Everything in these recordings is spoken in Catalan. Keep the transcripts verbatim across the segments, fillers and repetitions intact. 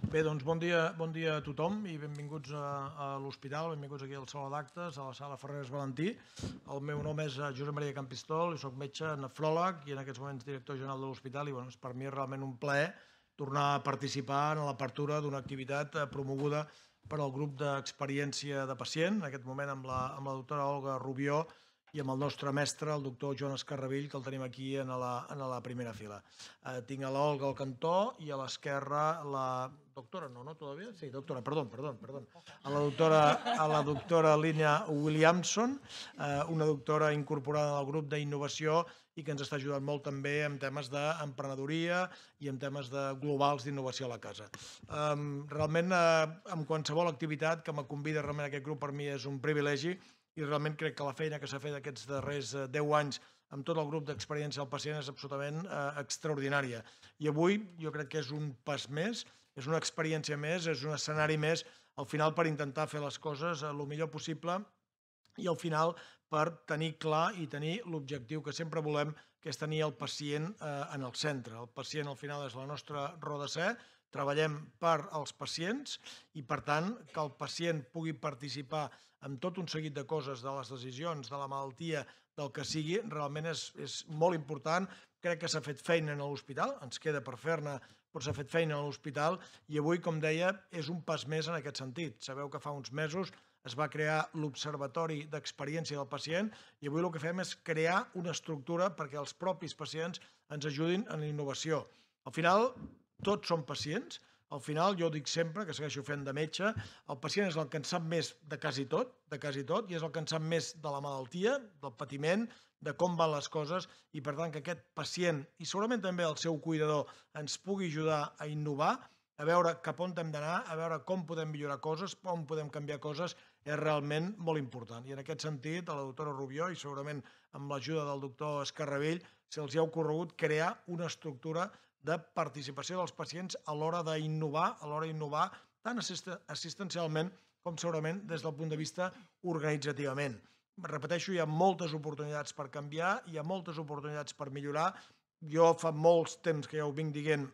Bé, doncs bon dia, bon dia a tothom i benvinguts a, a l'hospital, benvinguts aquí al Saló d'Actes, a la sala Ferreres Valentí. El meu nom és eh, Josep Maria Campistol, soc metge nefròleg i en aquests moments director general de l'hospital i bueno, és per mi realment un plaer tornar a participar en l'apertura d'una activitat eh, promoguda per al grup d'experiència de pacient, en aquest moment amb la, amb la doctora Olga Rubió i amb el nostre mestre, el doctor Joan Escarrabill, que el tenim aquí en la, en la primera fila. Eh, tinc a l'Olga al cantó i a l'esquerra la doctora, no, no, todavía? Sí, doctora, perdón, perdón, perdón. A la doctora, a la doctora Línia Williamson, eh, una doctora incorporada al grup d'innovació i que ens està ajudant molt també en temes d'emprenedoria i en temes de globals d'innovació a la casa. Um, realment, eh, amb qualsevol activitat que me convida realment a aquest grup per mi és un privilegi i realment crec que la feina que s'ha fet aquests darrers deu anys amb tot el grup d'experiència del pacient és absolutament eh, extraordinària. I avui jo crec que és un pas més, és una experiència més, és un escenari més, al final per intentar fer les coses el millor possible i al final per tenir clar i tenir l'objectiu que sempre volem, que és tenir el pacient eh, en el centre. El pacient al final és la nostra raó de ser, treballem per als pacients i per tant que el pacient pugui participar en tot un seguit de coses, de les decisions, de la malaltia, del que sigui, realment és, és molt important. Crec que s'ha fet feina en l'hospital, ens queda per fer-ne, però s'ha fet feina a l'hospital i avui, com deia, és un pas més en aquest sentit. Sabeu que fa uns mesos es va crear l'Observatori d'Experiència del Pacient i avui el que fem és crear una estructura perquè els propis pacients ens ajudin en la innovació. Al final, tots som pacients. Al final, jo dic sempre, que segueixo fent de metge, el pacient és el que en sap més de quasi tot, de quasi tot, i és el que en sap més de la malaltia, del patiment, de com van les coses, i per tant que aquest pacient, i segurament també el seu cuidador, ens pugui ajudar a innovar, a veure cap on hem d'anar, a veure com podem millorar coses, com podem canviar coses, és realment molt important. I en aquest sentit, a la doctora Rubió, i segurament amb l'ajuda del doctor Escarravell, se'ls ha ocorregut crear una estructura de participació dels pacients a l'hora d'innovar, a l'hora d'innovar tant assistencialment com segurament des del punt de vista organitzativament. Repeteixo, hi ha moltes oportunitats per canviar, hi ha moltes oportunitats per millorar. Jo fa molts temps que ja ho vinc dient,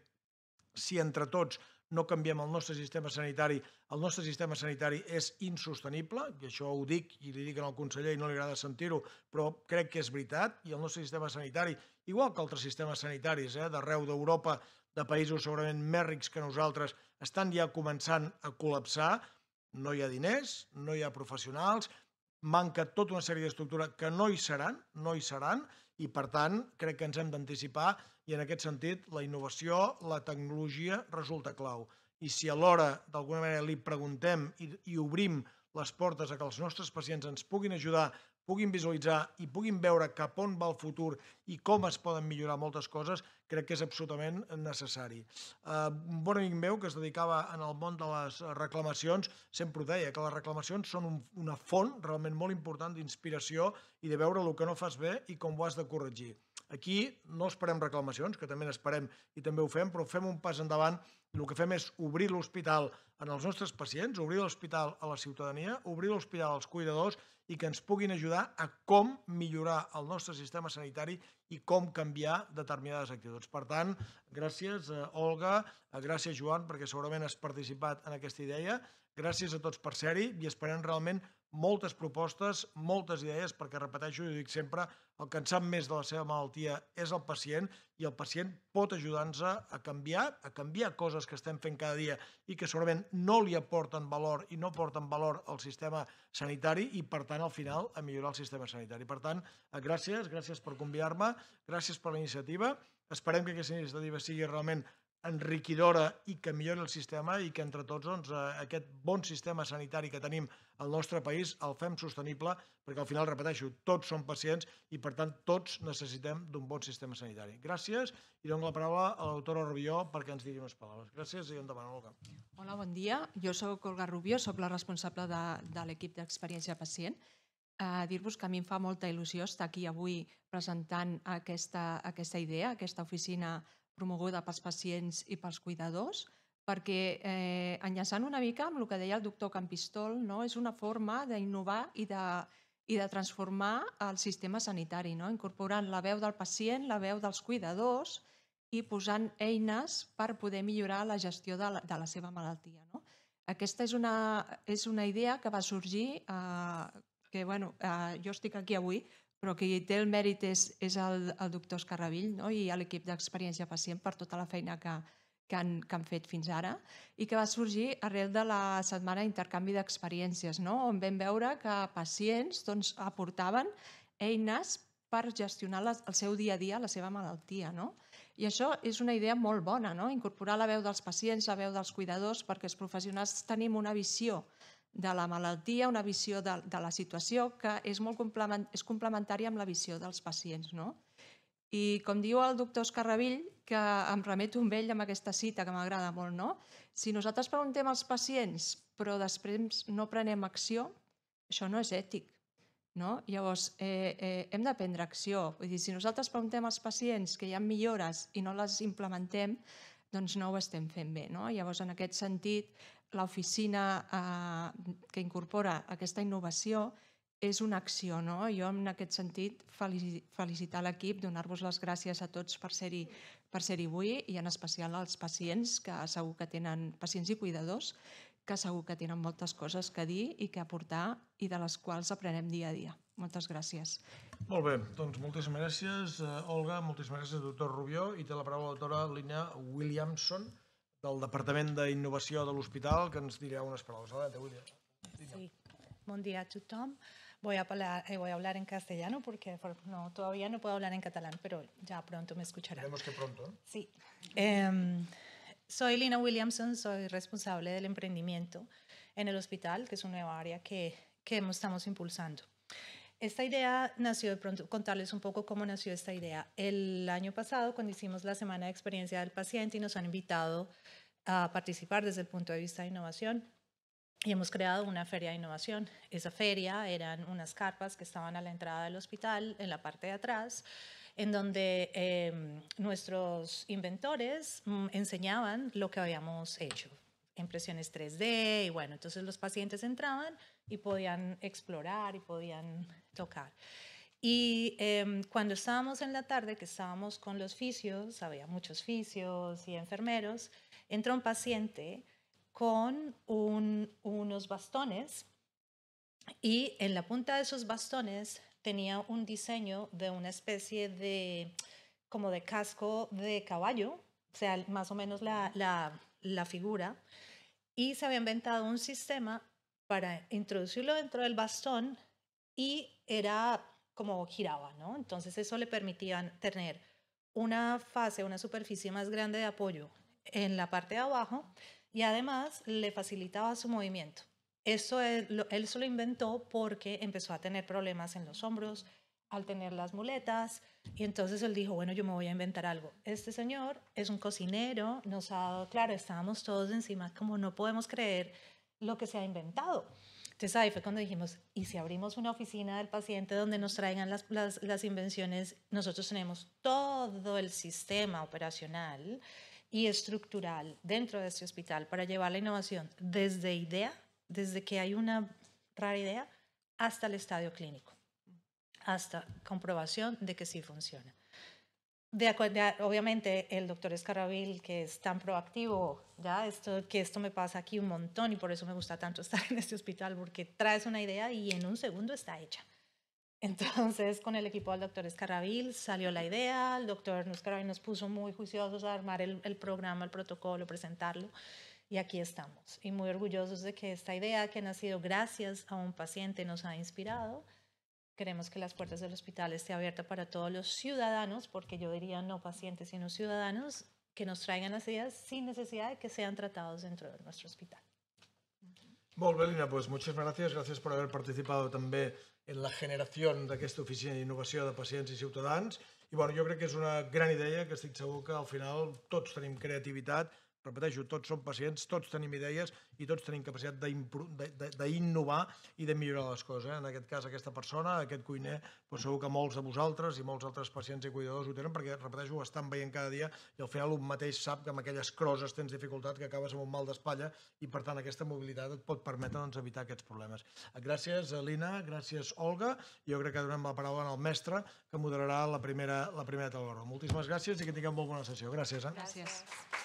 si entre tots no canviem el nostre sistema sanitari, el nostre sistema sanitari és insostenible, i això ho dic i li dic al conseller i no li agrada sentir-ho, però crec que és veritat, i el nostre sistema sanitari, igual que altres sistemes sanitaris eh, d'arreu d'Europa, de països segurament més rics que nosaltres, estan ja començant a col·lapsar, no hi ha diners, no hi ha professionals, manca tota una sèrie d'estructures que no hi seran, no hi seran, i per tant crec que ens hem d'anticipar i en aquest sentit la innovació, la tecnologia resulta clau. I si alhora d'alguna manera li preguntem i, i obrim les portes a que els nostres pacients ens puguin ajudar, puguin visualitzar i puguin veure cap on va el futur i com es poden millorar moltes coses, crec que és absolutament necessari. Uh, un bon amic meu que es dedicava en el món de les reclamacions sempre ho deia, que les reclamacions són un, una font realment molt important d'inspiració i de veure el que no fas bé i com ho has de corregir. Aquí no esperem reclamacions, que també n'esperem i també ho fem, però fem un pas endavant i el que fem és obrir l'hospital en els nostres pacients, obrir l'hospital a la ciutadania, obrir l'hospital als cuidadors i que ens puguin ajudar a com millorar el nostre sistema sanitari i com canviar determinades actituds. Per tant, gràcies, eh, Olga, eh, gràcies, Joan, perquè segurament has participat en aquesta idea. Gràcies a tots per ser-hi i esperem realment moltes propostes, moltes idees, perquè repeteixo i ho dic sempre, el que en sap més de la seva malaltia és el pacient i el pacient pot ajudar-nos a canviar, a canviar coses que estem fent cada dia i que segurament no li aporten valor i no porten valor al sistema sanitari i, per tant, al final, a millorar el sistema sanitari. Per tant, gràcies, gràcies per convidar-me, gràcies per la iniciativa. Esperem que aquesta iniciativa sigui realment enriquidora i que millori el sistema i que entre tots doncs, aquest bon sistema sanitari que tenim al nostre país el fem sostenible perquè al final, repeteixo, tots som pacients i per tant tots necessitem d'un bon sistema sanitari. Gràcies i dono la paraula a la doctora Rubió perquè ens digui unes paraules. Gràcies i endavant, Olga. Hola, bon dia. Jo soc Olga Rubió, soc la responsable de, de l'equip d'experiència pacient. Uh, Dir-vos que a mi em fa molta il·lusió estar aquí avui presentant aquesta, aquesta idea, aquesta oficina promoguda pels pacients i pels cuidadors, perquè eh, enllaçant una mica amb el que deia el doctor Campistol, no? És una forma d'innovar i de, i de transformar el sistema sanitari, no? Incorporant la veu del pacient, la veu dels cuidadors i posant eines per poder millorar la gestió de la, de la seva malaltia. No? Aquesta és una, és una idea que va sorgir, eh, que bueno, eh, jo estic aquí avui, però qui té el mèrit és, és el, el doctor Escarravill, no? I l'equip d'experiència pacient per tota la feina que, que, han, que han fet fins ara i que va sorgir arrel de la setmana d'intercanvi d'experiències, no? On vam veure que pacients doncs, aportaven eines per gestionar la, el seu dia a dia, la seva malaltia. No? I això és una idea molt bona, no? Incorporar la veu dels pacients, la veu dels cuidadors, perquè els professionals tenim una visió de la malaltia, una visió de, de la situació que és molt complement, és complementària amb la visió dels pacients. No? I com diu el doctor Escarravill, que em remeto amb ell amb aquesta cita que m'agrada molt, no? Si nosaltres preguntem als pacients però després no prenem acció, això no és ètic. No? Llavors, eh, eh, hem de prendre acció. Vull dir, si nosaltres preguntem als pacients que hi ha millores i no les implementem, doncs no ho estem fent bé. No? Llavors, en aquest sentit, l'oficina eh, que incorpora aquesta innovació és una acció. No? Jo, en aquest sentit, felicitar l'equip, donar-vos les gràcies a tots per ser-hi per ser-hi avui i en especial als pacients, que segur que tenen pacients i cuidadors, que segur que tenen moltes coses que dir i que aportar i de les quals aprenem dia a dia. Moltes gràcies. Molt bé, doncs moltíssimes gràcies, Olga, moltíssimes gràcies, doctor Rubió, i té la paraula la doctora Lina Williamson, del Departament d'Innovació de l'Hospital, que ens dirà unes paraules. Adelante, William. Sí, buen día a tothom. Voy a, hablar, eh, voy a hablar en castellano porque no, todavía no puedo hablar en catalán, pero ya pronto me escucharán. Esperemos que pronto. ¿eh? Sí. Eh, Soy Lina Williamson, soy responsable del emprendimiento en el hospital, que es una nueva área que, que estamos impulsando. Esta idea nació, de pronto contarles un poco cómo nació esta idea. El año pasado, cuando hicimos la Semana de Experiencia del Paciente y nos han invitado a participar desde el punto de vista de innovación, y hemos creado una feria de innovación. Esa feria eran unas carpas que estaban a la entrada del hospital, en la parte de atrás, en donde eh, nuestros inventores mm, enseñaban lo que habíamos hecho, impresiones tres D, y bueno, entonces los pacientes entraban y podían explorar y podían tocar. Y eh, cuando estábamos en la tarde, que estábamos con los fisios, había muchos fisios y enfermeros, entró un paciente con un, unos bastones y en la punta de esos bastones tenía un diseño de una especie de, como de casco de caballo, o sea, más o menos la, la, la figura, y se había inventado un sistema para introducirlo dentro del bastón y era como giraba, ¿no? Entonces eso le permitía tener una fase, una superficie más grande de apoyo en la parte de abajo y además le facilitaba su movimiento. Eso él, él se lo inventó porque empezó a tener problemas en los hombros al tener las muletas y entonces él dijo, bueno, yo me voy a inventar algo. Este señor es un cocinero, nos ha dado, claro, estábamos todos encima, como no podemos creer lo que se ha inventado. Entonces ahí fue cuando dijimos, ¿y si abrimos una oficina del paciente donde nos traigan las, las, las invenciones? Nosotros tenemos todo el sistema operacional y estructural dentro de este hospital para llevar la innovación desde idea, desde que hay una rara idea, hasta el estadio clínico, hasta comprobación de que sí funciona. De acuerdo, obviamente el doctor Escarravill, que es tan proactivo, ya esto, que esto me pasa aquí un montón y por eso me gusta tanto estar en este hospital, porque traes una idea y en un segundo está hecha. Entonces, con el equipo del doctor Escarravill salió la idea, el doctor Escarravill nos puso muy juiciosos a armar el, el programa, el protocolo, presentarlo, y aquí estamos. Y muy orgullosos de que esta idea, que ha nacido gracias a un paciente, nos ha inspirado. Queremos que las puertas del hospital estén abiertas para todos los ciudadanos, porque yo diría no pacientes, sino ciudadanos, que nos traigan las ideas sin necesidad de que sean tratados dentro de nuestro hospital. Molt bé, Lina, pues muchísimas gracias. Gracias por haber participado també en la generació d'aquesta oficina d'innovació de pacients i ciutadans. I bueno, jo crec que és una gran idea, que estic segur que al final tots tenim creativitat repeteixo, tots som pacients, tots tenim idees i tots tenim capacitat d'innovar i de millorar les coses. En aquest cas, aquesta persona, aquest cuiner, segur que molts de vosaltres i molts altres pacients i cuidadors ho tenen perquè, repeteixo, ho estan veient cada dia i al final un mateix sap que amb aquelles crosses tens dificultat, que acabes amb un mal d'espatlla i, per tant, aquesta mobilitat et pot permetre evitar aquests problemes. Gràcies, Lina, gràcies, Olga. Jo crec que donem la paraula al mestre que moderarà la primera taula. Moltíssimes gràcies i que tinguem molt bona sessió. Gràcies. Gràcies.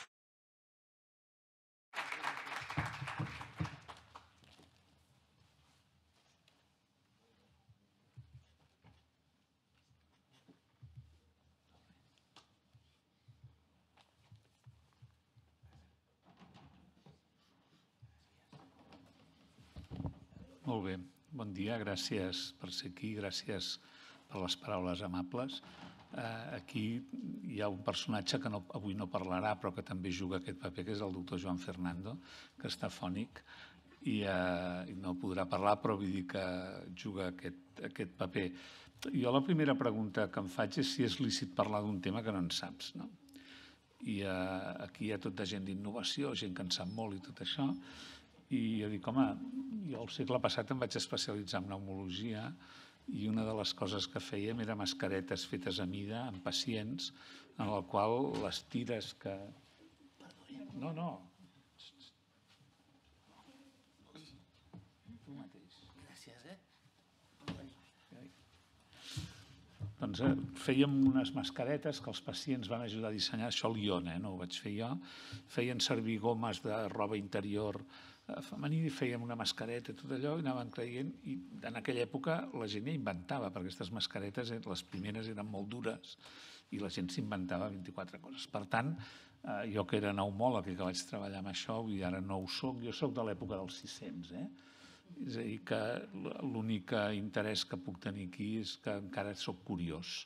Molt bé, bon dia, gràcies per ser aquí, gràcies per les paraules amables. Aquí hi ha un personatge que avui no parlarà però que també juga aquest paper, que és el doctor Joan Fernando, que està fònic i no podrà parlar, però vull dir que juga aquest paper. Jo la primera pregunta que em faig és si és lícit parlar d'un tema que no en saps. I aquí hi ha tota gent d'innovació, gent que en sap molt i tot això. I jo dic, home, jo el segle passat em vaig especialitzar en pneumologia i una de les coses que fèiem era mascaretes fetes a mida en pacients en la qual les tires que... No, no. Tu mateix. Gràcies, eh? Doncs fèiem unes mascaretes que els pacients van ajudar a dissenyar, això al Lion, no ho vaig fer jo, feien servir gomes de roba interior femení, fèiem una mascareta i tot allò i anàvem creient, i en aquella època la gent ja inventava, perquè aquestes mascaretes, les primeres eren molt dures i la gent s'inventava vint-i-quatre coses. Per tant, jo que era pneumòleg i que vaig treballar amb això, i ara no ho soc, jo soc de l'època dels sis-cents, eh? És a dir, que l'únic interès que puc tenir aquí és que encara soc curiós.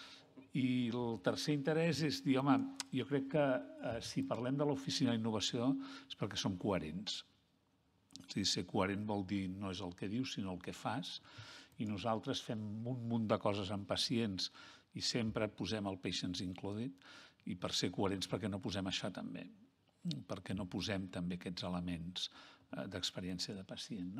I el tercer interès és dir, home, jo crec que si parlem de l'Oficina d'Innovació és perquè som coherents. És a dir, ser coherent vol dir no és el que dius, sinó el que fas, i nosaltres fem un munt de coses amb pacients i sempre posem el patients included, i per ser coherents perquè no posem això també, perquè no posem també aquests elements d'experiència de pacient.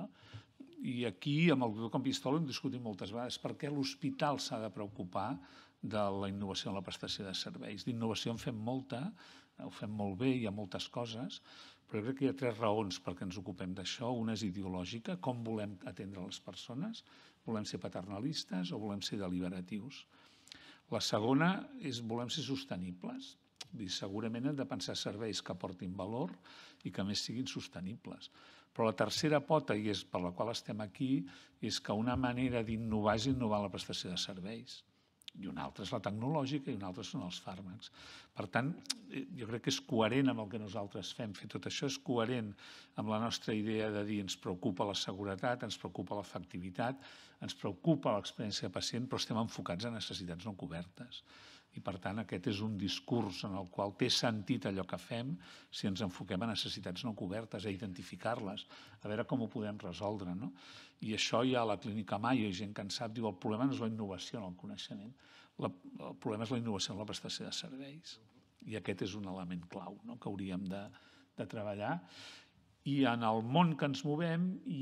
I aquí, amb el doctor Campistol, hem discutit moltes vegades per què l'hospital s'ha de preocupar de la innovació en la prestació de serveis. D'innovació en fem molta, ho fem molt bé, hi ha moltes coses, però crec que hi ha tres raons perquè ens ocupem d'això. Una és ideològica, com volem atendre les persones, volem ser paternalistes o volem ser deliberatius. La segona és volem ser sostenibles. Segurament hem de pensar serveis que aportin valor i que a més siguin sostenibles. Però la tercera pota, i és per la qual estem aquí, és que una manera d'innovar és innovar la prestació de serveis. I una altra és la tecnològica i una altra són els fàrmacs. Per tant, jo crec que és coherent amb el que nosaltres fem. Fer tot això és coherent amb la nostra idea de dir ens preocupa la seguretat, ens preocupa l'efectivitat, ens preocupa l'experiència de pacient, però estem enfocats a necessitats no cobertes. I, per tant, aquest és un discurs en el qual té sentit allò que fem si ens enfoquem a necessitats no cobertes, a identificar-les, a veure com ho podem resoldre. I això ja a la Clínica Mayo, gent que en sap, diu el problema no és la innovació en el coneixement, el problema és la innovació en la prestació de serveis. I aquest és un element clau que hauríem de treballar. I en el món que ens movem hi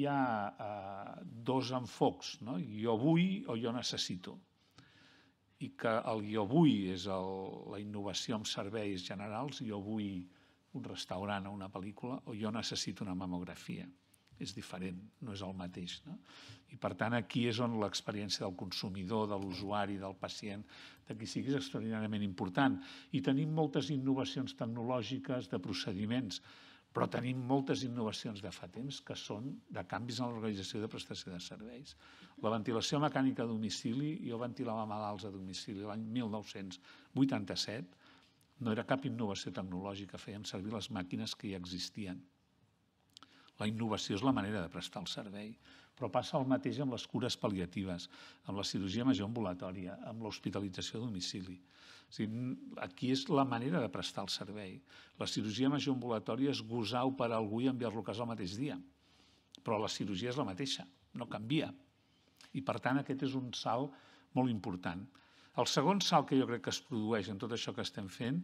ha dos enfocs, jo vull o jo necessito. I que el jo vull és la innovació en serveis generals, jo vull un restaurant o una pel·lícula, o jo necessito una mamografia. És diferent, no és el mateix. I per tant aquí és on l'experiència del consumidor, de l'usuari, del pacient, de qui sigui és extraordinàriament important. I tenim moltes innovacions tecnològiques, de procediments, però tenim moltes innovacions de fa temps que són de canvis en l'organització de prestació de serveis. La ventilació mecànica a domicili, jo ventilava malalts a domicili l'any mil nou-cents vuitanta-set, no era cap innovació tecnològica, fèiem servir les màquines que ja existien. La innovació és la manera de prestar el servei, però passa el mateix amb les cures pal·liatives, amb la cirurgia major ambulatòria, amb l'hospitalització a domicili. Aquí és la manera de prestar el servei. La cirurgia major ambulatòria és gosar operar algú i enviar-lo a casa el mateix dia, però la cirurgia és la mateixa, no canvia. I per tant aquest és un salt molt important. El segon salt que jo crec que es produeix en tot això que estem fent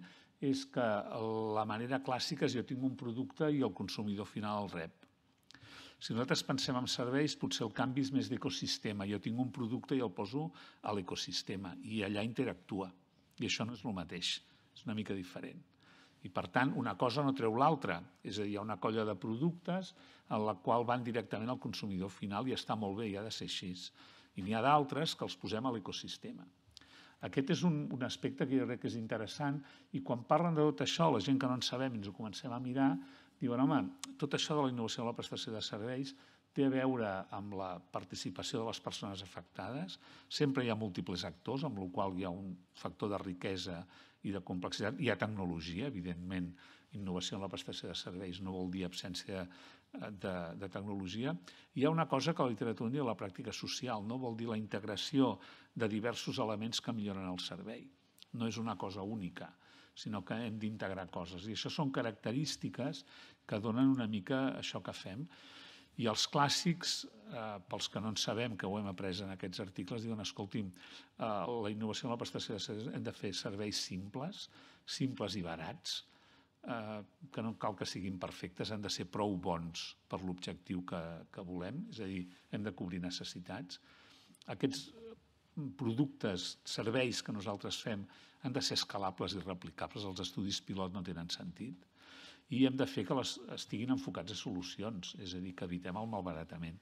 és que la manera clàssica és jo tinc un producte i el consumidor final el rep. Si nosaltres pensem en serveis, potser el canvi és més d'ecosistema. Jo tinc un producte i el poso a l'ecosistema i allà interactua. I això no és el mateix, és una mica diferent. I, per tant, una cosa no treu l'altra. És a dir, hi ha una colla de productes en la qual van directament al consumidor final i està molt bé, i ha de ser així. I n'hi ha d'altres que els posem a l'ecosistema. Aquest és un, un aspecte que jo crec que és interessant i quan parlen de tot això, la gent que no en sabem i ens ho comencem a mirar, diuen, home, tot això de la innovació en la prestació de serveis té a veure amb la participació de les persones afectades. Sempre hi ha múltiples actors, amb la qual cosa hi ha un factor de riquesa i de complexitat. Hi ha tecnologia, evidentment, innovació en la prestació de serveis no vol dir absència de, de tecnologia. Hi ha una cosa que a la literatura en diu la pràctica social, no vol dir la integració de diversos elements que milloren el servei. No és una cosa única, sinó que hem d'integrar coses. I això són característiques que donen una mica això que fem. I els clàssics, eh, pels que no en sabem, que ho hem après en aquests articles, diuen, escolti'm, eh, la innovació en la prestació de serveis hem de fer serveis simples, simples i barats, eh, que no cal que siguin perfectes, han de ser prou bons per l'objectiu que, que volem, és a dir, hem de cobrir necessitats. Aquests productes, serveis que nosaltres fem han de ser escalables i replicables, els estudis pilot no tenen sentit, i hem de fer que les estiguin enfocats a solucions, és a dir, que evitem el malbaratament.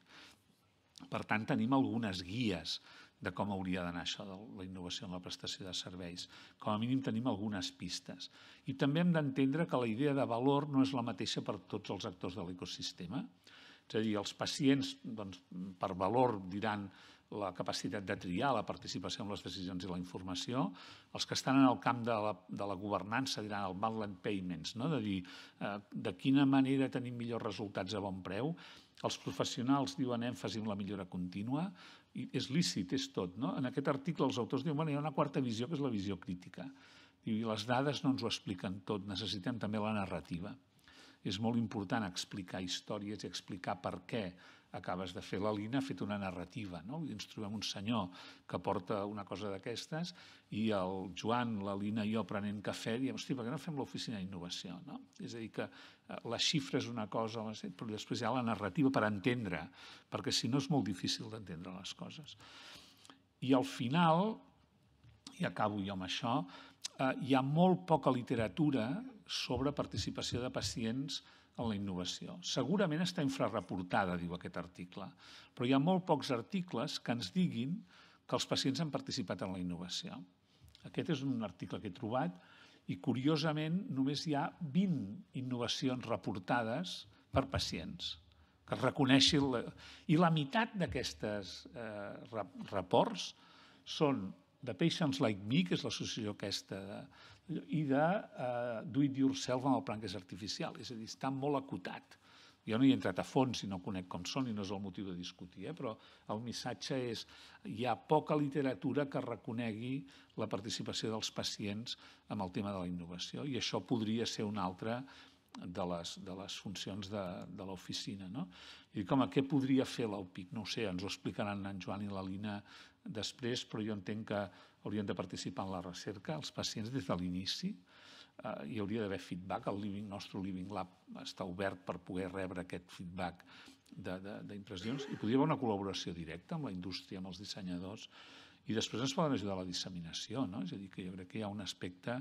Per tant, tenim algunes guies de com hauria d'anar això de la innovació en la prestació de serveis. Com a mínim tenim algunes pistes. I també hem d'entendre que la idea de valor no és la mateixa per tots els actors de l'ecosistema. És a dir, els pacients, doncs, per valor diran la capacitat de triar, la participació en les decisions i la informació. Els que estan en el camp de la, de la governança diran el bundled payments, no? De dir eh, de quina manera tenim millors resultats a bon preu. Els professionals diuen èmfasi en la millora contínua, i és lícit, és tot. No? En aquest article els autors diuen que hi ha una quarta visió, que és la visió crítica. I les dades no ens ho expliquen tot, necessitem també la narrativa. És molt important explicar històries i explicar per què acabes de fer. La Lina ha fet una narrativa, no? Ens trobem un senyor que porta una cosa d'aquestes i el Joan, la Lina i jo prenent cafè diem, hosti, per què no fem l'oficina d'innovació? No? És a dir, que la xifra és una cosa, però després hi ha la narrativa per entendre, perquè si no és molt difícil d'entendre les coses. I al final, i acabo jo amb això, eh, hi ha molt poca literatura sobre participació de pacients en la innovació. Segurament està infrarreportada, diu aquest article, però hi ha molt pocs articles que ens diguin que els pacients han participat en la innovació. Aquest és un article que he trobat i, curiosament, només hi ha vint innovacions reportades per pacients, que es reconeixin... La... I la meitat d'aquestes eh, reports són de Patients Like Me, que és l'associació aquesta, de, i de uh, Do It Yourself amb el pàncreas artificial. És a dir, està molt acotat. Jo no hi he entrat a fons i no conec com són i no és el motiu de discutir, eh? Però el missatge és hi ha poca literatura que reconegui la participació dels pacients en el tema de la innovació i això podria ser una altra de les, de les funcions de, de l'oficina. No? I com a què podria fer l'O P I C? No ho sé, ens ho explicaran en Joan i la Lina després, però jo entenc que haurien de participar en la recerca, els pacients des de l'inici, eh, hi hauria d'haver feedback, el Living, nostre Living Lab està obert per poder rebre aquest feedback d'impressions i podria haver una col·laboració directa amb la indústria, amb els dissenyadors, i després ens poden ajudar a la disseminació, no? És a dir, que jo crec que hi ha un aspecte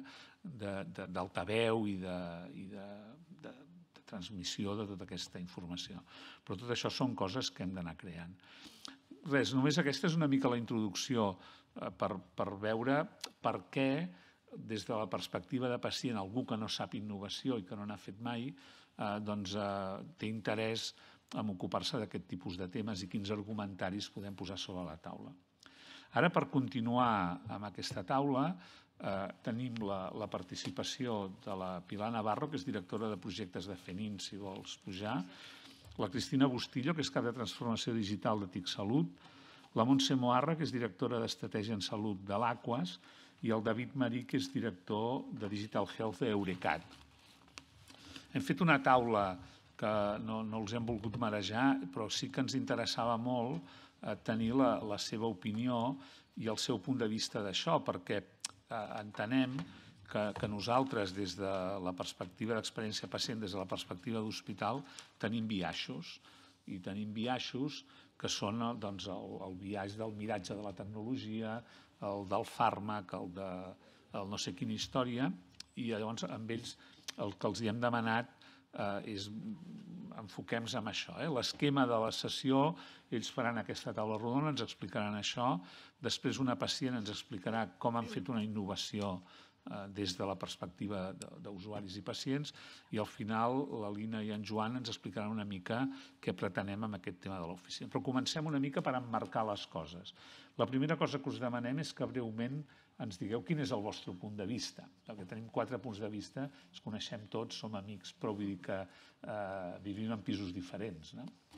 d'altaveu i, de, i de, de, de transmissió de tota aquesta informació. Però tot això són coses que hem d'anar creant. Res, només aquesta és una mica la introducció eh, per, per veure per què, des de la perspectiva de pacient, algú que no sap innovació i que no n'ha fet mai, eh, doncs, eh, té interès en ocupar-se d'aquest tipus de temes i quins argumentaris podem posar sobre la taula. Ara, per continuar amb aquesta taula, eh, tenim la, la participació de la Pilar Navarro, que és directora de projectes de FENIN, si vols pujar, la Cristina Bustillo, que és cap de transformació digital de TIC Salut, la Montse Moarra, que és directora d'estratègia en salut de l'Aquas, i el David Marí, que és director de Digital Health d'Eurecat. Hem fet una taula que no, no els hem volgut marejar, però sí que ens interessava molt eh, tenir la, la seva opinió i el seu punt de vista d'això, perquè eh, entenem que nosaltres, des de la perspectiva d'experiència pacient, des de la perspectiva d'hospital, tenim biaixos, i tenim biaixos que són el biaix del miratge de la tecnologia, el del fàrmac, el de no sé quina història, i llavors amb ells el que els hi hem demanat és enfoquem-nos en això. L'esquema de la sessió, ells faran aquesta taula rodona, ens explicaran això, després una pacient ens explicarà com han fet una innovació des de la perspectiva d'usuaris i pacients, i al final la Lina i en Joan ens explicaran una mica què pretenem amb aquest tema de l'oficina. Però comencem una mica per emmarcar les coses. La primera cosa que us demanem és que breument ens digueu quin és el vostre punt de vista, perquè tenim quatre punts de vista, ens coneixem tots, som amics, però vull dir que vivim en pisos diferents.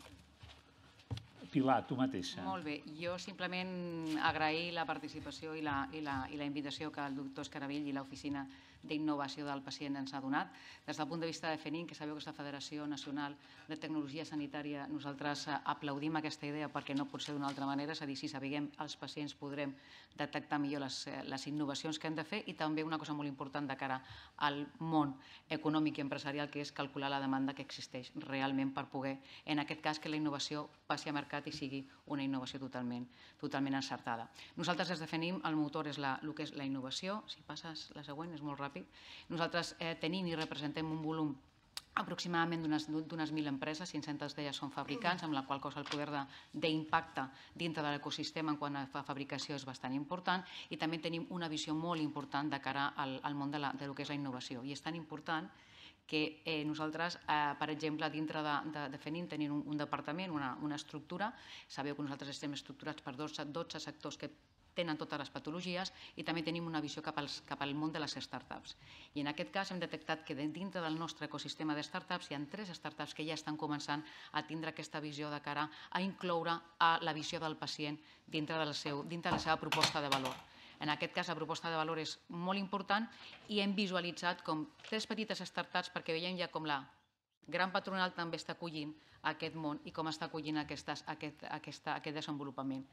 Pilar, tu mateixa. Molt bé. Jo simplement agrair la participació i la invitació que el doctor Escaravill i l'Oficina d'Innovació del Pacient ens ha donat. Des del punt de vista de FENIN, que sabeu que és la Federació Nacional de Tecnologia Sanitària, nosaltres aplaudim aquesta idea perquè no pot ser d'una altra manera, és a dir, si sabem els pacients podrem detectar millor les innovacions que hem de fer, i també una cosa molt important de cara al món econòmic i empresarial, que és calcular la demanda que existeix realment per poder, en aquest cas, que la innovació passi a mercat i sigui una innovació totalment encertada. Nosaltres des de FENIN el motor és el que és la innovació. Si passes la següent, és molt ràpid. Nosaltres tenim i representem un volum aproximadament d'unes mil empreses, cinc-centes d'elles són fabricants, amb la qual cosa el poder d'impacte dintre de l'ecosistema en quant a fabricació és bastant important, i també tenim una visió molt important de cara al món del que és la innovació. I és tan important que nosaltres, per exemple, dintre de FENIN tenim un departament, una estructura. Sabeu que nosaltres estem estructurats per dotze sectors que tenen totes les patologies, i també tenim una visió cap al món de les startups. I en aquest cas hem detectat que dintre del nostre ecosistema de startups hi ha tres startups que ja estan començant a tindre aquesta visió de cara a incloure la visió del pacient dintre de la seva proposta de valor. En aquest cas, la proposta de valor és molt important i hem visualitzat com tres petites startups perquè veiem ja com la gran patronal també està acollint aquest món i com està acollint aquest desenvolupament.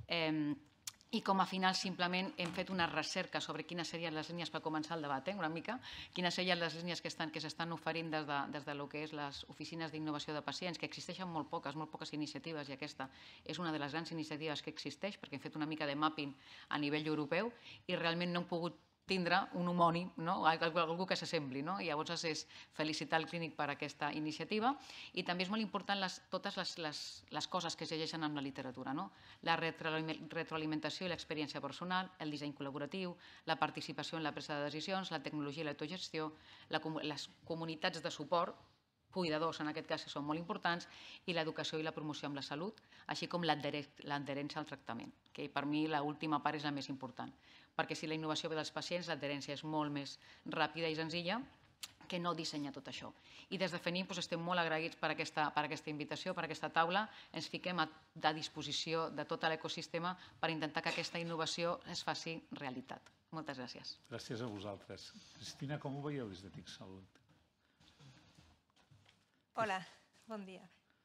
I com a final simplement hem fet una recerca sobre quines serien les línies per començar el debat, una mica, quines serien les línies que s'estan oferint des del que és les oficines d'innovació de pacients, que existeixen molt poques, molt poques iniciatives, i aquesta és una de les grans iniciatives que existeix, perquè hem fet una mica de mapping a nivell europeu i realment no hem pogut tindre un homònim, algú que s'assembli. Llavors és felicitar el clínic per aquesta iniciativa, i també és molt important totes les coses que es llegeixen en la literatura. La retroalimentació i l'experiència personal, el disseny col·laboratiu, la participació en la presa de decisions, la tecnologia i l'autogestió, les comunitats de suport, cuidadors en aquest cas, que són molt importants, i l'educació i la promoció amb la salut, així com l'adherència al tractament, que per mi l'última part és la més important, perquè si la innovació ve dels pacients, l'adherència és molt més ràpida i senzilla que no dissenyar tot això. I des de FENIN estem molt agraïts per aquesta invitació, per aquesta taula. Ens fiquem a disposició de tot l'ecosistema per intentar que aquesta innovació es faci realitat. Moltes gràcies. Gràcies a vosaltres. Cristina, com ho veieu des de TIC Salut? Hola, bon dia.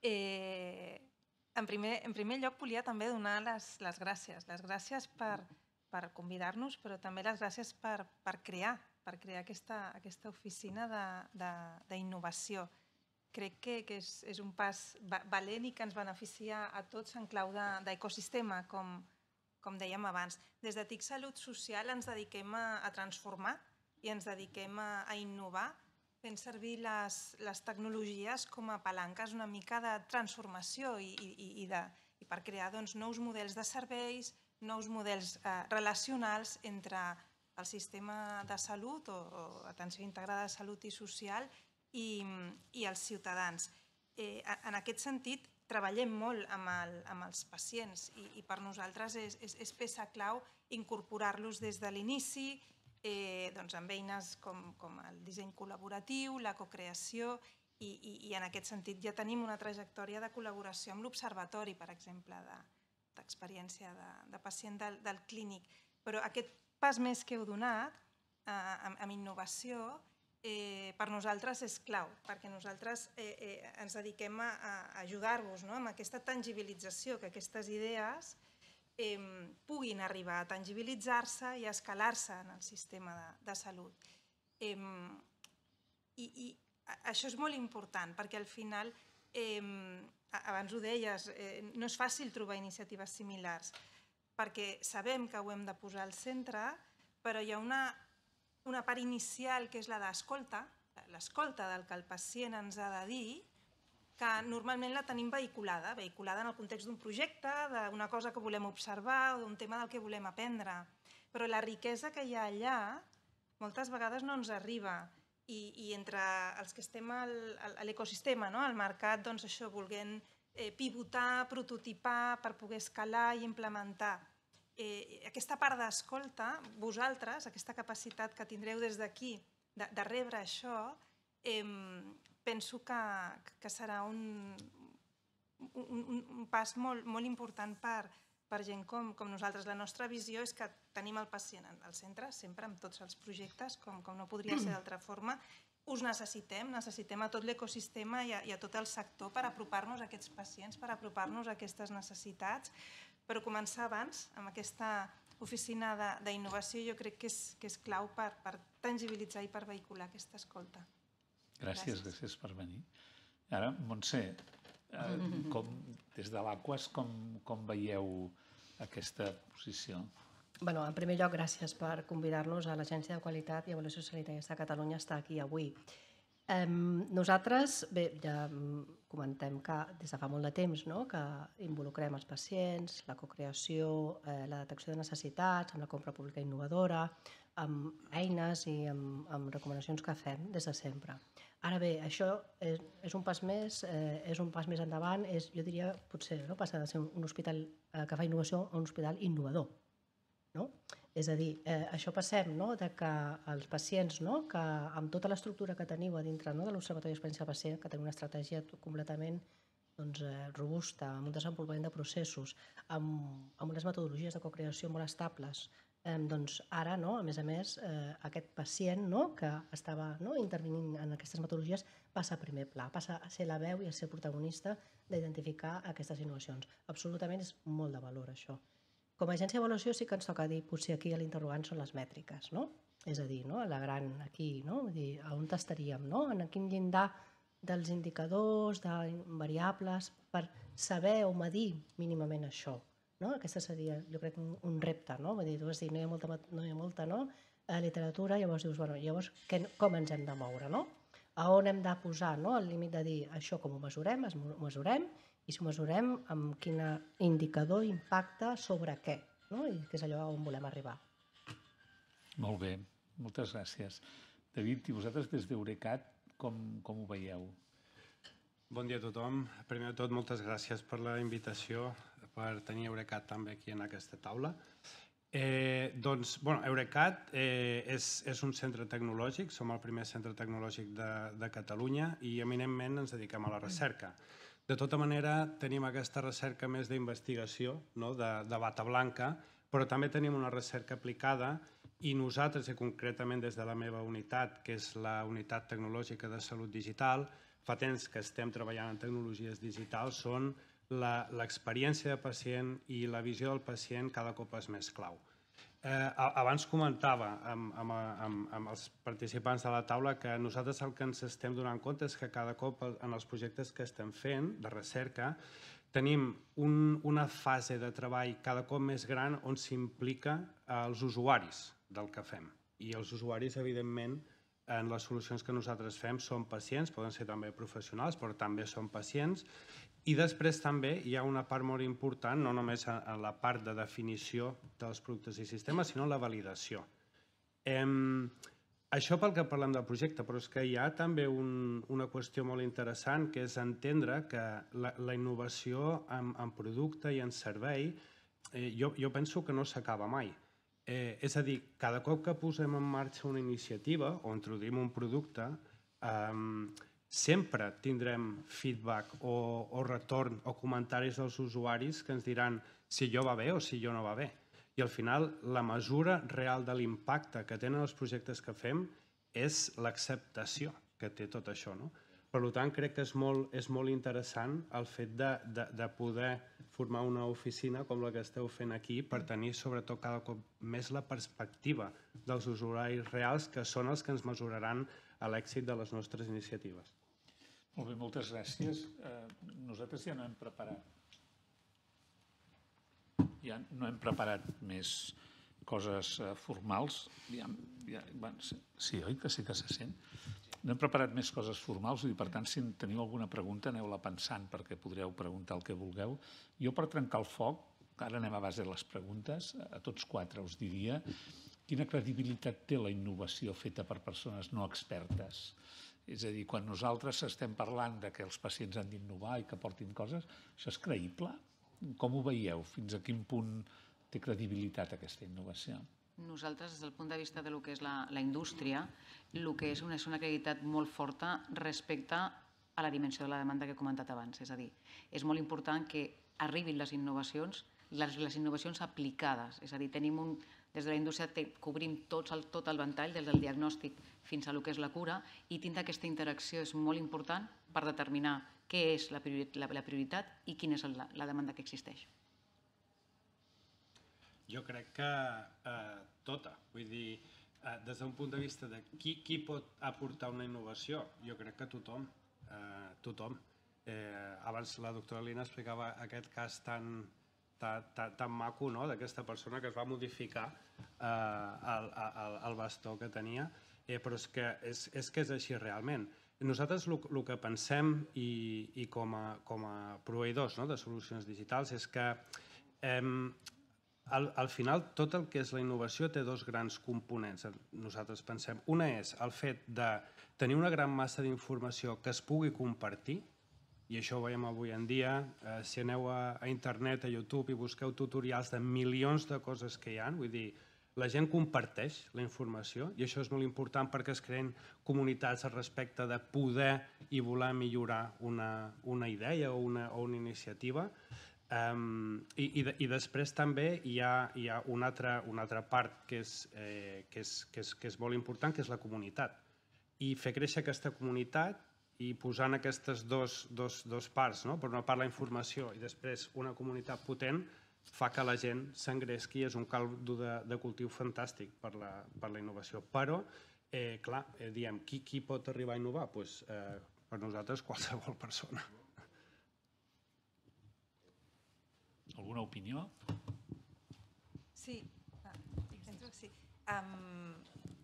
En primer lloc, volia també donar les gràcies. Les gràcies per per convidar-nos, però també les gràcies per crear, per crear aquesta oficina d'innovació. Crec que és un pas valent i que ens beneficia a tots en clau d'ecosistema, com dèiem abans. Des de TIC Salut Social ens dediquem a transformar i ens dediquem a innovar, fent servir les tecnologies com a palanques una mica de transformació i per crear nous models de serveis, nous models relacionals entre el sistema de salut o atenció integrada de salut i social i els ciutadans. En aquest sentit, treballem molt amb els pacients i per nosaltres és peça clau incorporar-los des de l'inici amb eines com el disseny col·laboratiu, la cocreació, i en aquest sentit ja tenim una trajectòria de col·laboració amb l'Observatori, per exemple, d'experiència de pacient del clínic. Però aquest pas més que heu donat amb innovació per nosaltres és clau, perquè nosaltres ens dediquem a ajudar-vos amb aquesta tangibilització, que aquestes idees puguin arribar a tangibilitzar-se i a escalar-se en el sistema de salut. I això és molt important, perquè al final, abans ho deies, no és fàcil trobar iniciatives similars, perquè sabem que ho hem de posar al centre, però hi ha una part inicial que és la d'escolta, l'escolta del que el pacient ens ha de dir, que normalment la tenim vehiculada, vehiculada en el context d'un projecte, d'una cosa que volem observar o d'un tema del que volem aprendre. Però la riquesa que hi ha allà moltes vegades no ens arriba. I entre els que estem a l'ecosistema, al mercat, doncs això, volent pivotar, prototipar per poder escalar i implementar. Aquesta part d'escolta, vosaltres, aquesta capacitat que tindreu des d'aquí de rebre això, penso que serà un pas molt important per gent com nosaltres. La nostra visió és que tenim el pacient al centre, sempre amb tots els projectes, com no podria ser d'altra forma. Us necessitem, necessitem a tot l'ecosistema i a tot el sector per apropar-nos a aquests pacients, per apropar-nos a aquestes necessitats, però començar abans amb aquesta oficina d'innovació jo crec que és clau per tangibilitzar i per vehicular aquesta escolta. Gràcies, gràcies per venir. Ara, Montse, des de l'Aquas, com veieu aquesta posició? Bé, en primer lloc, gràcies per convidar-nos a l'Agència de Qualitat i Avaluació Sanitària de Catalunya a estar aquí avui. Nosaltres, bé, ja comentem que des de fa molt de temps que involucrem els pacients, la cocreació, la detecció de necessitats, amb la compra pública innovadora, amb eines i amb recomanacions que fem des de sempre. Ara bé, això és un pas més, és un pas més endavant, jo diria, potser, passar de ser un hospital que fa innovació a un hospital innovador. És a dir, això passem que els pacients, que amb tota l'estructura que teniu a dintre de l'Observatori d'Experiència del Pacient, que tenim una estratègia completament robusta, amb un desenvolupament de processos, amb unes metodologies de cocreació molt estables, doncs ara, a més a més, aquest pacient que estava intervenint en aquestes metodologies passa a primer pla, passa a ser la veu i a ser protagonista d'identificar aquestes innovacions. Absolutament és molt de valor, això. Com a agència d'avaluació sí que ens toca dir, potser aquí l'interrogant són les mètriques, és a dir, la gran aquí, on estaríem, en quin llindar dels indicadors, de variables, per saber o medir mínimament això. Aquesta seria, jo crec, un repte. Tu vas dir, no hi ha molta literatura, llavors dius, llavors com ens hem de moure? A on hem de posar el límit de dir això com ho mesurem, ho mesurem, i si ho mesurem amb quin indicador impacta sobre què, que és allò on volem arribar. Molt bé, moltes gràcies. David, i vosaltres des d'Eurecat com ho veieu? Bon dia a tothom. Primer de tot, moltes gràcies per la invitació, per tenir Eurecat també aquí en aquesta taula. Doncs, bueno, Eurecat és un centre tecnològic, som el primer centre tecnològic de Catalunya i eminentment ens dediquem a la recerca. De tota manera, tenim aquesta recerca més d'investigació, de bata blanca, però també tenim una recerca aplicada i nosaltres, i concretament des de la meva unitat, que és la Unitat Tecnològica de Salut Digital, fa temps que estem treballant en tecnologies digitals, són l'experiència de pacient i la visió del pacient cada cop és més clau. Abans comentava amb els participants de la taula que nosaltres el que ens estem donant compte és que cada cop en els projectes que estem fent de recerca tenim una fase de treball cada cop més gran on s'implica els usuaris del que fem. I els usuaris, evidentment, en les solucions que nosaltres fem són pacients, poden ser també professionals, però també són pacients. I després també hi ha una part molt important, no només en la part de definició dels productes i sistemes, sinó en la validació. Això pel que parlem del projecte, però és que hi ha també una qüestió molt interessant, que és entendre que la innovació en producte i en servei, jo penso que no s'acaba mai. És a dir, cada cop que posem en marxa una iniciativa o introduïm un producte, sempre tindrem feedback o retorn o comentaris dels usuaris que ens diran si allò va bé o si allò no va bé. I al final la mesura real de l'impacte que tenen els projectes que fem és l'acceptació que té tot això. Per tant, crec que és molt, és molt interessant el fet de, de, de poder formar una oficina com la que esteu fent aquí per tenir sobretot cada cop més la perspectiva dels usuaris reals que són els que ens mesuraran a l'èxit de les nostres iniciatives. Molt bé, moltes gràcies. Nosaltres ja no hem preparat ja no hem preparat més coses formals. Sí, oi que sí que se sent? No hem preparat més coses formals i, per tant, si teniu alguna pregunta, aneu-la pensant perquè podreu preguntar el que vulgueu. Jo, per trencar el foc, ara anem a base de les preguntes, a tots quatre us diria quina credibilitat té la innovació feta per persones no expertes. És a dir, quan nosaltres estem parlant que els pacients han d'innovar i que portin coses, això és creïble? Com ho veieu? Fins a quin punt té credibilitat aquesta innovació? Nosaltres, des del punt de vista de lo que és la, la indústria, el que és una, és una credibilitat molt forta respecte a la dimensió de la demanda que he comentat abans. És a dir, és molt important que arribin les innovacions, les, les innovacions aplicades. És a dir, tenim un, des de la indústria te, cobrim tots el, tot el ventall, des del diagnòstic fins a lo que és la cura, i tindre aquesta interacció és molt important per determinar què és la prioritat, la, la prioritat i quina és la, la demanda que existeix. Jo crec que eh, tota. Vull dir, eh, des d'un punt de vista de qui, qui pot aportar una innovació, jo crec que tothom. Eh, tothom. Eh, abans la doctora Lina explicava aquest cas tan, tan, tan, tan maco, no?, d'aquesta persona que es va modificar eh, el, el, el bastó que tenia, eh, però és que és, és que és així realment. Nosaltres el que pensem i, i com, a, com a proveïdors, no?, de solucions digitals és que eh, Al, al final, tot el que és la innovació té dos grans components. Nosaltres pensem. Una és el fet de tenir una gran massa d'informació que es pugui compartir, i això ho veiem avui en dia. Eh, si aneu a, a internet, a YouTube, i busqueu tutorials de milions de coses que hi ha, vull dir, la gent comparteix la informació, i això és molt important perquè es creen comunitats al respecte de poder i voler millorar una, una idea o una, o una iniciativa. Um, i, i, de, I després també hi ha, hi ha una, altra, una altra part que és, eh, que, és, que, és, que és molt important, que és la comunitat. I fer créixer aquesta comunitat i posant aquestes dos, dos, dos parts, no?, per una part la informació i després una comunitat potent, fa que la gent s'engresqui, és un caldo de, de cultiu fantàstic per la, per la innovació. Però, eh, clar, eh, diem, qui, qui pot arribar a innovar? Pues, eh, per nosaltres, qualsevol persona. Alguna opinió? Sí. Ah, sí. Um,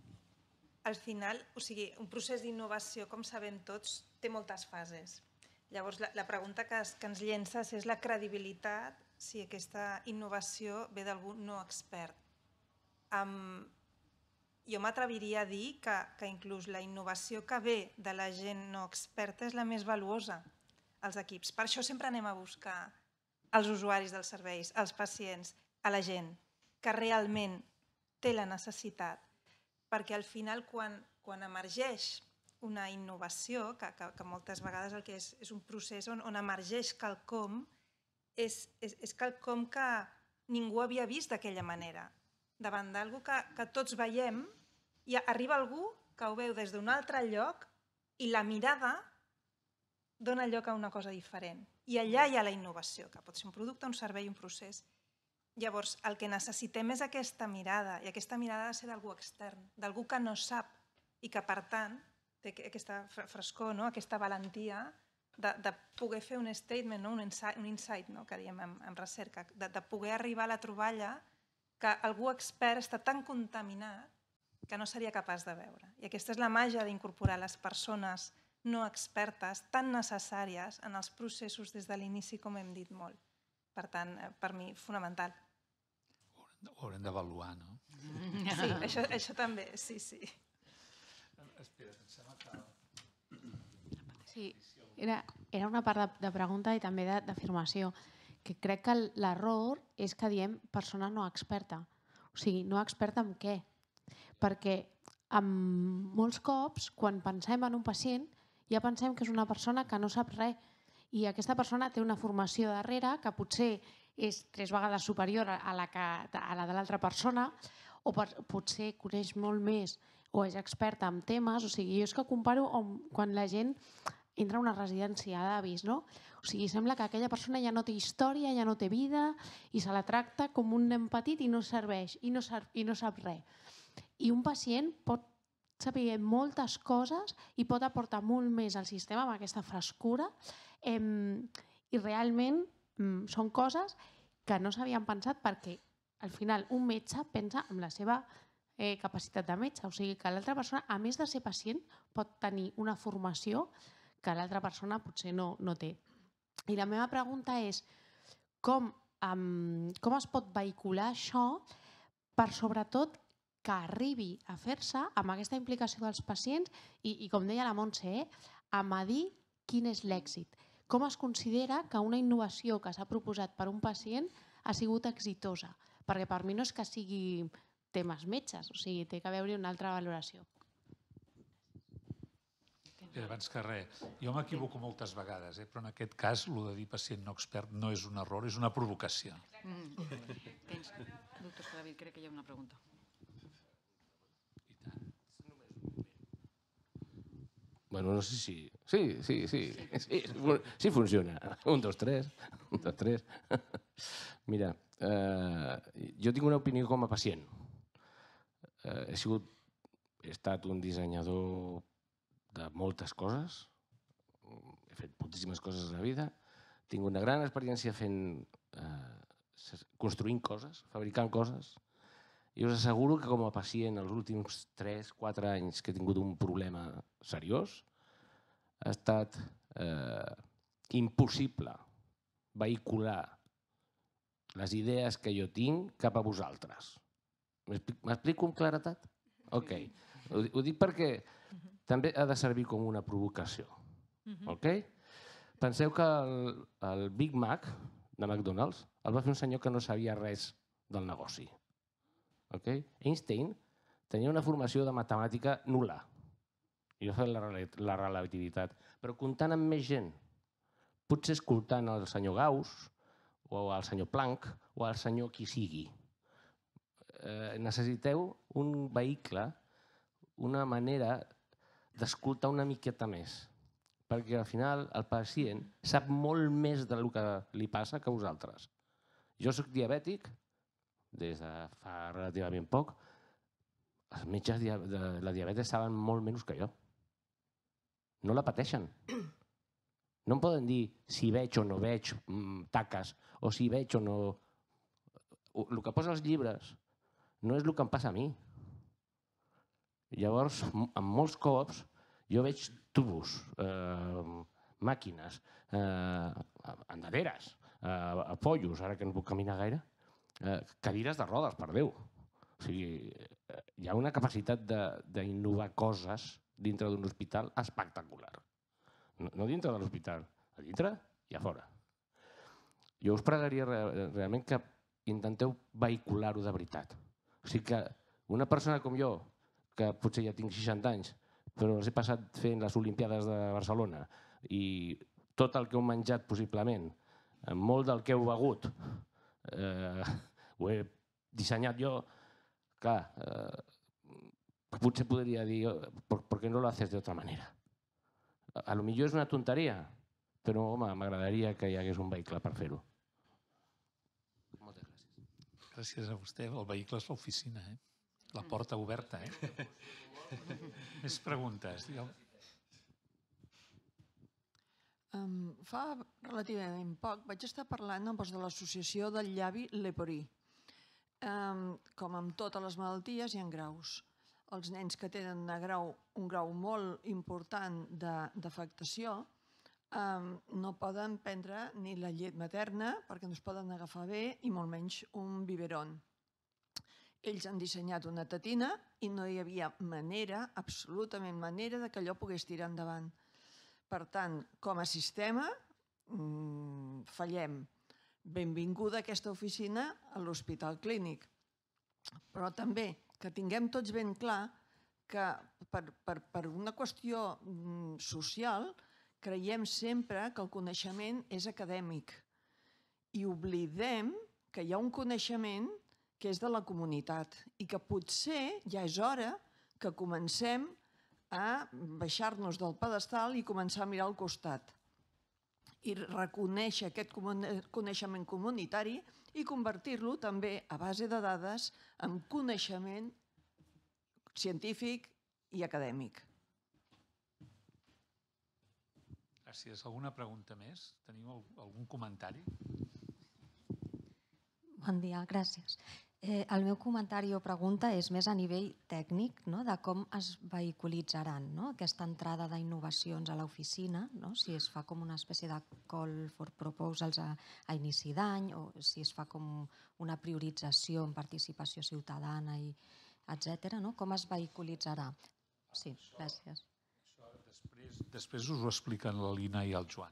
al final, o sigui, un procés d'innovació, com sabem tots, té moltes fases. Llavors, la, la pregunta que, es, que ens llences és la credibilitat si aquesta innovació ve d'algú no expert. Um, jo m'atreviria a dir que, que inclús la innovació que ve de la gent no experta és la més valuosa als equips. Per això sempre anem a buscar als usuaris dels serveis, als pacients, a la gent, que realment té la necessitat. Perquè al final, quan, quan emergeix una innovació, que, que, que moltes vegades el que és, és un procés on, on emergeix quelcom, és, és, és quelcom que ningú havia vist d'aquella manera. Davant d'algú que, que tots veiem, i arriba algú que ho veu des d'un altre lloc i la mirada dona lloc a una cosa diferent. I allà hi ha la innovació, que pot ser un producte, un servei, un procés. Llavors, el que necessitem és aquesta mirada, i aquesta mirada ha de ser d'algú extern, d'algú que no sap i que, per tant, té aquesta frescor, no?, aquesta valentia de, de poder fer un statement, no?, un insight, un insight no?, que diem en, en recerca, de, de poder arribar a la troballa que algú expert està tan contaminat que no seria capaç de veure. I aquesta és la màgia d'incorporar les persones no expertes, tan necessàries en els processos des de l'inici, com hem dit molt. Per tant, per mi, fonamental. Ho haurem d'avaluar, no? Sí, això, això també, sí, sí. Espera, em sembla que... Sí, era, era una part de, de pregunta i també d'afirmació, que crec que l'error és que diem persona no experta. O sigui, no experta en què? Perquè amb molts cops, quan pensem en un pacient, ja pensem que és una persona que no sap res i aquesta persona té una formació darrere que potser és tres vegades superior a la, que, a la de l'altra persona o per, potser coneix molt més o és experta en temes. O sigui, jo és que comparo amb quan la gent entra a una residència d'avis, no? O sigui, sembla que aquella persona ja no té història, ja no té vida i se la tracta com un nen petit i no serveix, i no, sap, i no sap res. I un pacient pot saber moltes coses i pot aportar molt més al sistema amb aquesta frescura eh, i realment mm, són coses que no s'havien pensat perquè al final un metge pensa en la seva eh, capacitat de metge, o sigui que l'altra persona, a més de ser pacient, pot tenir una formació que l'altra persona potser no, no té. I la meva pregunta és com, um, com es pot vehicular això per sobretot que arribi a fer-se amb aquesta implicació dels pacients i, i com deia la Montse, eh, a medir quin és l'èxit. Com es considera que una innovació que s'ha proposat per un pacient ha sigut exitosa? Perquè per mi no és que sigui temes metges, o sigui, té que haver-hi una altra valoració. Bé, abans que res, jo m'equivoco moltes vegades, eh? Però en aquest cas, el de dir pacient no expert no és un error, és una provocació. Mm. Tens, doctor Escaravill, crec que hi ha una pregunta. Bueno, no sé si... Sí, sí, sí. Sí, sí funciona. Un, dos, tres. Un, dos, tres. Mira, eh, jo tinc una opinió com a pacient. Eh, he sigut... He estat un dissenyador de moltes coses. He fet moltíssimes coses a la vida. Tinc una gran experiència fent... Eh, construint coses, fabricant coses. I us asseguro que com a pacient els últims tres quatre anys que he tingut un problema seriós ha estat eh, impossible vehicular les idees que jo tinc cap a vosaltres. M'explico amb claretat? Ok. Ho, ho dic perquè també ha de servir com una provocació. Ok? Penseu que el, el Big Mac de McDonald's el va fer un senyor que no sabia res del negoci. Okay? Einstein tenia una formació de matemàtica nul·la. Jo feia la, la relativitat. Però comptant amb més gent, potser escoltant el senyor Gauss, o el senyor Planck, o el senyor qui sigui, eh, necessiteu un vehicle, una manera d'escoltar una miqueta més. Perquè al final el pacient sap molt més del que li passa que vosaltres. Jo soc diabètic, des de fa relativament poc, els metges de la diabetes saben molt menys que jo. No la pateixen. No em poden dir si veig o no veig taques, o si veig o no... El que posa als llibres no és el que em passa a mi. Llavors, en molts cops, jo veig tubos, eh, màquines, eh, andaderes, eh, pollos, ara que no puc caminar gaire, Eh, cadires de rodes, per Déu. O sigui, eh, hi ha una capacitat d'innovar coses dintre d'un hospital espectacular. No, no dintre de l'hospital, a dintre i a fora. Jo us pregaria re, realment que intenteu vehicular-ho de veritat. O sigui que una persona com jo, que potser ja tinc seixanta anys, però els he passat fent les Olimpiades de Barcelona i tot el que heu menjat possiblement, molt del que heu begut, Eh, ho he dissenyat jo, clar, eh, potser podria dir ¿por, ¿por qué no lo haces de otra manera? A lo millor és una tonteria, però home, m'agradaria que hi hagués un vehicle per fer-ho. Moltes gràcies. Gràcies a vostè. El vehicle és l'oficina, eh? La porta oberta, eh? Més preguntes, digueu. Um, fa relativament poc vaig estar parlant doncs, de l'associació del llavi Leporí. Um, com amb totes les malalties hi ha graus. Els nens que tenen una grau, un grau molt important d'afectació um, no poden prendre ni la llet materna perquè no es poden agafar bé i molt menys un biberon. Ells han dissenyat una tetina i no hi havia manera, absolutament manera, de que allò pogués tirar endavant. Per tant, com a sistema, mmm, fallem. Benvinguda aquesta oficina a l'Hospital Clínic. Però també que tinguem tots ben clar que per, per, per una qüestió mm, social creiem sempre que el coneixement és acadèmic i oblidem que hi ha un coneixement que és de la comunitat i que potser ja és hora que comencem a baixar-nos del pedestal i començar a mirar al costat i reconèixer aquest coneixement comunitari i convertir-lo també a base de dades en coneixement científic i acadèmic. Gràcies. Alguna pregunta més? Teniu algun comentari? Bon dia, gràcies. El meu comentari o pregunta és més a nivell tècnic, de com es vehiculitzaran aquesta entrada d'innovacions a l'oficina, si es fa com una espècie de call for proposals a inici d'any o si es fa com una priorització en participació ciutadana, etcètera. Com es vehiculitzarà? Sí, gràcies. Després us ho expliquen la Lina i el Joan.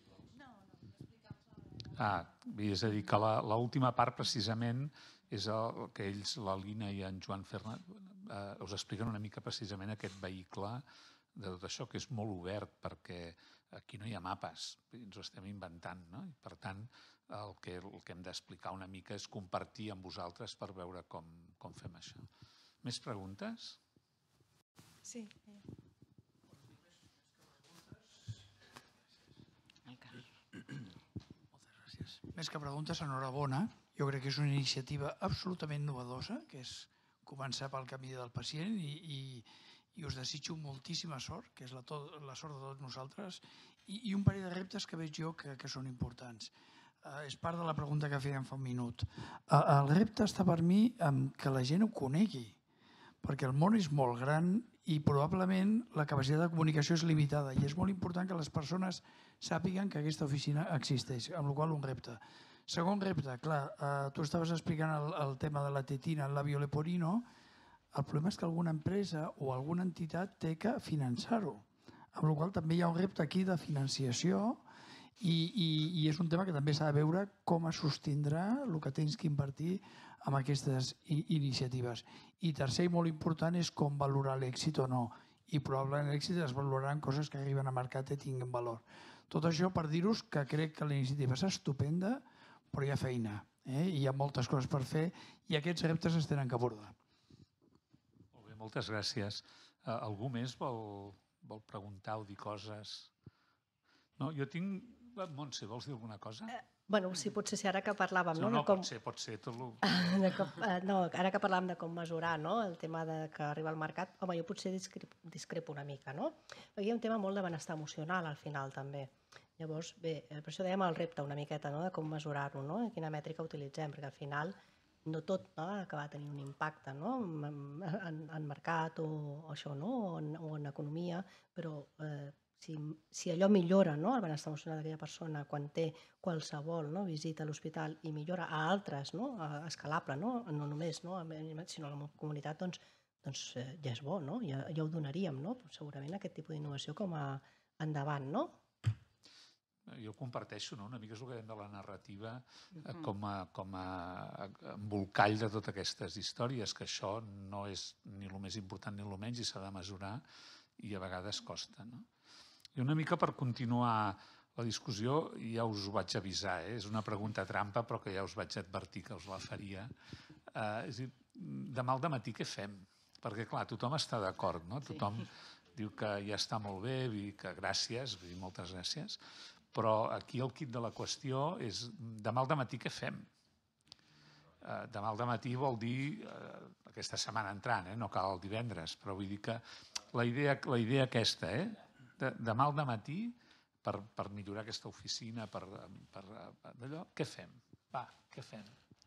Ah, és a dir, que l'última part precisament és el que ells, la Lina i en Joan Fernández, us expliquen una mica precisament aquest vehicle de tot això, que és molt obert, perquè aquí no hi ha mapes, ens ho estem inventant, no? I per tant, el que hem d'explicar una mica és compartir amb vosaltres per veure com fem això. Més preguntes? Sí. Més que preguntes, enhorabona. Jo crec que és una iniciativa absolutament novedosa, que és començar pel camí del pacient i us desitjo moltíssima sort, que és la sort de tots nosaltres, i un parell de reptes que veig jo que són importants. És part de la pregunta que fèiem fa un minut. El repte està per mi que la gent ho conegui, perquè el món és molt gran i probablement la capacitat de comunicació és limitada i és molt important que les persones sàpiguen que aquesta oficina existeix, amb la qual cosa un repte. Segon repte, clar, tu estaves explicant el tema de la tetina, el labio leporino, el problema és que alguna empresa o alguna entitat té que finançar-ho, amb la qual cosa també hi ha un repte aquí de financiació i és un tema que també s'ha de veure com es sostindrà el que tens que invertir en aquestes iniciatives. I tercer i molt important és com valorar l'èxit o no. I probablement l'èxit es valoraran coses que arriben a mercat i tinguin valor. Tot això per dir-vos que crec que la iniciativa és estupenda, però hi ha feina, hi ha moltes coses per fer i aquests reptes es tenen que abordar. Molt bé, moltes gràcies. Algú més vol preguntar o dir coses? No, jo tinc... Montse, vols dir alguna cosa? Bueno, sí, potser sí, ara que parlàvem... No, no, pot ser, pot ser. No, ara que parlàvem de com mesurar el tema que arriba al mercat, home, jo potser discrepo una mica, no? Perquè hi ha un tema molt de benestar emocional al final, també. Llavors, bé, per això dèiem el repte una miqueta, de com mesurar-ho, i quina mètrica utilitzem, perquè al final no tot acaba de tenir un impacte en mercat o això, o en economia, però si allò millora el benestar emocional d'aquella persona quan té qualsevol visita a l'hospital i millora a altres, escalable, no només, sinó a la comunitat, doncs ja és bo, ja ho donaríem, segurament aquest tipus d'innovació com a endavant, no? Jo comparteixo una mica és el que dèiem de la narrativa com a embolcall de totes aquestes històries, que això no és ni el més important ni el menys i s'ha de mesurar i a vegades costa. I una mica per continuar la discussió, ja us ho vaig avisar, és una pregunta trampa però que ja us vaig advertir que us la faria. Demà al dematí què fem? Perquè clar, tothom està d'acord, tothom diu que ja està molt bé, que gràcies, moltes gràcies, però aquí el quid de la qüestió és demà al dematí què fem? Demà al dematí vol dir aquesta setmana entrant, no cal el divendres, però vull dir que la idea aquesta, demà al dematí per millorar aquesta oficina, per allò, què fem? Va, què fem?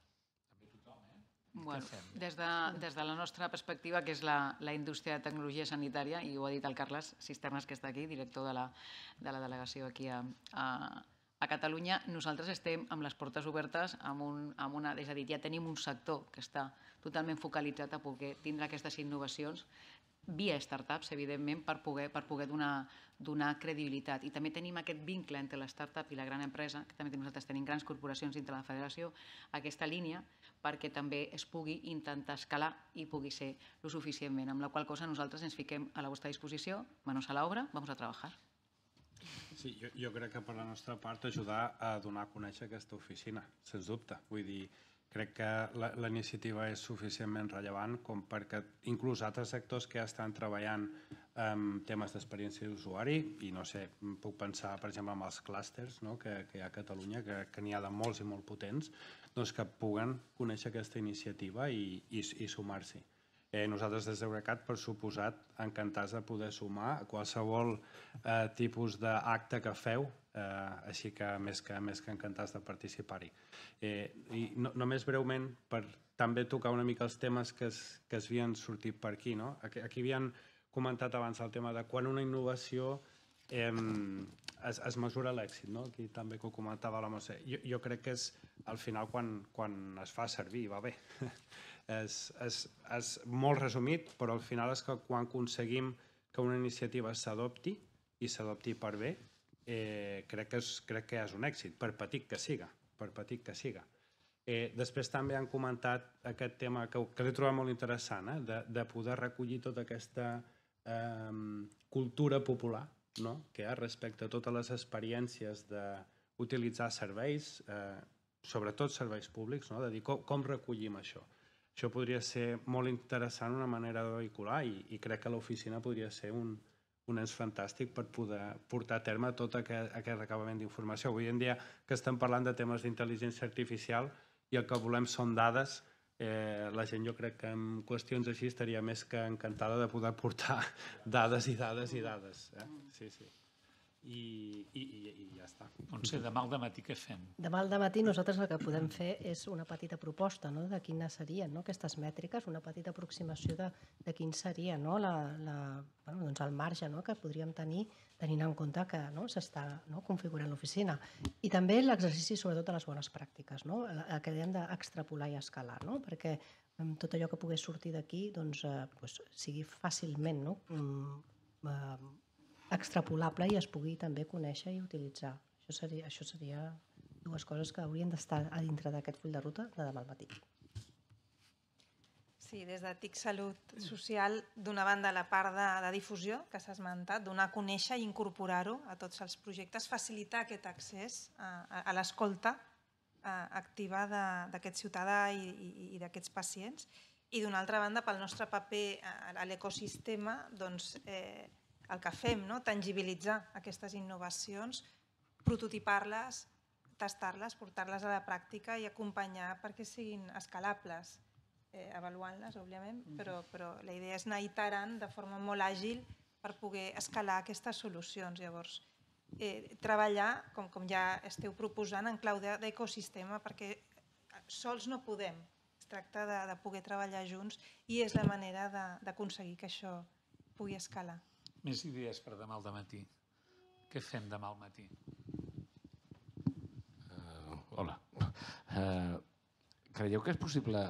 Des de la nostra perspectiva, que és la indústria de tecnologia sanitària, i ho ha dit el Carles Cisternes, que està aquí, director de la delegació aquí a Catalunya, nosaltres estem amb les portes obertes, és a dir, ja tenim un sector que està totalment focalitzat a poder tindre aquestes innovacions via startups, evidentment, per poder donar credibilitat. I també tenim aquest vincle entre la startup i la gran empresa, que també nosaltres tenim grans corporacions dintre la federació, aquesta línia, perquè també es pugui intentar escalar i pugui ser lo suficientment, amb la qual cosa nosaltres ens fiquem a la vostra disposició, manos a l'obra, vamos a trabajar. Sí, jo crec que per la nostra part ajudar a donar a conèixer aquesta oficina, sens dubte. Vull dir, crec que la iniciativa és suficientment rellevant com perquè inclús altres sectors que ja estan treballant amb temes d'experiència d'usuari i no sé, puc pensar per exemple en els clústers que hi ha a Catalunya, que n'hi ha de molts i molt potents, doncs que puguen conèixer aquesta iniciativa i sumar-s'hi. Nosaltres des d'Eurecat, per suposat, encantats de poder sumar a qualsevol tipus d'acte que feu, així que més que encantats de participar-hi. I només breument, per també tocar una mica els temes que es havien sortit per aquí. Aquí havien comentat abans el tema de quan una innovació es mesura l'èxit. Aquí també que ho comentava la Mercè. Jo crec que és al final quan es fa servir i va bé. És molt resumit, però al final és que quan aconseguim que una iniciativa s'adopti i s'adopti per bé, crec que és un èxit, per petit que siga, per petit que siga. Després també han comentat aquest tema que l'he trobat molt interessant, de poder recollir tota aquesta cultura popular que hi ha respecte a totes les experiències d'utilitzar serveis, sobretot serveis públics, de dir com recollim això. Això podria ser molt interessant, una manera de vehicular, i crec que l'oficina podria ser un ens fantàstic per poder portar a terme tot aquest recabament d'informació. Avui en dia que estem parlant de temes d'intel·ligència artificial i el que volem són dades, la gent jo crec que en qüestions així estaria més que encantada de poder portar dades i dades i dades. Sí, sí. I ja està. Montse, demà al dematí què fem? Demà al dematí nosaltres el que podem fer és una petita proposta de quines serien aquestes mètriques, una petita aproximació de quin seria el marge que podríem tenir tenint en compte que s'està configurant l'oficina. I també l'exercici sobretot de les bones pràctiques, el que hem d'extrapolar i escalar, perquè tot allò que pogués sortir d'aquí sigui fàcilment extrapolable i es pugui també conèixer i utilitzar. Això seria dues coses que haurien d'estar a dintre d'aquest full de ruta de demà al matí. Sí, des de T I C Salut Social, d'una banda la part de difusió que s'ha esmentat, donar a conèixer i incorporar-ho a tots els projectes, facilitar aquest accés a l'escolta activa d'aquest ciutadà i d'aquests pacients, i d'una altra banda pel nostre paper a l'ecosistema, doncs el que fem, tangibilitzar aquestes innovacions, prototipar-les, tastar-les, portar-les a la pràctica i acompanyar perquè siguin escalables, avaluant-les, òbviament, però la idea és anar iterant de forma molt àgil per poder escalar aquestes solucions. Llavors, treballar, com ja esteu proposant, en clau d'ecosistema, perquè sols no podem. Es tracta de poder treballar junts i és la manera d'aconseguir que això pugui escalar. Més idees per demà al dematí. Què fem demà al matí? Hola. Creieu que és possible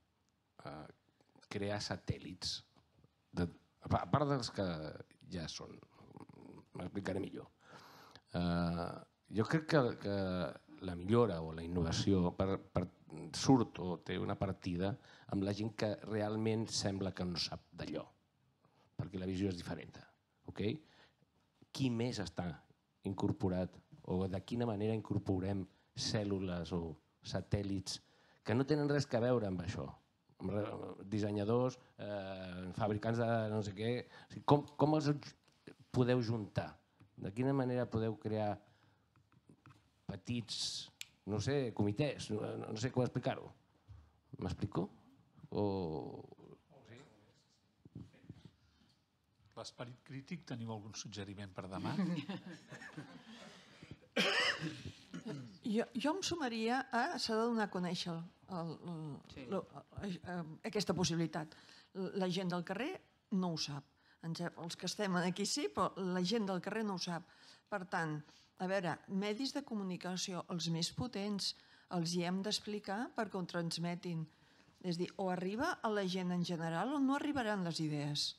crear satèl·lits? A part dels que ja són. M'explicaré millor. Jo crec que la millora o la innovació surt o té una partida amb la gent que realment sembla que no sap d'allò, perquè la visió és diferent. Qui més està incorporat o de quina manera incorporem cèl·lules o satèl·lits que no tenen res a veure amb això? Dissenyadors, fabricants de no sé què... Com els podeu juntar? De quina manera podeu crear petits, no sé, comitès? No sé com explicar-ho. M'explico? O... L'esperit crític, teniu algun suggeriment per demà? Jo em sumaria a s'ha de donar a conèixer aquesta possibilitat. La gent del carrer no ho sap. Els que estem aquí sí, però la gent del carrer no ho sap. Per tant, a veure, medis de comunicació, els més potents, els hi hem d'explicar perquè ho transmetin. És a dir, o arriba a la gent en general o no arribaran les idees.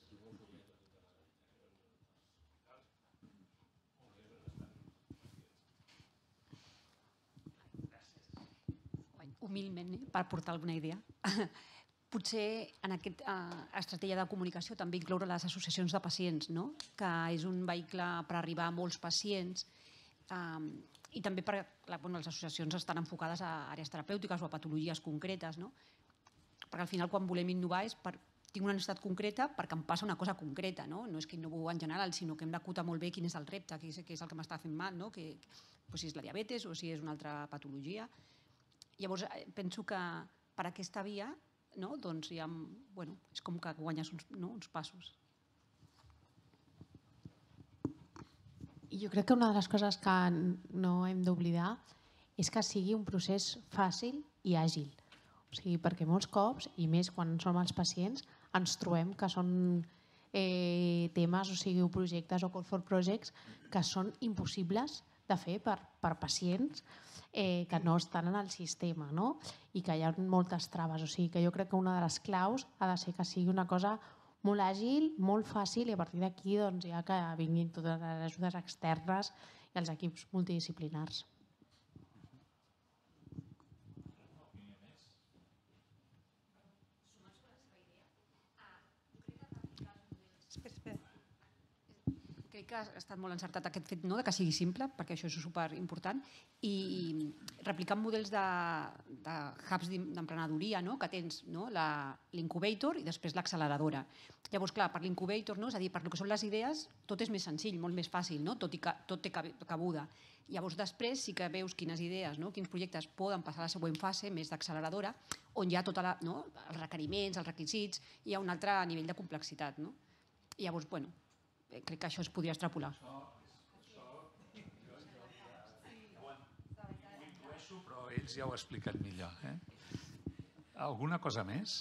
Humilment, per portar alguna idea. Potser en aquesta estratègia de comunicació també incloure les associacions de pacients, que és un vehicle per arribar a molts pacients, i també perquè les associacions estan enfocades a àrees terapèutiques o a patologies concretes, perquè al final quan volem innovar és per tinc una necessitat concreta perquè em passa una cosa concreta, no? No és que innovo en general, sinó que hem d'acotar molt bé quin és el repte, què és, què és el que m'està fent mal, no? Que, pues, si és la diabetes o si és una altra patologia. Llavors, penso que per aquesta via, no? Doncs ja, bueno, és com que guanyes uns, no? uns passos. I jo crec que una de les coses que no hem d'oblidar és que sigui un procés fàcil i àgil. O sigui, perquè molts cops, i més quan som els pacients, ens trobem que són eh, temes, o sigui, projectes o call for projects que són impossibles de fer per, per pacients eh, que no estan en el sistema, no? I que hi ha moltes traves. O sigui, que jo crec que una de les claus ha de ser que sigui una cosa molt àgil, molt fàcil, i a partir d'aquí doncs, ja que vinguin totes les ajudes externes i els equips multidisciplinars. Crec que ha estat molt encertat aquest fet, no?, de que sigui simple, perquè això és superimportant, i replicant models de, de hubs d'emprenedoria, no?, que tens, no?, l'incubator i després l'acceleradora. Llavors, clar, per l'incubator, no?, és a dir, per el que són les idees, tot és més senzill, molt més fàcil, no?, tot, i que, tot té cabuda. Llavors, després sí que veus quines idees, no?, quins projectes poden passar a la següent fase, més d'acceleradora, on hi ha tots no?, els requeriments, els requisits, i hi ha un altre nivell de complexitat, no? Llavors, bueno, crec que això es podria extrapolar. Ho intueixo, però ells ja ho expliquen millor. Eh? Alguna cosa més?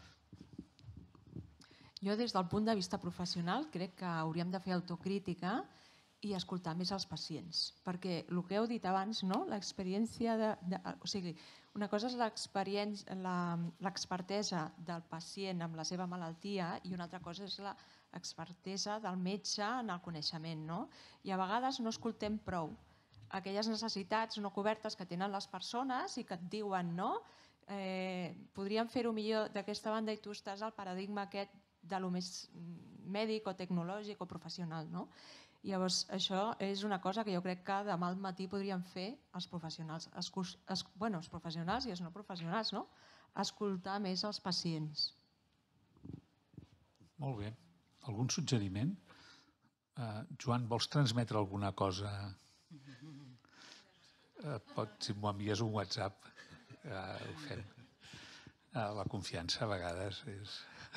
Jo, des del punt de vista professional, crec que hauríem de fer autocrítica i escoltar més els pacients. Perquè el que heu dit abans, no? L'experiència de, de... O sigui, una cosa és l'expertesa del pacient amb la seva malaltia i una altra cosa és l'expertesa del metge en el coneixement, no? I a vegades no escoltem prou aquelles necessitats no cobertes que tenen les persones i que et diuen, no? Eh, podríem fer-ho millor d'aquesta banda i tu estàs al paradigma aquest de lo més mèdic o tecnològic o professional, no? Llavors, això és una cosa que jo crec que demà al matí podríem fer els professionals, es, es, bueno, els professionals i els no professionals, no? Escoltar més els pacients. Molt bé. Algun suggeriment? Uh, Joan, vols transmetre alguna cosa? Uh, pot, si m'ho envies un WhatsApp, uh, ho fem. Uh, la confiança a vegades és...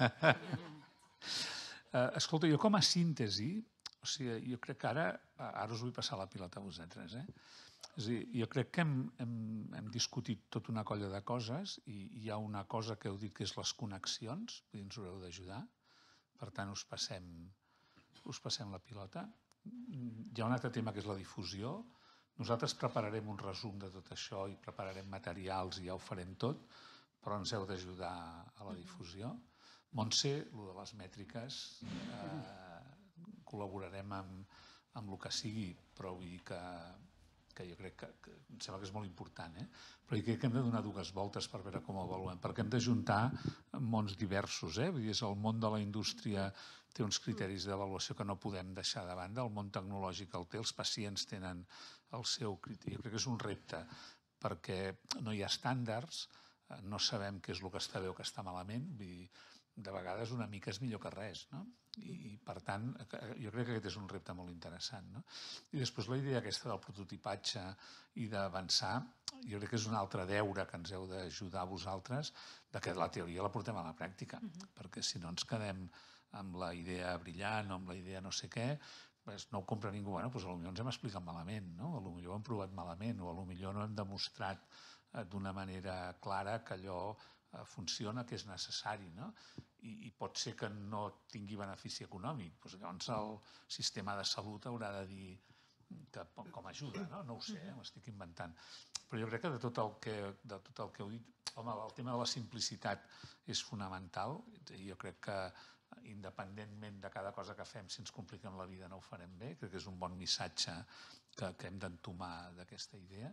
uh, escolta, jo com a síntesi, o sigui, jo crec que ara, ara us vull passar la pilota a vosaltres, eh? És a dir, jo crec que hem, hem, hem discutit tota una colla de coses i hi ha una cosa que heu dit que és les connexions, vull dir, ens haureu d'ajudar, per tant us passem, us passem la pilota. Hi ha un altre tema que és la difusió. Nosaltres prepararem un resum de tot això i prepararem materials i ja ho farem tot, però ens heu d'ajudar a la difusió. Montse, el de les mètriques, eh, col·laborarem amb, amb el que sigui, però vull dir que, que jo crec que, que em sembla que és molt important, eh? Però jo crec que hem de donar dues voltes per veure com ho avaluem, perquè hem d'ajuntar mons diversos, eh? Vull dir, és el món de la indústria té uns criteris d'avaluació que no podem deixar de banda, el món tecnològic el té, els pacients tenen el seu criteri. Jo crec que és un repte, perquè no hi ha estàndards, no sabem què és el que està bé o que està malament, vull dir, de vegades una mica és millor que res, no? I, per tant, jo crec que aquest és un repte molt interessant, no? I després la idea aquesta del prototipatge i d'avançar, jo crec que és un altre deure que ens heu d'ajudar a vosaltres, de que la teoria la portem a la pràctica, uh-huh. perquè si no ens quedem amb la idea brillant o amb la idea no sé què, pues no ho compra ningú, bueno, doncs potser ens hem explicat malament, no? Potser ho hem provat malament, o potser no hem demostrat d'una manera clara que allò funciona, que és necessari, no? I, i pot ser que no tingui benefici econòmic. Doncs llavors el sistema de salut haurà de dir que, com ajuda, no? No ho sé, eh? M'estic inventant. Però jo crec que de tot el que, de tot el que heu dit, home, el tema de la simplicitat és fonamental. Jo crec que independentment de cada cosa que fem, si ens compliquem la vida no ho farem bé. Crec que és un bon missatge que, que hem d'entomar d'aquesta idea.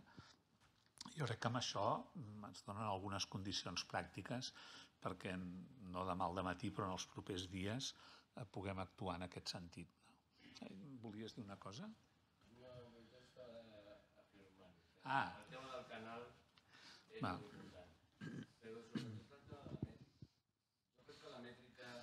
Jo crec que amb això ens donen algunes condicions pràctiques perquè no demà al dematí, però en els propers dies puguem actuar en aquest sentit. Volies dir una cosa? No, només per afirmar. Ah. El tema del canal és Va. molt important. Però sobretot tracta de la mètrica. Jo crec que la mètrica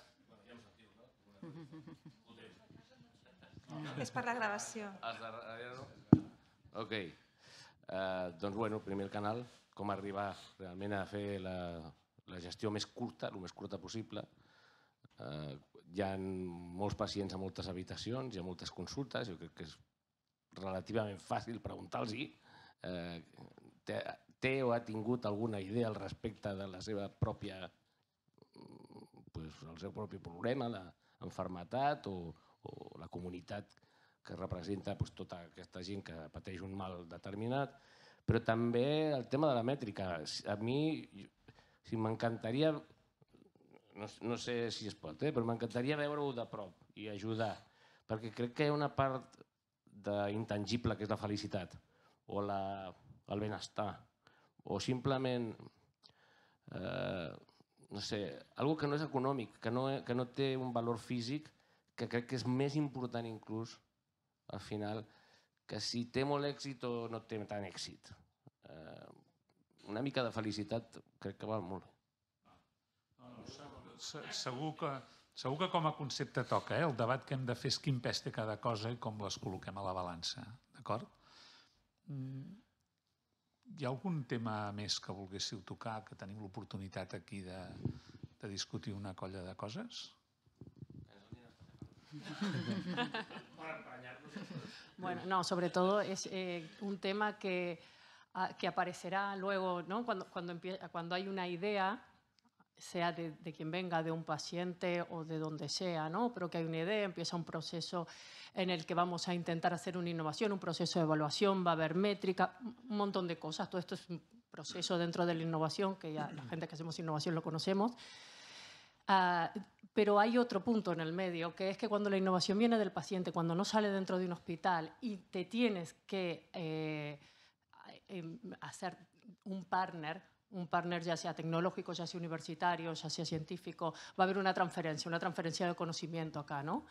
És per la gravació. Ok. Doncs, bueno, primer el canal, com arribar realment a fer la gestió més curta, el més curta possible. Hi ha molts pacients a moltes habitacions, hi ha moltes consultes, jo crec que és relativament fàcil preguntar-los-hi. Té o ha tingut alguna idea al respecte de la seva pròpia, el seu propi problema, l'enfermetat o la comunitat que representa tota aquesta gent que pateix un mal determinat, però també el tema de la mètrica. A mi m'encantaria, no sé si es pot, però m'encantaria veure-ho de prop i ajudar, perquè crec que hi ha una part intangible que és la felicitat o el benestar o simplement, no sé, alguna que no és econòmic, que no té un valor físic, que crec que és més important inclús al final que si té molt èxit o no té tant èxit. Una mica de felicitat crec que val molt. Segur que com a concepte toca. El debat que hem de fer és quin pes té cada cosa i com les col·loquem a la balança. D'acord? Hi ha algun tema més que volguéssiu tocar, que tenim l'oportunitat aquí de discutir una colla de coses? Bueno, no, sobre todo es eh, un tema que, a, que aparecerá luego, ¿no? Cuando, cuando, empieza, cuando hay una idea, sea de, de quien venga, de un paciente o de donde sea, ¿no? Pero que hay una idea, empieza un proceso en el que vamos a intentar hacer una innovación, un proceso de evaluación, va a haber métrica, un montón de cosas. Todo esto es un proceso dentro de la innovación, que ya la gente que hacemos innovación lo conocemos. Uh, pero hay otro punto en el medio, que es que cuando la innovación viene del paciente, cuando no sale dentro de un hospital y te tienes que eh, eh, hacer un partner, un partner ya sea tecnológico, ya sea universitario, ya sea científico, va a haber una transferencia, una transferencia de conocimiento acá, ¿no?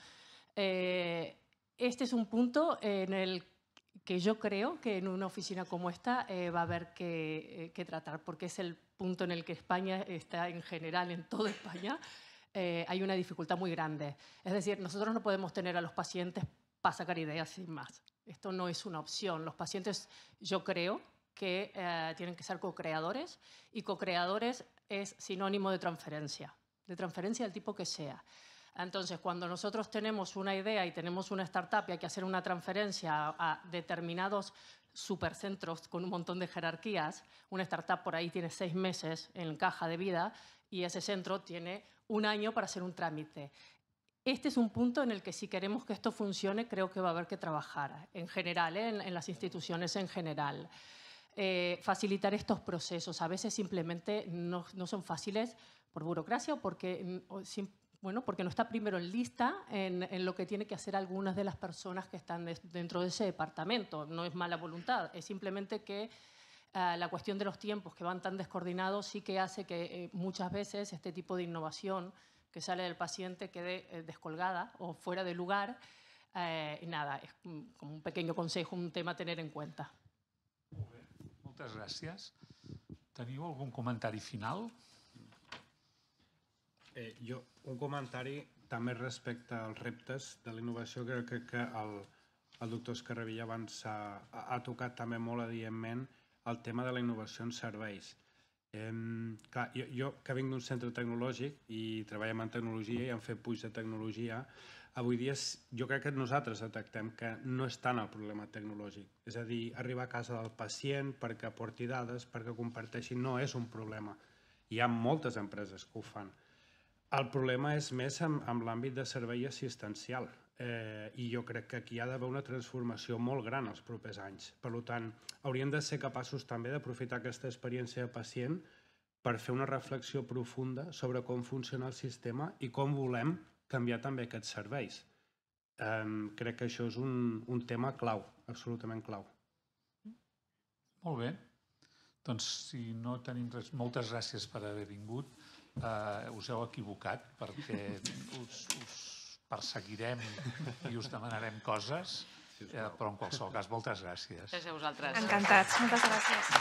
Eh, este es un punto en el que yo creo que en una oficina como esta eh, va a haber que, eh, que tratar, porque es el punto en el que España está en general, en toda España, eh, hay una dificultad muy grande. Es decir, nosotros no podemos tener a los pacientes para sacar ideas sin más. Esto no es una opción. Los pacientes, yo creo, que eh, tienen que ser co-creadores, y co-creadores es sinónimo de transferencia, de transferencia del tipo que sea. Entonces, cuando nosotros tenemos una idea y tenemos una startup y hay que hacer una transferencia a, a determinados supercentros con un montón de jerarquías, una startup por ahí tiene seis meses en caja de vida y ese centro tiene un año para hacer un trámite. Este es un punto en el que si queremos que esto funcione, creo que va a haber que trabajar en general, ¿eh? en, en las instituciones en general. Eh, facilitar estos procesos. A veces simplemente no, no son fáciles por burocracia o porque, o, bueno, porque no está primero en lista en, en lo que tiene que hacer algunas de las personas que están de, dentro de ese departamento. No es mala voluntad, es simplemente que uh, la cuestión de los tiempos que van tan descoordinados sí que hace que eh, muchas veces este tipo de innovación que sale del paciente quede eh, descolgada o fuera de lugar. Eh, y nada, es como un pequeño consejo, un tema a tener en cuenta. Moltes gràcies. Teniu algun comentari final? Eh, jo, un comentari també respecte als reptes de la innovació. Crec que, que el, el doctor Escarravilla abans ha, ha tocat també molt adientment el tema de la innovació en serveis. Eh, clar, jo, jo que vinc d'un centre tecnològic i treballem en tecnologia i hem fet punts de tecnologia, avui dia jo crec que nosaltres detectem que no és tant el problema tecnològic. És a dir, arribar a casa del pacient perquè aporti dades, perquè comparteixi, no és un problema. Hi ha moltes empreses que ho fan. El problema és més amb, amb l'àmbit de servei assistencial eh, i jo crec que aquí hi ha d'haver una transformació molt gran els propers anys. Per tant, hauríem de ser capaços també d'aprofitar aquesta experiència de pacient per fer una reflexió profunda sobre com funciona el sistema i com volem canviar també aquests serveis. Um, crec que això és un, un tema clau, absolutament clau. Molt bé. Doncs, si no tenim res, moltes gràcies per haver vingut. Uh, us heu equivocat perquè us, us perseguirem i us demanarem coses, uh, però en qualsevol cas, moltes gràcies. Gràcies a vosaltres. Encantats, moltes gràcies.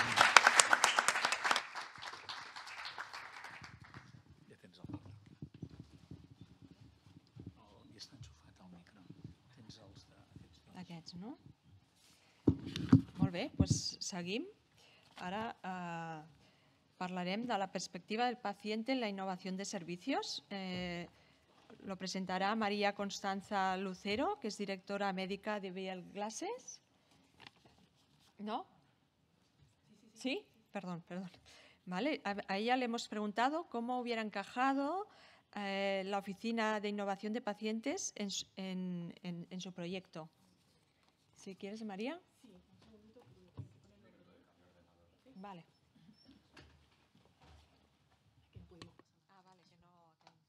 Ja tens el llibre. aquí està enxufat el micro. Tens els d'aquests. Aquests, no? Molt bé, doncs seguim. Ara eh, parlarem de la perspectiva del paciente en la innovación de servicios. Eh, lo presentará María Constanza Lucero, que es directora médica de Biel Glasses. ¿No? ¿Sí? Perdón, perdón. Vale, a, a ella le hemos preguntado cómo hubiera encajado eh, la Oficina de Innovación de Pacientes en, su- en, en, en su proyecto. Si quieres, María. Vale. Ah, vale, que no... De acuerdo.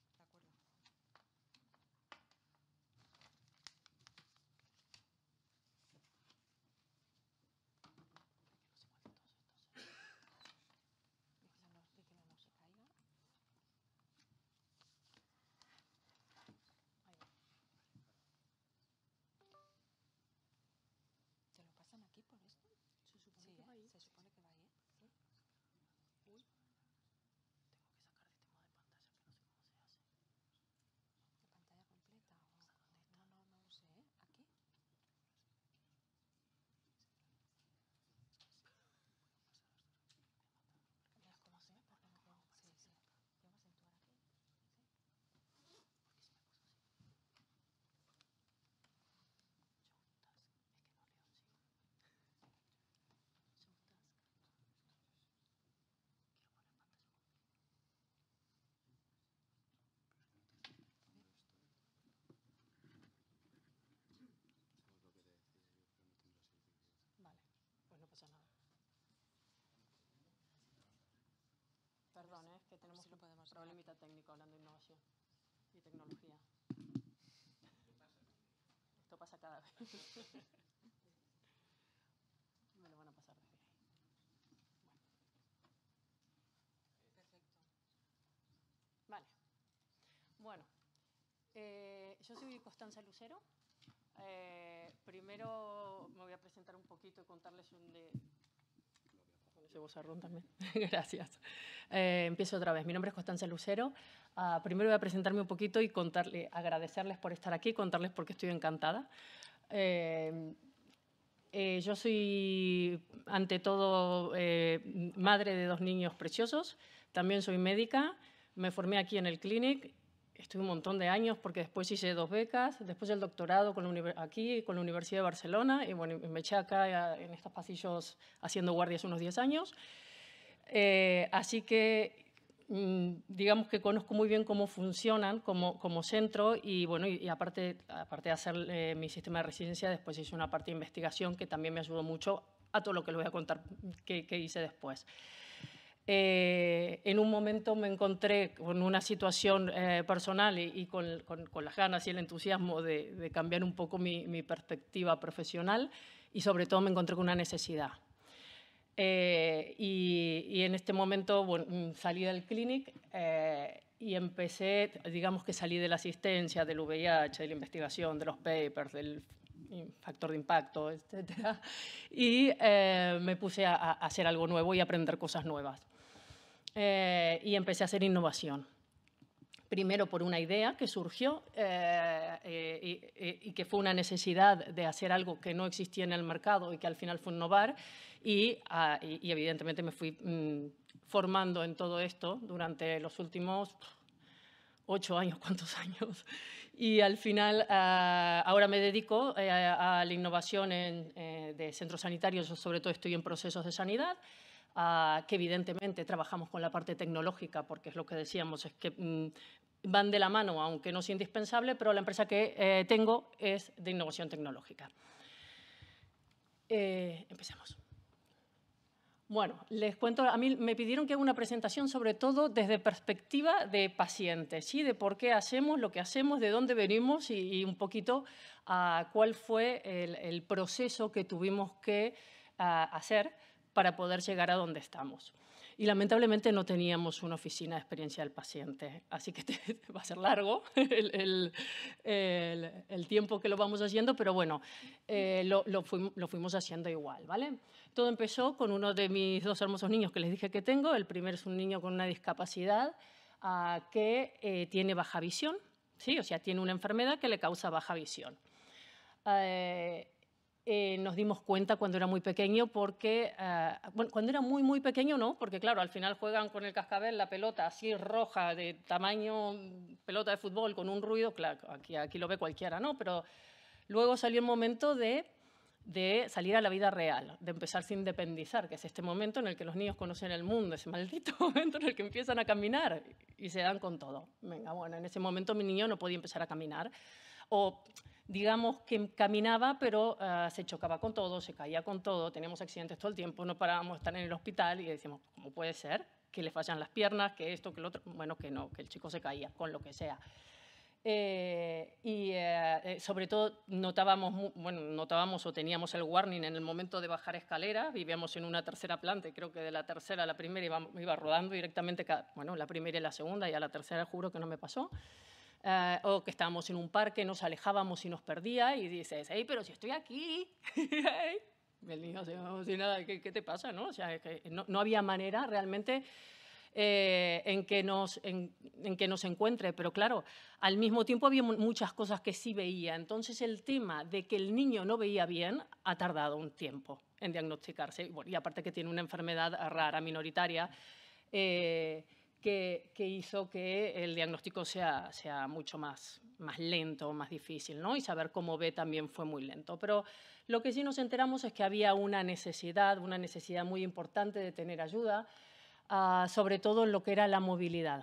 ¿Te lo pasan aquí por esto? Se supone que va ahí. Se supone que va ahí. Sí. Uy. ¿De pantalla completa? O... No, no, no lo sé. ¿eh? ¿Aquí? Ya, ¿cómo sé? Porque no puedo. Sí, sí. Yo voy a situar aquí. Sí. Vale, pues no pasa nada. Perdón, ¿eh? Es que tenemos si lo un podemos problemita técnico hablando de innovación y tecnología. Esto pasa cada vez. Me lo van a pasar desde ahí. Perfecto. Vale. Bueno, eh, yo soy Constanza Lucero. Eh, primero me voy a presentar un poquito y contarles un de... Con ese bozarrón también. Gracias. Eh, empiezo otra vez. Mi nombre es Constanza Lucero. Ah, primero voy a presentarme un poquito y contarle, agradecerles por estar aquí, contarles por qué estoy encantada. Eh, eh, yo soy, ante todo, eh, madre de dos niños preciosos. También soy médica. Me formé aquí en el Clinic. Estuve un montón de años porque después hice dos becas, después el doctorado con la univer- aquí con la Universidad de Barcelona y bueno, me eché acá en estos pasillos haciendo guardias unos diez años. Eh, así que mm, digamos que conozco muy bien cómo funcionan como, como centro y bueno, y, y aparte, aparte de hacer eh, mi sistema de residencia, después hice una parte de investigación que también me ayudó mucho a todo lo que les voy a contar que, que hice después. Eh, en un momento me encontré con una situación eh, personal y, y con, con, con las ganas y el entusiasmo de, de cambiar un poco mi, mi perspectiva profesional y sobre todo me encontré con una necesidad. Eh, y, y en este momento bueno, salí del Clinic eh, y empecé, digamos que salí de la asistencia, del V I H, de la investigación, de los papers, del factor de impacto, etcétera, y eh, me puse a, a hacer algo nuevo y a aprender cosas nuevas. Eh, y empecé a hacer innovación. Primero por una idea que surgió eh, eh, y, y que fue una necesidad de hacer algo que no existía en el mercado y que al final fue innovar. Y, uh, y, y evidentemente me fui mm, formando en todo esto durante los últimos ocho años, ¿cuántos años? Y al final, uh, ahora me dedico eh, a la innovación en, eh, de centros sanitarios. Yo sobre todo estoy en procesos de sanidad, uh, que evidentemente trabajamos con la parte tecnológica, porque es lo que decíamos, es que mm, van de la mano, aunque no es indispensable, pero la empresa que eh, tengo es de innovación tecnológica. Eh, empecemos. Bueno, les cuento, a mí me pidieron que haga una presentación sobre todo desde perspectiva de pacientes, ¿sí? De por qué hacemos lo que hacemos, de dónde venimos y, y un poquito uh, cuál fue el, el proceso que tuvimos que uh, hacer para poder llegar a donde estamos. Y lamentablemente no teníamos una oficina de experiencia del paciente, así que te, te va a ser largo el, el, el, el tiempo que lo vamos haciendo, pero bueno, eh, lo, lo, fuimos, lo fuimos haciendo igual, ¿vale? Todo empezó con uno de mis dos hermosos niños que les dije que tengo. El primero es un niño con una discapacidad uh, que eh, tiene baja visión, ¿sí? O sea, tiene una enfermedad que le causa baja visión. Eh, eh, nos dimos cuenta cuando era muy pequeño porque, eh, bueno, cuando era muy, muy pequeño no, porque claro, al final juegan con el cascabel, la pelota así roja, de tamaño pelota de fútbol, con un ruido, claro, aquí, aquí lo ve cualquiera, ¿no? Pero luego salió el momento de, de salir a la vida real, de empezarse a independizar, que es este momento en el que los niños conocen el mundo, ese maldito momento en el que empiezan a caminar y se dan con todo. Venga, bueno, en ese momento mi niño no podía empezar a caminar, o digamos que caminaba, pero uh, se chocaba con todo, se caía con todo, teníamos accidentes todo el tiempo, no parábamos de estar en el hospital y decíamos, ¿cómo puede ser? Que le fallan las piernas, que esto, que lo otro. Bueno, que no, que el chico se caía, con lo que sea. Eh, y eh, sobre todo notábamos, bueno, notábamos o teníamos el warning en el momento de bajar escaleras, vivíamos en una tercera planta y creo que de la tercera a la primera iba, iba rodando directamente, cada, bueno, la primera y la segunda, y a la tercera juro que no me pasó. Uh, o que estábamos en un parque, nos alejábamos y nos perdía y dices, hey, pero si estoy aquí. El niño, no, sin nada, ¿qué, ¿qué te pasa? ¿No? O sea, que no, no había manera realmente eh, en, que nos, en, en que nos encuentre, pero claro, al mismo tiempo había muchas cosas que sí veía. Entonces el tema de que el niño no veía bien ha tardado un tiempo en diagnosticarse. Bueno, y aparte que tiene una enfermedad rara, minoritaria, eh, Que, que hizo que el diagnóstico sea, sea mucho más, más lento, más difícil, ¿no? Y saber cómo ve también fue muy lento. Pero lo que sí nos enteramos es que había una necesidad, una necesidad muy importante de tener ayuda, uh, sobre todo en lo que era la movilidad.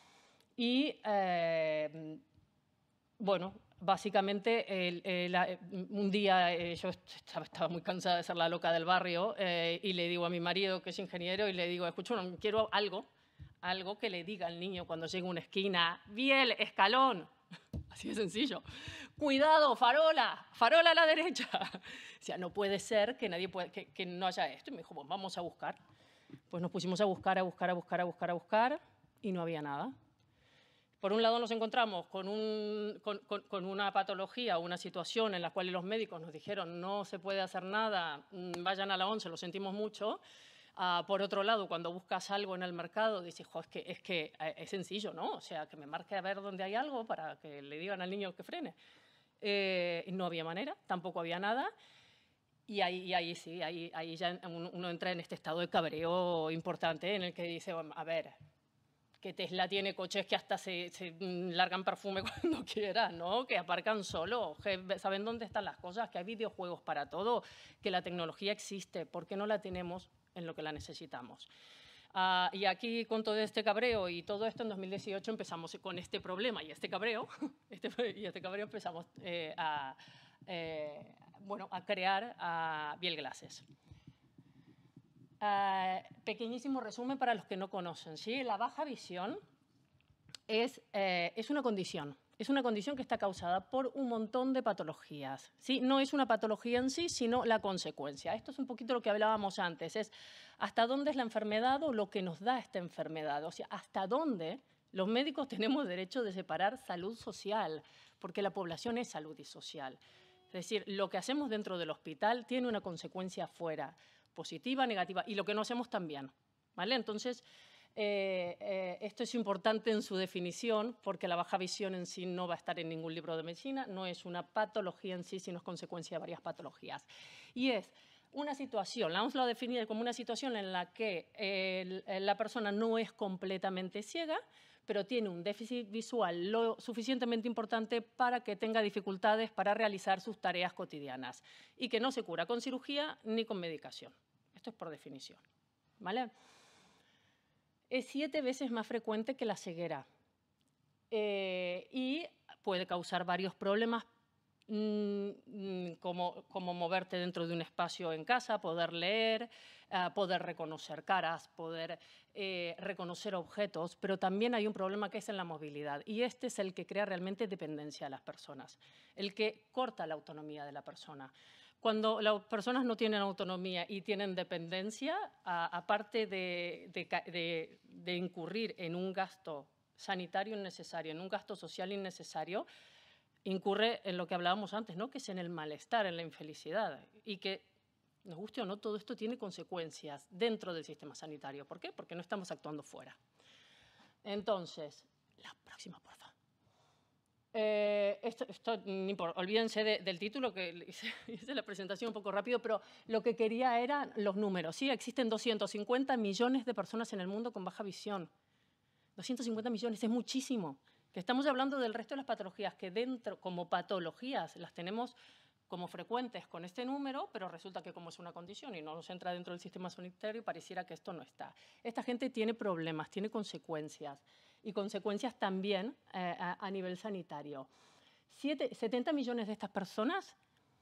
Y, eh, bueno, básicamente el, el, un día eh, yo estaba, estaba muy cansada de ser la loca del barrio eh, y le digo a mi marido, que es ingeniero, y le digo, escucha, no, quiero algo, algo que le diga al niño cuando llegue a una esquina, biel, escalón, así de sencillo, cuidado, farola, farola a la derecha. O sea, no puede ser que, nadie pueda, que, que no haya esto. Y me dijo, pues vamos a buscar. Pues nos pusimos a buscar, a buscar, a buscar, a buscar, a buscar, y no había nada. Por un lado nos encontramos con, un, con, con, con una patología o una situación en la cual los médicos nos dijeron no se puede hacer nada, vayan a la once, lo sentimos mucho. Uh, por otro lado, cuando buscas algo en el mercado, dices, jo, es que, es que es sencillo, ¿no? O sea, que me marque a ver dónde hay algo para que le digan al niño que frene. Eh, no había manera, tampoco había nada. Y ahí, y ahí sí, ahí, ahí ya uno entra en este estado de cabreo importante en el que dice, a ver, que Tesla tiene coches que hasta se, se largan perfume cuando quieran, ¿no? Que aparcan solo, que saben dónde están las cosas, que hay videojuegos para todo, que la tecnología existe, ¿por qué no la tenemos en lo que la necesitamos? Uh, y aquí con todo este cabreo y todo esto en dos mil dieciocho empezamos con este problema y este cabreo, este, y este cabreo empezamos eh, a, eh, bueno, a crear a Biel Glasses. Uh, pequeñísimo resumen para los que no conocen, ¿sí? La baja visión es, eh, es una condición. Es una condición que está causada por un montón de patologías, ¿sí? No es una patología en sí, sino la consecuencia. Esto es un poquito lo que hablábamos antes, es hasta dónde es la enfermedad o lo que nos da esta enfermedad. O sea, hasta dónde los médicos tenemos derecho de separar salud social, porque la población es salud y social. Es decir, lo que hacemos dentro del hospital tiene una consecuencia afuera, positiva, negativa, y lo que no hacemos también, ¿vale? Entonces, Eh, eh, esto es importante en su definición porque la baja visión en sí no va a estar en ningún libro de medicina, no es una patología en sí, sino es consecuencia de varias patologías. Y es una situación, la O M S lo ha definido como una situación en la que eh, la persona no es completamente ciega, pero tiene un déficit visual lo suficientemente importante para que tenga dificultades para realizar sus tareas cotidianas y que no se cura con cirugía ni con medicación. Esto es por definición, ¿vale? Es siete veces más frecuente que la ceguera eh, y puede causar varios problemas mmm, como, como moverte dentro de un espacio en casa, poder leer, uh, poder reconocer caras, poder eh, reconocer objetos, pero también hay un problema que es en la movilidad y este es el que crea realmente dependencia a las personas, el que corta la autonomía de la persona. Cuando las personas no tienen autonomía y tienen dependencia, a, aparte de, de, de, de incurrir en un gasto sanitario innecesario, en un gasto social innecesario, incurre en lo que hablábamos antes, ¿no? Que es en el malestar, en la infelicidad. Y que, nos guste o no, todo esto tiene consecuencias dentro del sistema sanitario. ¿Por qué? Porque no estamos actuando fuera. Entonces, la próxima, por favor. Eh, esto, esto, no importa, olvídense de, del título, que hice, hice la presentación un poco rápido, pero lo que quería eran los números. ¿Sí? Existen doscientos cincuenta millones de personas en el mundo con baja visión. doscientos cincuenta millones, es muchísimo. Que estamos hablando del resto de las patologías, que dentro, como patologías, las tenemos como frecuentes con este número, pero resulta que como es una condición y no nos entra dentro del sistema sanitario, pareciera que esto no está. Esta gente tiene problemas, tiene consecuencias, y consecuencias también eh, a, a nivel sanitario. Siete, setenta millones de estas personas,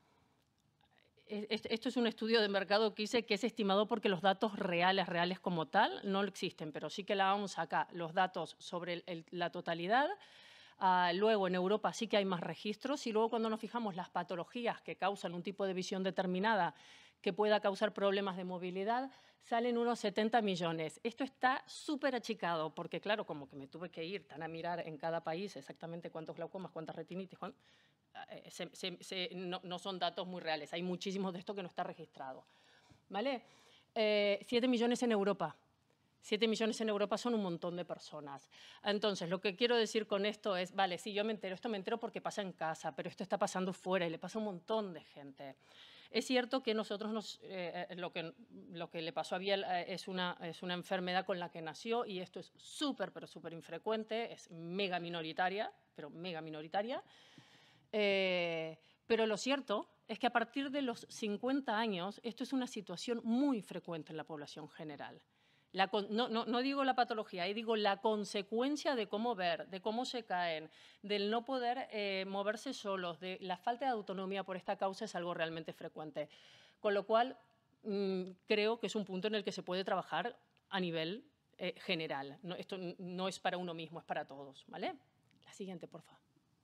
esto es un estudio de mercado que hice que es estimado porque los datos reales, reales como tal, no existen, pero sí que la vamos acá, los datos sobre el, el, la totalidad. Uh, luego, en Europa sí que hay más registros y luego cuando nos fijamos las patologías que causan un tipo de visión determinada que pueda causar problemas de movilidad, salen unos setenta millones. Esto está súper achicado porque, claro, como que me tuve que ir tan a mirar en cada país exactamente cuántos glaucomas, cuántas retinitis, cuántos, eh, se, se, se, no, no son datos muy reales. Hay muchísimos de esto que no está registrado. ¿Vale? Eh, siete millones en Europa. siete millones en Europa son un montón de personas. Entonces, lo que quiero decir con esto es, vale, sí, yo me entero, esto me entero porque pasa en casa, pero esto está pasando fuera y le pasa a un montón de gente. Es cierto que nosotros, nos, eh, lo, que, lo que le pasó a Biel eh, es, una, es una enfermedad con la que nació y esto es súper, pero súper infrecuente, es mega minoritaria, pero mega minoritaria. Eh, pero lo cierto es que a partir de los cincuenta años, esto es una situación muy frecuente en la población general. La, no, no, no digo la patología, ahí digo la consecuencia de cómo ver, de cómo se caen, del no poder eh, moverse solos, de la falta de autonomía por esta causa es algo realmente frecuente. Con lo cual, mmm, creo que es un punto en el que se puede trabajar a nivel eh, general. No, esto no es para uno mismo, es para todos. ¿Vale? La siguiente, por favor.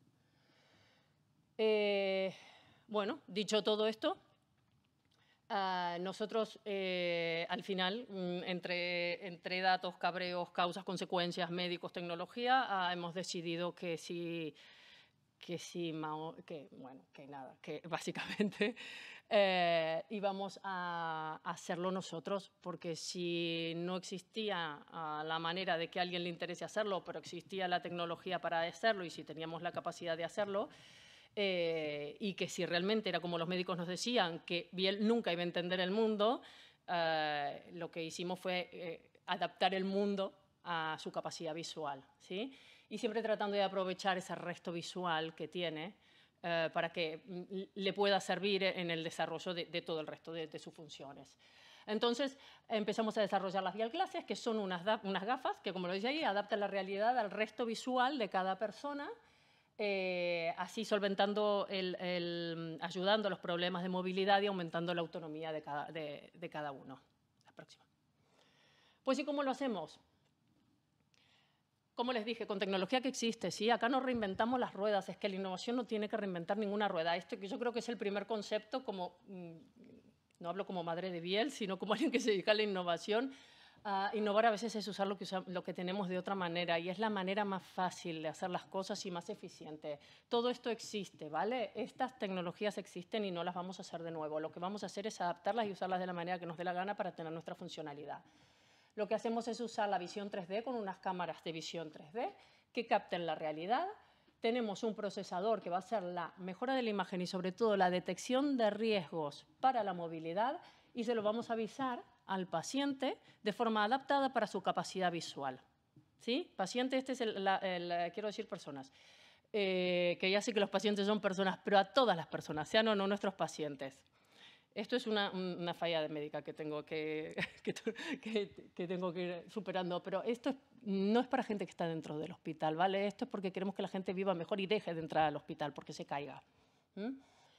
Eh, bueno, dicho todo esto, Uh, nosotros, eh, al final, mm, entre, entre datos, cabreos, causas, consecuencias, médicos, tecnología, uh, hemos decidido que sí, que sí, que, bueno, que nada, que básicamente eh, íbamos a hacerlo nosotros, porque si no existía uh, la manera de que a alguien le interese hacerlo, pero existía la tecnología para hacerlo y si teníamos la capacidad de hacerlo, Eh, y que si realmente era como los médicos nos decían, que Biel nunca iba a entender el mundo, eh, lo que hicimos fue eh, adaptar el mundo a su capacidad visual, ¿sí? Y siempre tratando de aprovechar ese resto visual que tiene eh, para que le pueda servir en el desarrollo de, de todo el resto de, de sus funciones. Entonces empezamos a desarrollar las Biel Glasses, que son unas, unas gafas que, como lo dice ahí, adaptan la realidad al resto visual de cada persona, Eh, así solventando, el, el, ayudando a los problemas de movilidad y aumentando la autonomía de cada, de, de cada uno. La próxima. Pues, ¿y cómo lo hacemos? Como les dije, con tecnología que existe, ¿sí? Acá no reinventamos las ruedas, es que la innovación no tiene que reinventar ninguna rueda. Esto que yo creo que es el primer concepto, como, no hablo como madre de Biel, sino como alguien que se dedica a la innovación. Uh, innovar a veces es usar lo que, usa, lo que tenemos de otra manera y es la manera más fácil de hacer las cosas y más eficiente. Todo esto existe, ¿vale? Estas tecnologías existen y no las vamos a hacer de nuevo. Lo que vamos a hacer es adaptarlas y usarlas de la manera que nos dé la gana para tener nuestra funcionalidad. Lo que hacemos es usar la visión tres D con unas cámaras de visión tres D que capten la realidad. Tenemos un procesador que va a hacer la mejora de la imagen y sobre todo la detección de riesgos para la movilidad y se lo vamos a avisar al paciente de forma adaptada para su capacidad visual. ¿Sí? Paciente, este es el, la, el quiero decir personas, eh, que ya sé que los pacientes son personas, pero a todas las personas, sean o no nuestros pacientes. Esto es una, una falla de médica que tengo que, que, que, que tengo que ir superando, pero esto es, no es para gente que está dentro del hospital, ¿vale? Esto es porque queremos que la gente viva mejor y deje de entrar al hospital porque se caiga. ¿Mm?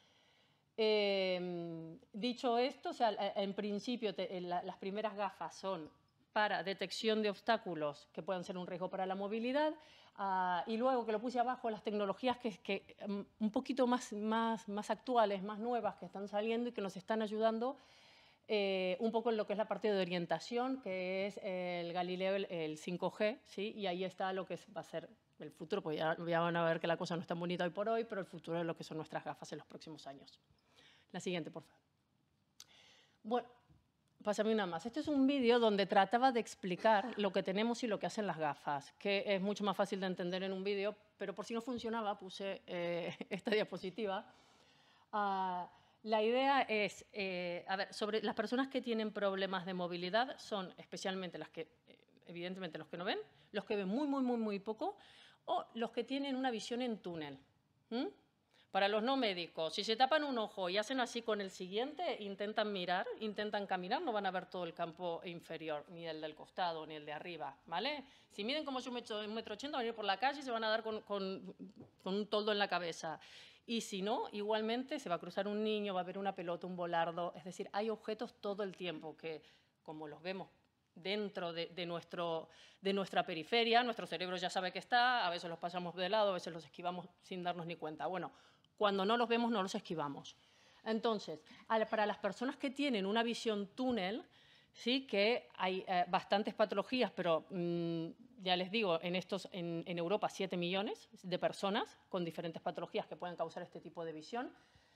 Eh, dicho esto, o sea, en principio te, la, las primeras gafas son para detección de obstáculos que puedan ser un riesgo para la movilidad uh, y luego que lo puse abajo las tecnologías que, que um, un poquito más, más, más actuales, más nuevas que están saliendo y que nos están ayudando eh, un poco en lo que es la parte de orientación, que es el Galileo, el, el cinco G, ¿sí? Y ahí está lo que va a ser el futuro, pues ya, ya van a ver que la cosa no es tan bonita hoy por hoy, pero el futuro es lo que son nuestras gafas en los próximos años. La siguiente, por favor. Bueno, pásame una más. Este es un vídeo donde trataba de explicar lo que tenemos y lo que hacen las gafas, que es mucho más fácil de entender en un vídeo, pero por si no funcionaba puse eh, esta diapositiva. Uh, la idea es, eh, a ver, sobre las personas que tienen problemas de movilidad son especialmente las que, evidentemente los que no ven, los que ven muy, muy, muy, muy poco, o los que tienen una visión en túnel. ¿Mm? Para los no médicos, si se tapan un ojo y hacen así con el siguiente, intentan mirar, intentan caminar, no van a ver todo el campo inferior, ni el del costado, ni el de arriba, ¿vale? Si miden como yo un metro ochenta, van a ir por la calle y se van a dar con, con, con un toldo en la cabeza. Y si no, igualmente se va a cruzar un niño, va a haber una pelota, un volardo. Es decir, hay objetos todo el tiempo que, como los vemos dentro de, de, nuestro, de nuestra periferia, nuestro cerebro ya sabe que está, a veces los pasamos de lado, a veces los esquivamos sin darnos ni cuenta. Bueno, cuando no los vemos, no los esquivamos. Entonces, para las personas que tienen una visión túnel, sí que hay eh, bastantes patologías, pero mmm, ya les digo, en, estos, en, en Europa siete millones de personas con diferentes patologías que pueden causar este tipo de visión.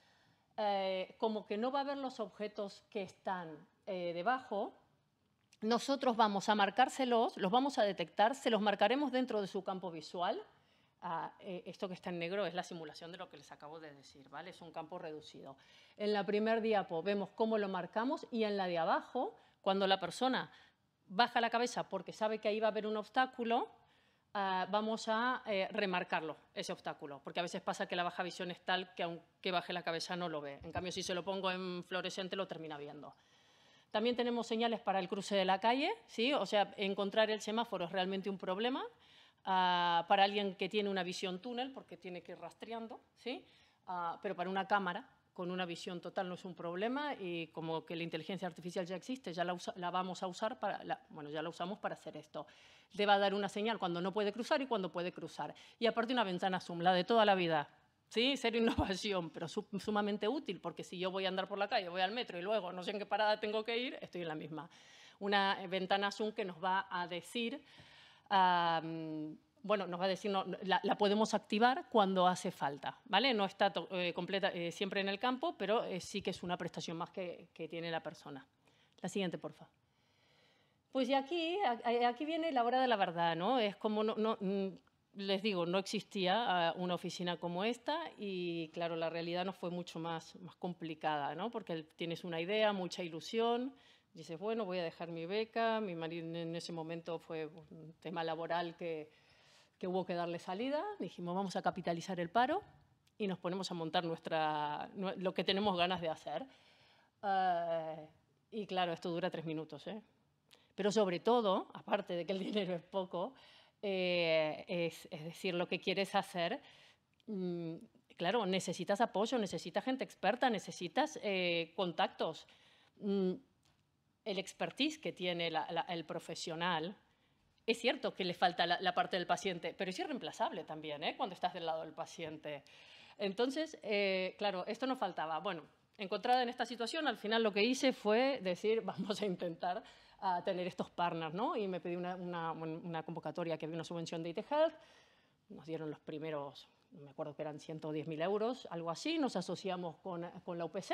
Eh, como que no va a ver los objetos que están eh, debajo, nosotros vamos a marcárselos, los vamos a detectar, se los marcaremos dentro de su campo visual. Ah, eh, esto que está en negro es la simulación de lo que les acabo de decir, ¿vale? Es un campo reducido. En la primer diapo vemos cómo lo marcamos y en la de abajo, cuando la persona baja la cabeza porque sabe que ahí va a haber un obstáculo, ah, vamos a eh, remarcarlo, ese obstáculo, porque a veces pasa que la baja visión es tal que aunque baje la cabeza no lo ve. En cambio, si se lo pongo en fluorescente lo termina viendo. También tenemos señales para el cruce de la calle, ¿sí? O sea, encontrar el semáforo es realmente un problema. Uh, para alguien que tiene una visión túnel, porque tiene que ir rastreando, ¿sí? Uh, pero para una cámara con una visión total no es un problema y como que la inteligencia artificial ya existe, ya la, usa, la vamos a usar para, la, bueno, ya la usamos para hacer esto. Le va a dar una señal cuando no puede cruzar y cuando puede cruzar. Y aparte una ventana zoom, la de toda la vida, ¿sí? Cero innovación, pero su, sumamente útil, porque si yo voy a andar por la calle, voy al metro y luego no sé en qué parada tengo que ir, estoy en la misma. Una ventana zoom que nos va a decir... Um, bueno, nos va a decir, no, la, la podemos activar cuando hace falta, ¿vale? No está eh, completa, eh, siempre en el campo, pero eh, sí que es una prestación más que, que tiene la persona. La siguiente, por favor. Pues y aquí, aquí viene la hora de la verdad, ¿no? Es como, no, no, les digo, no existía una oficina como esta y, claro, la realidad nos fue mucho más, más complicada, ¿no? Porque tienes una idea, mucha ilusión. Dices, bueno, voy a dejar mi beca, mi marido en ese momento fue un tema laboral que, que hubo que darle salida. Dijimos, vamos a capitalizar el paro y nos ponemos a montar nuestra, lo que tenemos ganas de hacer. Uh, y claro, esto dura tres minutos, ¿eh? Pero sobre todo, aparte de que el dinero es poco, eh, es, es decir, lo que quieres hacer, mmm, claro, necesitas apoyo, necesitas gente experta, necesitas eh, contactos. Mm, el expertise que tiene la, la, el profesional, es cierto que le falta la, la parte del paciente, pero es irreemplazable también, ¿eh? Cuando estás del lado del paciente. Entonces, eh, claro, esto no faltaba. Bueno, encontrada en esta situación, al final lo que hice fue decir, vamos a intentar uh, tener estos partners, ¿no? Y me pedí una, una, una convocatoria que había una subvención de I T Health, nos dieron los primeros, me acuerdo que eran ciento diez mil euros, algo así, nos asociamos con, con la U P C,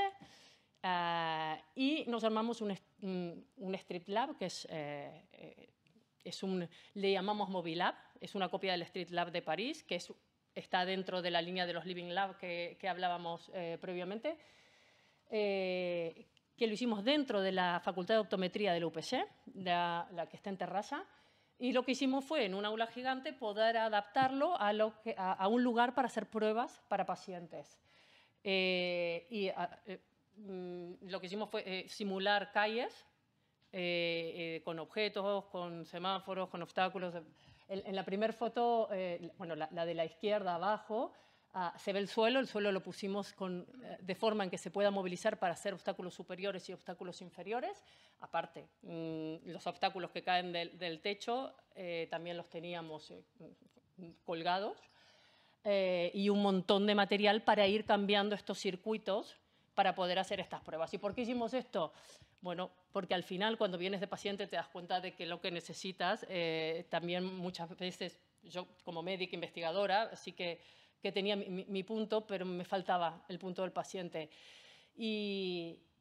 Uh, y nos armamos un, un, un Street Lab, que es, eh, es un, le llamamos Mobilab, es una copia del Street Lab de París, que es, está dentro de la línea de los Living Lab que, que hablábamos eh, previamente, eh, que lo hicimos dentro de la Facultad de Optometría de la U P C, la, la que está en Terrassa, y lo que hicimos fue, en un aula gigante, poder adaptarlo a, lo que, a, a un lugar para hacer pruebas para pacientes. Eh, y... A, eh, lo que hicimos fue eh, simular calles eh, eh, con objetos, con semáforos, con obstáculos. En, en la primera foto, eh, bueno, la, la de la izquierda abajo, uh, se ve el suelo. El suelo lo pusimos con, eh, de forma en que se pueda movilizar para hacer obstáculos superiores y obstáculos inferiores. Aparte, mmm, los obstáculos que caen del, del techo eh, también los teníamos eh, colgados. Eh, y un montón de material para ir cambiando estos circuitos para poder hacer estas pruebas. ¿Y por qué hicimos esto? Bueno, porque al final, cuando vienes de paciente, te das cuenta de que lo que necesitas, eh, también muchas veces, yo como médica investigadora, sí que, que tenía mi, mi punto, pero me faltaba el punto del paciente. Y,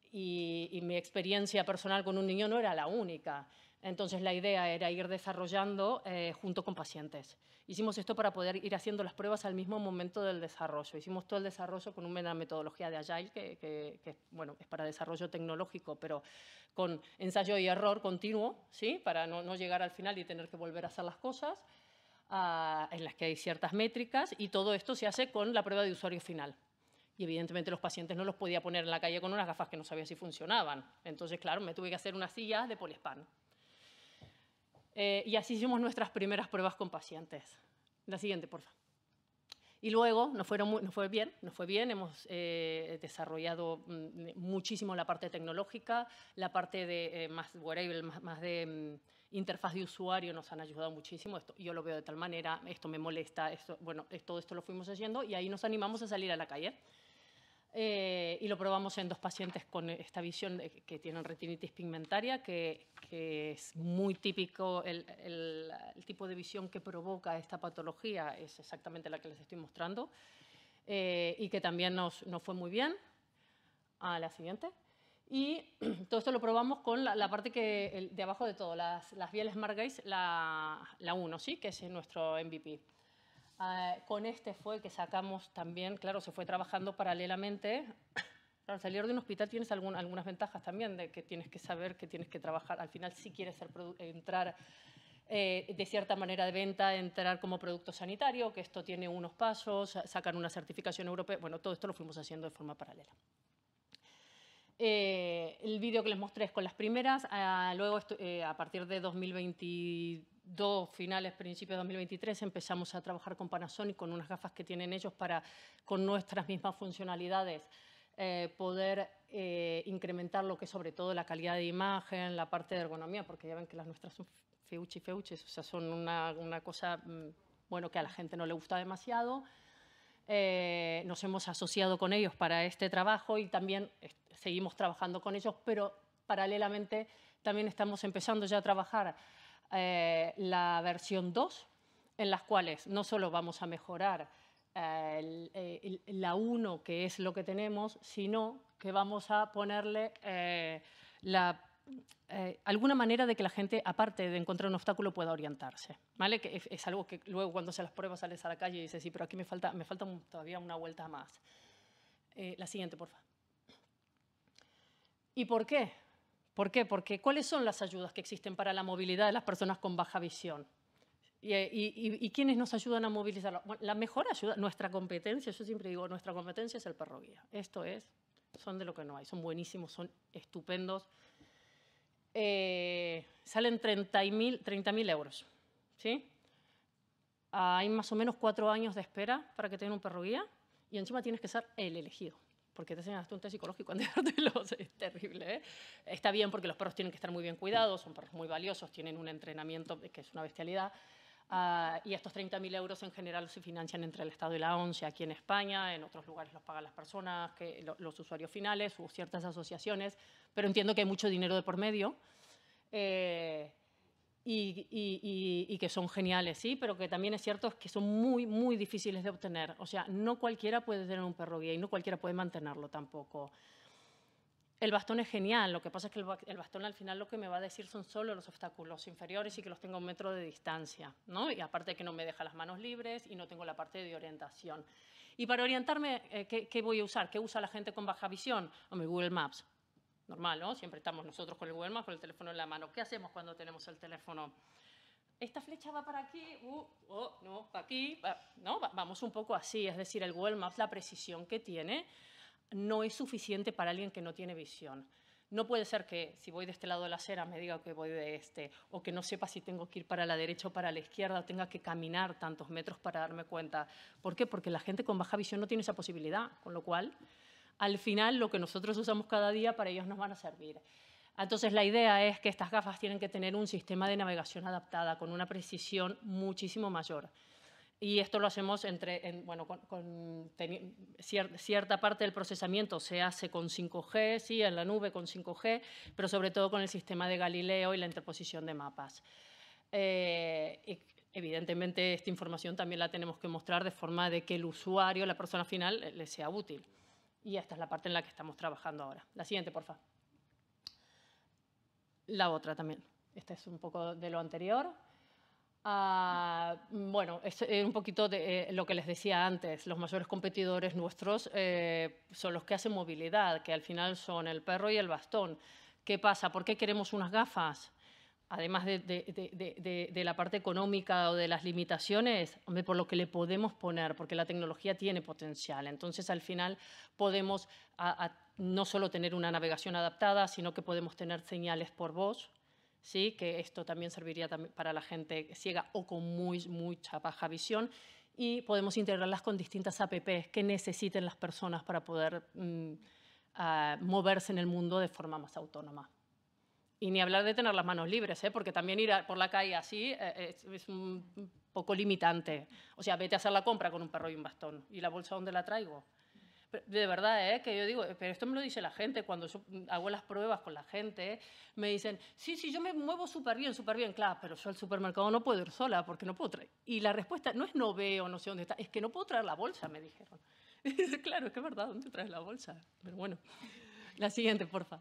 y, y mi experiencia personal con un niño no era la única. Entonces la idea era ir desarrollando eh, junto con pacientes. Hicimos esto para poder ir haciendo las pruebas al mismo momento del desarrollo. Hicimos todo el desarrollo con una metodología de Agile, que, que, que bueno, es para desarrollo tecnológico, pero con ensayo y error continuo, ¿sí? Para no, no llegar al final y tener que volver a hacer las cosas, uh, en las que hay ciertas métricas, y todo esto se hace con la prueba de usuario final. Y evidentemente los pacientes no los podía poner en la calle con unas gafas que no sabía si funcionaban. Entonces, claro, me tuve que hacer unas sillas de poliespan. Eh, y así hicimos nuestras primeras pruebas con pacientes. La siguiente, por favor. Y luego nos, fueron muy, nos fue bien, nos fue bien. Hemos eh, desarrollado mm, muchísimo la parte tecnológica, la parte de eh, más wearable, más, más de mm, interfaz de usuario nos han ayudado muchísimo. Esto, yo lo veo de tal manera, esto me molesta, esto, bueno, todo esto lo fuimos haciendo y ahí nos animamos a salir a la calle. Eh, y lo probamos en dos pacientes con esta visión de, que tienen retinitis pigmentaria, que, que es muy típico, el, el, el tipo de visión que provoca esta patología es exactamente la que les estoy mostrando, eh, y que también nos, nos fue muy bien. A la siguiente. Y todo esto lo probamos con la, la parte que, el, de abajo de todo, las, las Biel Smart Gaze, la, la uno, ¿sí? Que es nuestro M V P. Uh, con este fue que sacamos también, claro, se fue trabajando paralelamente. Al salir de un hospital tienes algún, algunas ventajas también, de que tienes que saber que tienes que trabajar. Al final, si quieres ser, entrar eh, de cierta manera de venta, entrar como producto sanitario, que esto tiene unos pasos, sacar una certificación europea. Bueno, todo esto lo fuimos haciendo de forma paralela. Eh, el vídeo que les mostré es con las primeras. Uh, luego, esto, eh, a partir de dos mil veintidós, finales, principios de dos mil veintitrés, empezamos a trabajar con Panasonic, con unas gafas que tienen ellos para, con nuestras mismas funcionalidades, eh, poder eh, incrementar lo que es sobre todo la calidad de imagen, la parte de ergonomía, porque ya ven que las nuestras son feuchi feuches, o sea, son una, una cosa, bueno, que a la gente no le gusta demasiado. Eh, nos hemos asociado con ellos para este trabajo y también seguimos trabajando con ellos, pero paralelamente también estamos empezando ya a trabajar eh, la versión dos, en las cuales no solo vamos a mejorar eh, el, el, la uno, que es lo que tenemos, sino que vamos a ponerle eh, la Eh, alguna manera de que la gente, aparte de encontrar un obstáculo, pueda orientarse, ¿vale? Que es, es algo que luego cuando se las pruebas sales a la calle y dices, sí, pero aquí me falta, me falta todavía una vuelta más. Eh, la siguiente, por favor. ¿Y por qué? ¿Por qué? Porque ¿cuáles son las ayudas que existen para la movilidad de las personas con baja visión? ¿Y, y, y quiénes nos ayudan a movilizarlo? Bueno, la mejor ayuda, nuestra competencia, yo siempre digo, nuestra competencia es el perro guía. Esto es, son de lo que no hay, son buenísimos, son estupendos. Eh, salen treinta mil euros, ¿sí? Hay más o menos cuatro años de espera para que tengan un perro guía y encima tienes que ser el elegido, porque te hacen hasta un test psicológico antes de dártelos. Es terrible, ¿eh? Está bien porque los perros tienen que estar muy bien cuidados, son perros muy valiosos, tienen un entrenamiento que es una bestialidad. Uh, y estos treinta mil euros en general se financian entre el Estado y la ONCE aquí en España, en otros lugares los pagan las personas, que, lo, los usuarios finales o ciertas asociaciones, pero entiendo que hay mucho dinero de por medio eh, y, y, y, y que son geniales, ¿sí? Pero que también es cierto que son muy, muy difíciles de obtener. O sea, no cualquiera puede tener un perro guía y no cualquiera puede mantenerlo tampoco. El bastón es genial, lo que pasa es que el bastón al final lo que me va a decir son solo los obstáculos inferiores y que los tengo a un metro de distancia, ¿no? Y aparte que no me deja las manos libres y no tengo la parte de orientación. Y para orientarme, eh, ¿qué, ¿qué voy a usar? ¿Qué usa la gente con baja visión? Hombre, Google Maps. Normal, ¿no? Siempre estamos nosotros con el Google Maps, con el teléfono en la mano. ¿Qué hacemos cuando tenemos el teléfono? Esta flecha va para aquí, uh, oh, no, para aquí, va, ¿no? Va, vamos un poco así, es decir, el Google Maps, la precisión que tiene, no es suficiente para alguien que no tiene visión. No puede ser que si voy de este lado de la acera me diga que voy de este, o que no sepa si tengo que ir para la derecha o para la izquierda, o tenga que caminar tantos metros para darme cuenta. ¿Por qué? Porque la gente con baja visión no tiene esa posibilidad, con lo cual, al final, lo que nosotros usamos cada día para ellos nos van a servir. Entonces, la idea es que estas gafas tienen que tener un sistema de navegación adaptada con una precisión muchísimo mayor. Y esto lo hacemos entre, en, bueno, con, con ten, cier, cierta parte del procesamiento se hace con cinco G, sí, en la nube con cinco G, pero sobre todo con el sistema de Galileo y la interposición de mapas. Eh, y evidentemente, esta información también la tenemos que mostrar de forma de que el usuario, la persona final, le sea útil. Y esta es la parte en la que estamos trabajando ahora. La siguiente, por favor. La otra también. Este es un poco de lo anterior. Uh, bueno, es un poquito de eh, lo que les decía antes. Los mayores competidores nuestros eh, son los que hacen movilidad, que al final son el perro y el bastón. ¿Qué pasa? ¿Por qué queremos unas gafas? Además de, de, de, de, de la parte económica o de las limitaciones, hombre, por lo que le podemos poner, porque la tecnología tiene potencial. Entonces, al final, podemos a, a, no solo tener una navegación adaptada, sino que podemos tener señales por voz, ¿sí? Que esto también serviría también para la gente ciega o con muy, mucha baja visión. Y podemos integrarlas con distintas apps que necesiten las personas para poder mm, uh, moverse en el mundo de forma más autónoma. Y ni hablar de tener las manos libres, ¿eh? Porque también ir a, por la calle así eh, es, es un poco limitante. O sea, vete a hacer la compra con un perro y un bastón. ¿Y la bolsa dónde la traigo? Pero de verdad, ¿eh? Que yo digo, pero esto me lo dice la gente. Cuando yo hago las pruebas con la gente, me dicen, sí, sí, yo me muevo súper bien, súper bien. Claro, pero yo al supermercado no puedo ir sola porque no puedo traer. Y la respuesta no es no veo, no sé dónde está, es que no puedo traer la bolsa, me dijeron. Y dice, claro, es que es verdad, ¿dónde traes la bolsa? Pero bueno, la siguiente, porfa.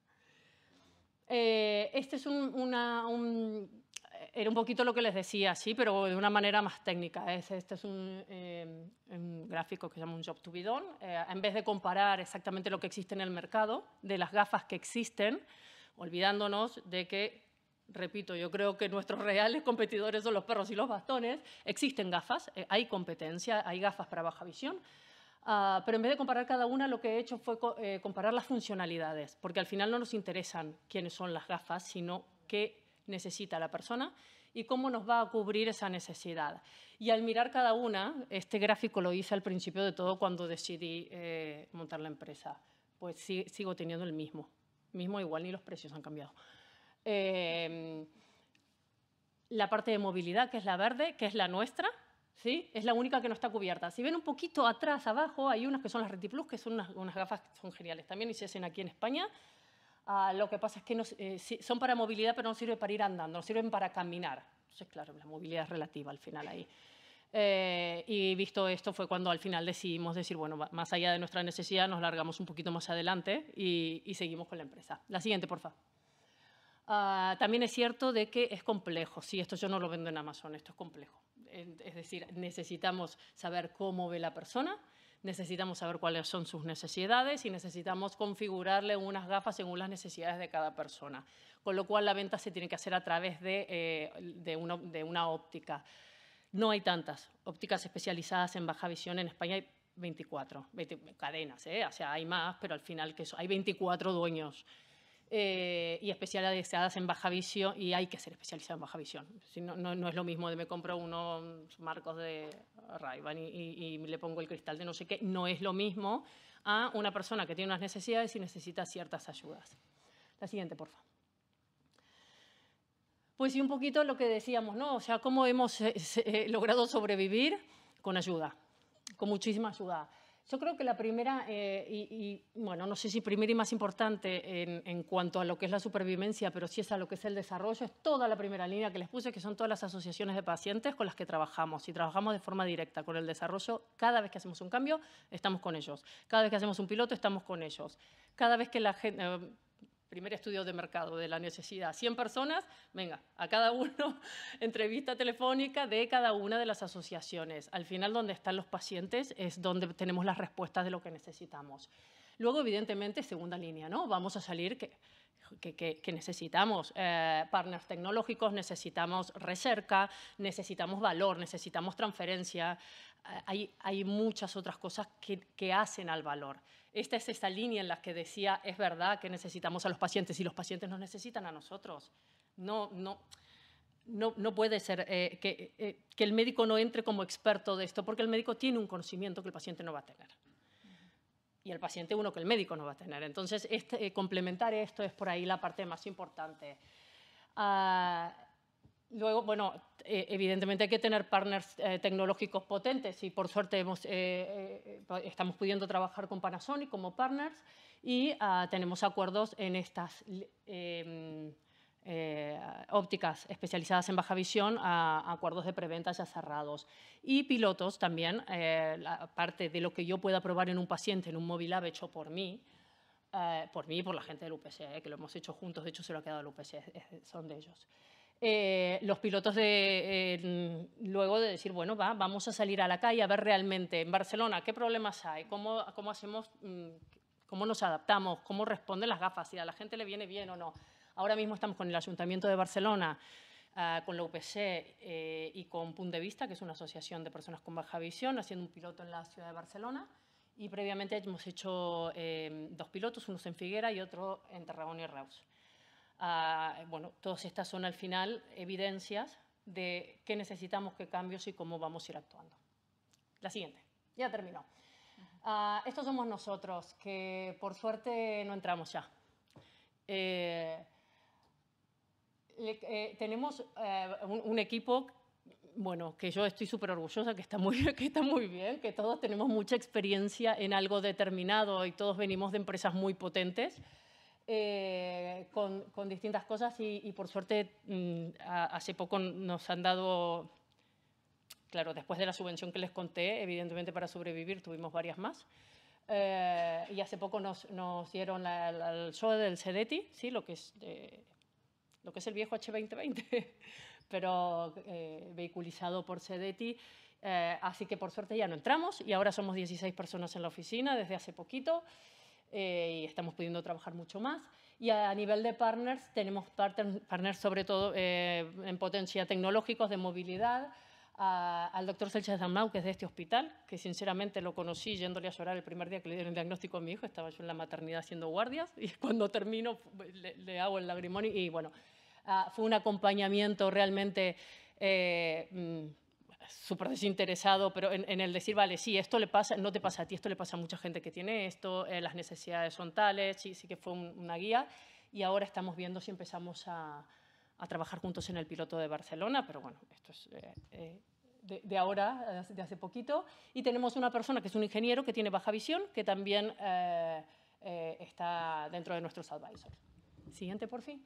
Eh, este es un, una, un, era un poquito lo que les decía, sí, pero de una manera más técnica. Es, este es un, eh, un gráfico que se llama un job to be done. Eh, en vez de comparar exactamente lo que existe en el mercado, de las gafas que existen, olvidándonos de que, repito, yo creo que nuestros reales competidores son los perros y los bastones, existen gafas, eh, hay competencia, hay gafas para baja visión. Uh, pero en vez de comparar cada una, lo que he hecho fue co eh, comparar las funcionalidades, porque al final no nos interesan quiénes son las gafas, sino qué necesita la persona y cómo nos va a cubrir esa necesidad. Y al mirar cada una, este gráfico lo hice al principio de todo cuando decidí eh, montar la empresa, pues sí, sigo teniendo el mismo, mismo igual ni los precios han cambiado. Eh, la parte de movilidad, que es la verde, que es la nuestra, ¿sí? Es la única que no está cubierta. Si ven un poquito atrás, abajo, hay unas que son las Retiplus, que son unas, unas gafas que son geniales también y se hacen aquí en España. Uh, lo que pasa es que no, eh, son para movilidad, pero no sirven para ir andando, no sirven para caminar. Entonces, claro, la movilidad es relativa al final ahí. Eh, y visto esto fue cuando al final decidimos decir, bueno, más allá de nuestra necesidad, nos largamos un poquito más adelante y, y seguimos con la empresa. La siguiente, por favor. Uh, también es cierto de que es complejo. Sí, esto yo no lo vendo en Amazon, esto es complejo. Es decir, necesitamos saber cómo ve la persona, necesitamos saber cuáles son sus necesidades y necesitamos configurarle unas gafas según las necesidades de cada persona. Con lo cual, la venta se tiene que hacer a través de, eh, de, una, de una óptica. No hay tantas ópticas especializadas en baja visión. En España hay veinticuatro veinte cadenas, ¿eh? O sea, hay más, pero al final que hay veinticuatro dueños. Eh, y especializadas en baja visión, y hay que ser especializado en baja visión. Si no, no, no es lo mismo de me compro unos marcos de Ray-Ban y, y, y le pongo el cristal de no sé qué, no es lo mismo a una persona que tiene unas necesidades y necesita ciertas ayudas. La siguiente, por favor. Pues sí, un poquito lo que decíamos, ¿no? O sea, cómo hemos eh, eh, logrado sobrevivir con ayuda, con muchísima ayuda. Yo creo que la primera, eh, y, y bueno, no sé si primera y más importante en, en cuanto a lo que es la supervivencia, pero sí es a lo que es el desarrollo, es toda la primera línea que les puse, que son todas las asociaciones de pacientes con las que trabajamos. Y trabajamos de forma directa con el desarrollo. Cada vez que hacemos un cambio, estamos con ellos. Cada vez que hacemos un piloto, estamos con ellos. Cada vez que la gente... Eh, primer estudio de mercado de la necesidad, cien personas, venga, a cada uno, entrevista telefónica de cada una de las asociaciones. Al final, donde están los pacientes es donde tenemos las respuestas de lo que necesitamos. Luego, evidentemente, segunda línea, ¿no? Vamos a salir que, que, que, que necesitamos eh, partners tecnológicos, necesitamos recerca, necesitamos valor, necesitamos transferencia. Eh, hay, hay muchas otras cosas que, que hacen al valor. Esta es esta línea en la que decía, es verdad que necesitamos a los pacientes y los pacientes nos necesitan a nosotros. No, no, no, no puede ser eh, que, eh, que el médico no entre como experto de esto, porque el médico tiene un conocimiento que el paciente no va a tener. Y el paciente uno que el médico no va a tener. Entonces, este, eh, complementar esto es por ahí la parte más importante. Uh, Luego, bueno, eh, evidentemente hay que tener partners eh, tecnológicos potentes y por suerte hemos, eh, eh, estamos pudiendo trabajar con Panasonic como partners y uh, tenemos acuerdos en estas, eh, eh, ópticas especializadas en baja visión a, a acuerdos de preventa ya cerrados. Y pilotos también, eh, la parte de lo que yo pueda probar en un paciente, en un móvil lab hecho por mí, eh, por mí y por la gente del U P C, eh, que lo hemos hecho juntos, de hecho se lo ha quedado el U P C, es, son de ellos. Eh, los pilotos de, eh, luego de decir, bueno, va, vamos a salir a la calle a ver realmente en Barcelona qué problemas hay, cómo, cómo hacemos, cómo nos adaptamos, cómo responden las gafas, si a la gente le viene bien o no. Ahora mismo estamos con el Ayuntamiento de Barcelona, uh, con la U P C eh, y con Punt de Vista, que es una asociación de personas con baja visión, haciendo un piloto en la ciudad de Barcelona. Y previamente hemos hecho eh, dos pilotos, uno en Figuera y otro en Tarragona y Reus. Uh, bueno, todas estas son al final evidencias de qué necesitamos, qué cambios y cómo vamos a ir actuando. La siguiente, ya terminó. Uh, estos somos nosotros, que por suerte no entramos ya. Eh, eh, tenemos eh, un, un equipo, bueno, que yo estoy súper orgullosa, que está, muy, que está muy bien, que todos tenemos mucha experiencia en algo determinado y todos venimos de empresas muy potentes. Eh, con, con distintas cosas y, y por suerte mmm, a, hace poco nos han dado, claro, después de la subvención que les conté, evidentemente para sobrevivir tuvimos varias más, eh, y hace poco nos, nos dieron la, la, el show del CEDETI, ¿sí? lo, que es, eh, lo que es el viejo H veinte veinte, pero eh, vehiculizado por CEDETI, eh, así que por suerte ya no entramos y ahora somos dieciséis personas en la oficina desde hace poquito. Eh, y estamos pudiendo trabajar mucho más. Y a, a nivel de partners, tenemos partner, partners sobre todo eh, en potencia tecnológicos de movilidad, a, al doctor Sánchez Dalmau, que es de este hospital, que sinceramente lo conocí yéndole a llorar el primer día que le dieron el diagnóstico a mi hijo, estaba yo en la maternidad haciendo guardias, y cuando termino le, le hago el lagrimón y, y bueno, uh, fue un acompañamiento realmente eh, mm, súper desinteresado, pero en, en el decir, vale, sí, esto le pasa, no te pasa a ti, esto le pasa a mucha gente que tiene esto, eh, las necesidades son tales, sí, sí que fue un, una guía, y ahora estamos viendo si empezamos a, a trabajar juntos en el piloto de Barcelona, pero bueno, esto es eh, eh, de, de ahora, de hace poquito, y tenemos una persona que es un ingeniero que tiene baja visión, que también eh, eh, está dentro de nuestros advisors. Siguiente, por fin.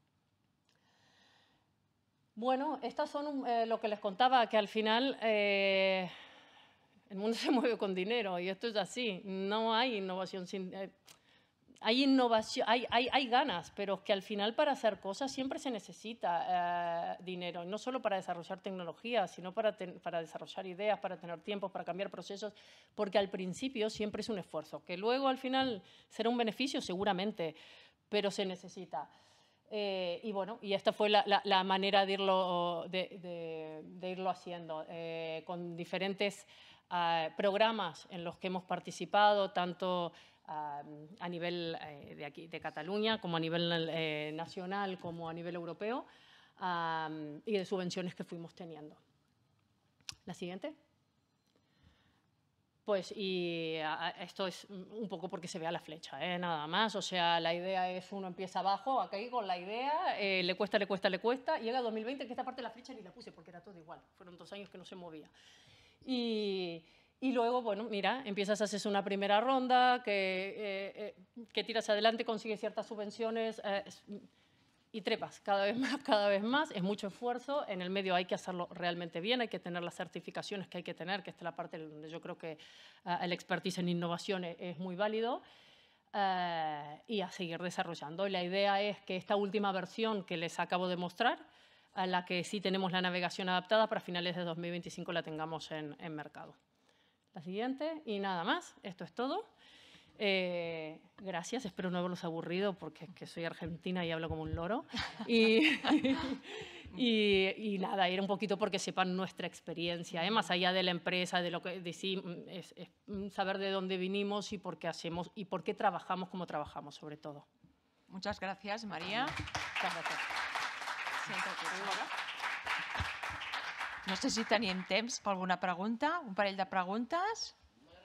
Bueno, estas son eh, lo que les contaba, que al final eh, el mundo se mueve con dinero y esto es así. No hay innovación sin... Eh, hay innovación, hay, hay, hay ganas, pero que al final para hacer cosas siempre se necesita eh, dinero. No solo para desarrollar tecnología, sino para, ten, para desarrollar ideas, para tener tiempos, para cambiar procesos, porque al principio siempre es un esfuerzo. Que luego al final será un beneficio seguramente, pero se necesita. Eh, y bueno, y esta fue la, la, la manera de irlo, de, de, de irlo haciendo, eh, con diferentes uh, programas en los que hemos participado, tanto uh, a nivel eh, de, aquí, de Cataluña, como a nivel eh, nacional, como a nivel europeo, um, y de subvenciones que fuimos teniendo. La siguiente. Pues, y a, esto es un poco porque se vea la flecha, ¿eh? Nada más. O sea, la idea es, uno empieza abajo, acá con la idea, eh, le cuesta, le cuesta, le cuesta, y llega dos mil veinte, que esta parte de la flecha ni la puse porque era todo igual. Fueron dos años que no se movía. Y, y luego, bueno, mira, empiezas a hacer una primera ronda, que, eh, eh, que tiras adelante, consigues ciertas subvenciones, eh, y trepas cada vez más, cada vez más. Es mucho esfuerzo. En el medio hay que hacerlo realmente bien, hay que tener las certificaciones que hay que tener, que esta es la parte donde yo creo que uh, el expertise en innovación es, es muy válido, uh, y a seguir desarrollando. Y la idea es que esta última versión que les acabo de mostrar, a la que sí tenemos la navegación adaptada, para finales de dos mil veinticinco la tengamos en, en mercado. La siguiente, y nada más, esto es todo. Eh, gracias, espero no haberlos aburrido porque que soy argentina y hablo como un loro. Y, y, y nada, ir un poquito porque sepan nuestra experiencia, ¿eh? Más allá de la empresa, de lo que decimos, es, es saber de dónde vinimos y por qué hacemos y por qué trabajamos como trabajamos, sobre todo. Muchas gracias, María. Muchas gracias. No sé si tenim temps per alguna pregunta, un parell de preguntes.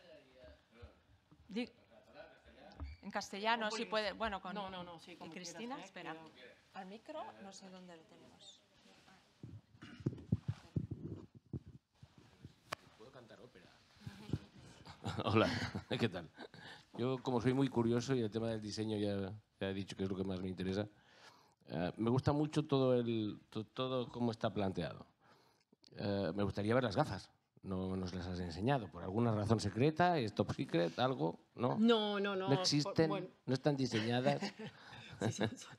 Dic. En castellano, si puede. Bueno, con. No, no, no, sí, y Cristina, quieras, espera. pero... Al micro, no sé dónde lo tenemos. ¿Puedo cantar ópera? Hola, ¿qué tal? Yo, como soy muy curioso y el tema del diseño ya, ya he dicho que es lo que más me interesa, Eh, me gusta mucho todo, el, to, todo cómo está planteado. Eh, me gustaría ver las gafas. No nos las has enseñado. Por alguna razón secreta, es top secret, algo, ¿no? No, no, no. No existen, Por, bueno. no están diseñadas. Sí, sí, sí.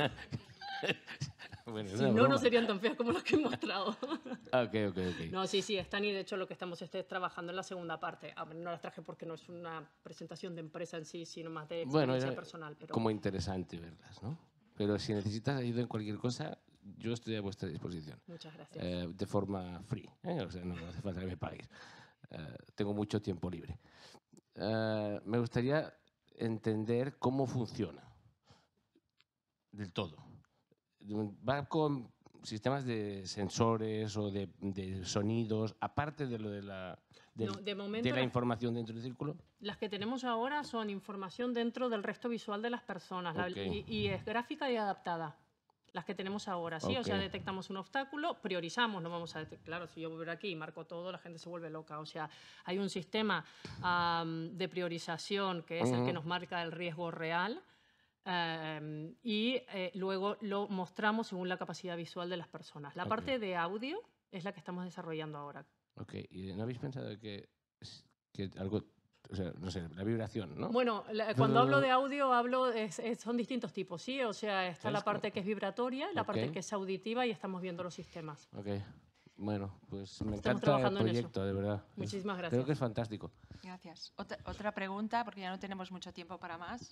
Bueno, si no, broma. No serían tan feas como las que he mostrado. Ok, ok, ok. No, sí, sí, están y de hecho lo que estamos es trabajando en la segunda parte. A ver, no las traje porque no es una presentación de empresa en sí, sino más de experiencia bueno, personal. Pero... como interesante verlas, ¿no? Pero si necesitas ayuda en cualquier cosa, yo estoy a vuestra disposición. Muchas gracias. Eh, de forma free, ¿eh? O sea, no hace falta que me paguéis. Eh, tengo mucho tiempo libre. Eh, me gustaría entender cómo funciona del todo. Va con sistemas de sensores o de, de sonidos, aparte de lo de la, de, no, de, momento de la información dentro del círculo. Las que tenemos ahora son información dentro del resto visual de las personas Okay. la, y, y es gráfica y adaptada. Las que tenemos ahora, ¿sí? Okay. O sea, detectamos un obstáculo, priorizamos, no vamos a detectar. Claro, si yo voy aquí y marco todo, la gente se vuelve loca. O sea, hay un sistema um, de priorización que es uh-huh. el que nos marca el riesgo real. Um, y eh, luego lo mostramos según la capacidad visual de las personas. La okay. parte de audio es la que estamos desarrollando ahora. Ok, ¿y no habéis pensado que, que algo, o sea, no sé, la vibración, ¿no? Bueno, la, cuando hablo de audio, hablo es, es, son distintos tipos, ¿sí? O sea, está la parte que es vibratoria, la okay. parte que es auditiva y estamos viendo los sistemas. Ok, bueno, pues me estamos encanta el proyecto, de verdad. Muchísimas gracias. Creo que es fantástico. Gracias. Otra, otra pregunta, porque ya no tenemos mucho tiempo para más.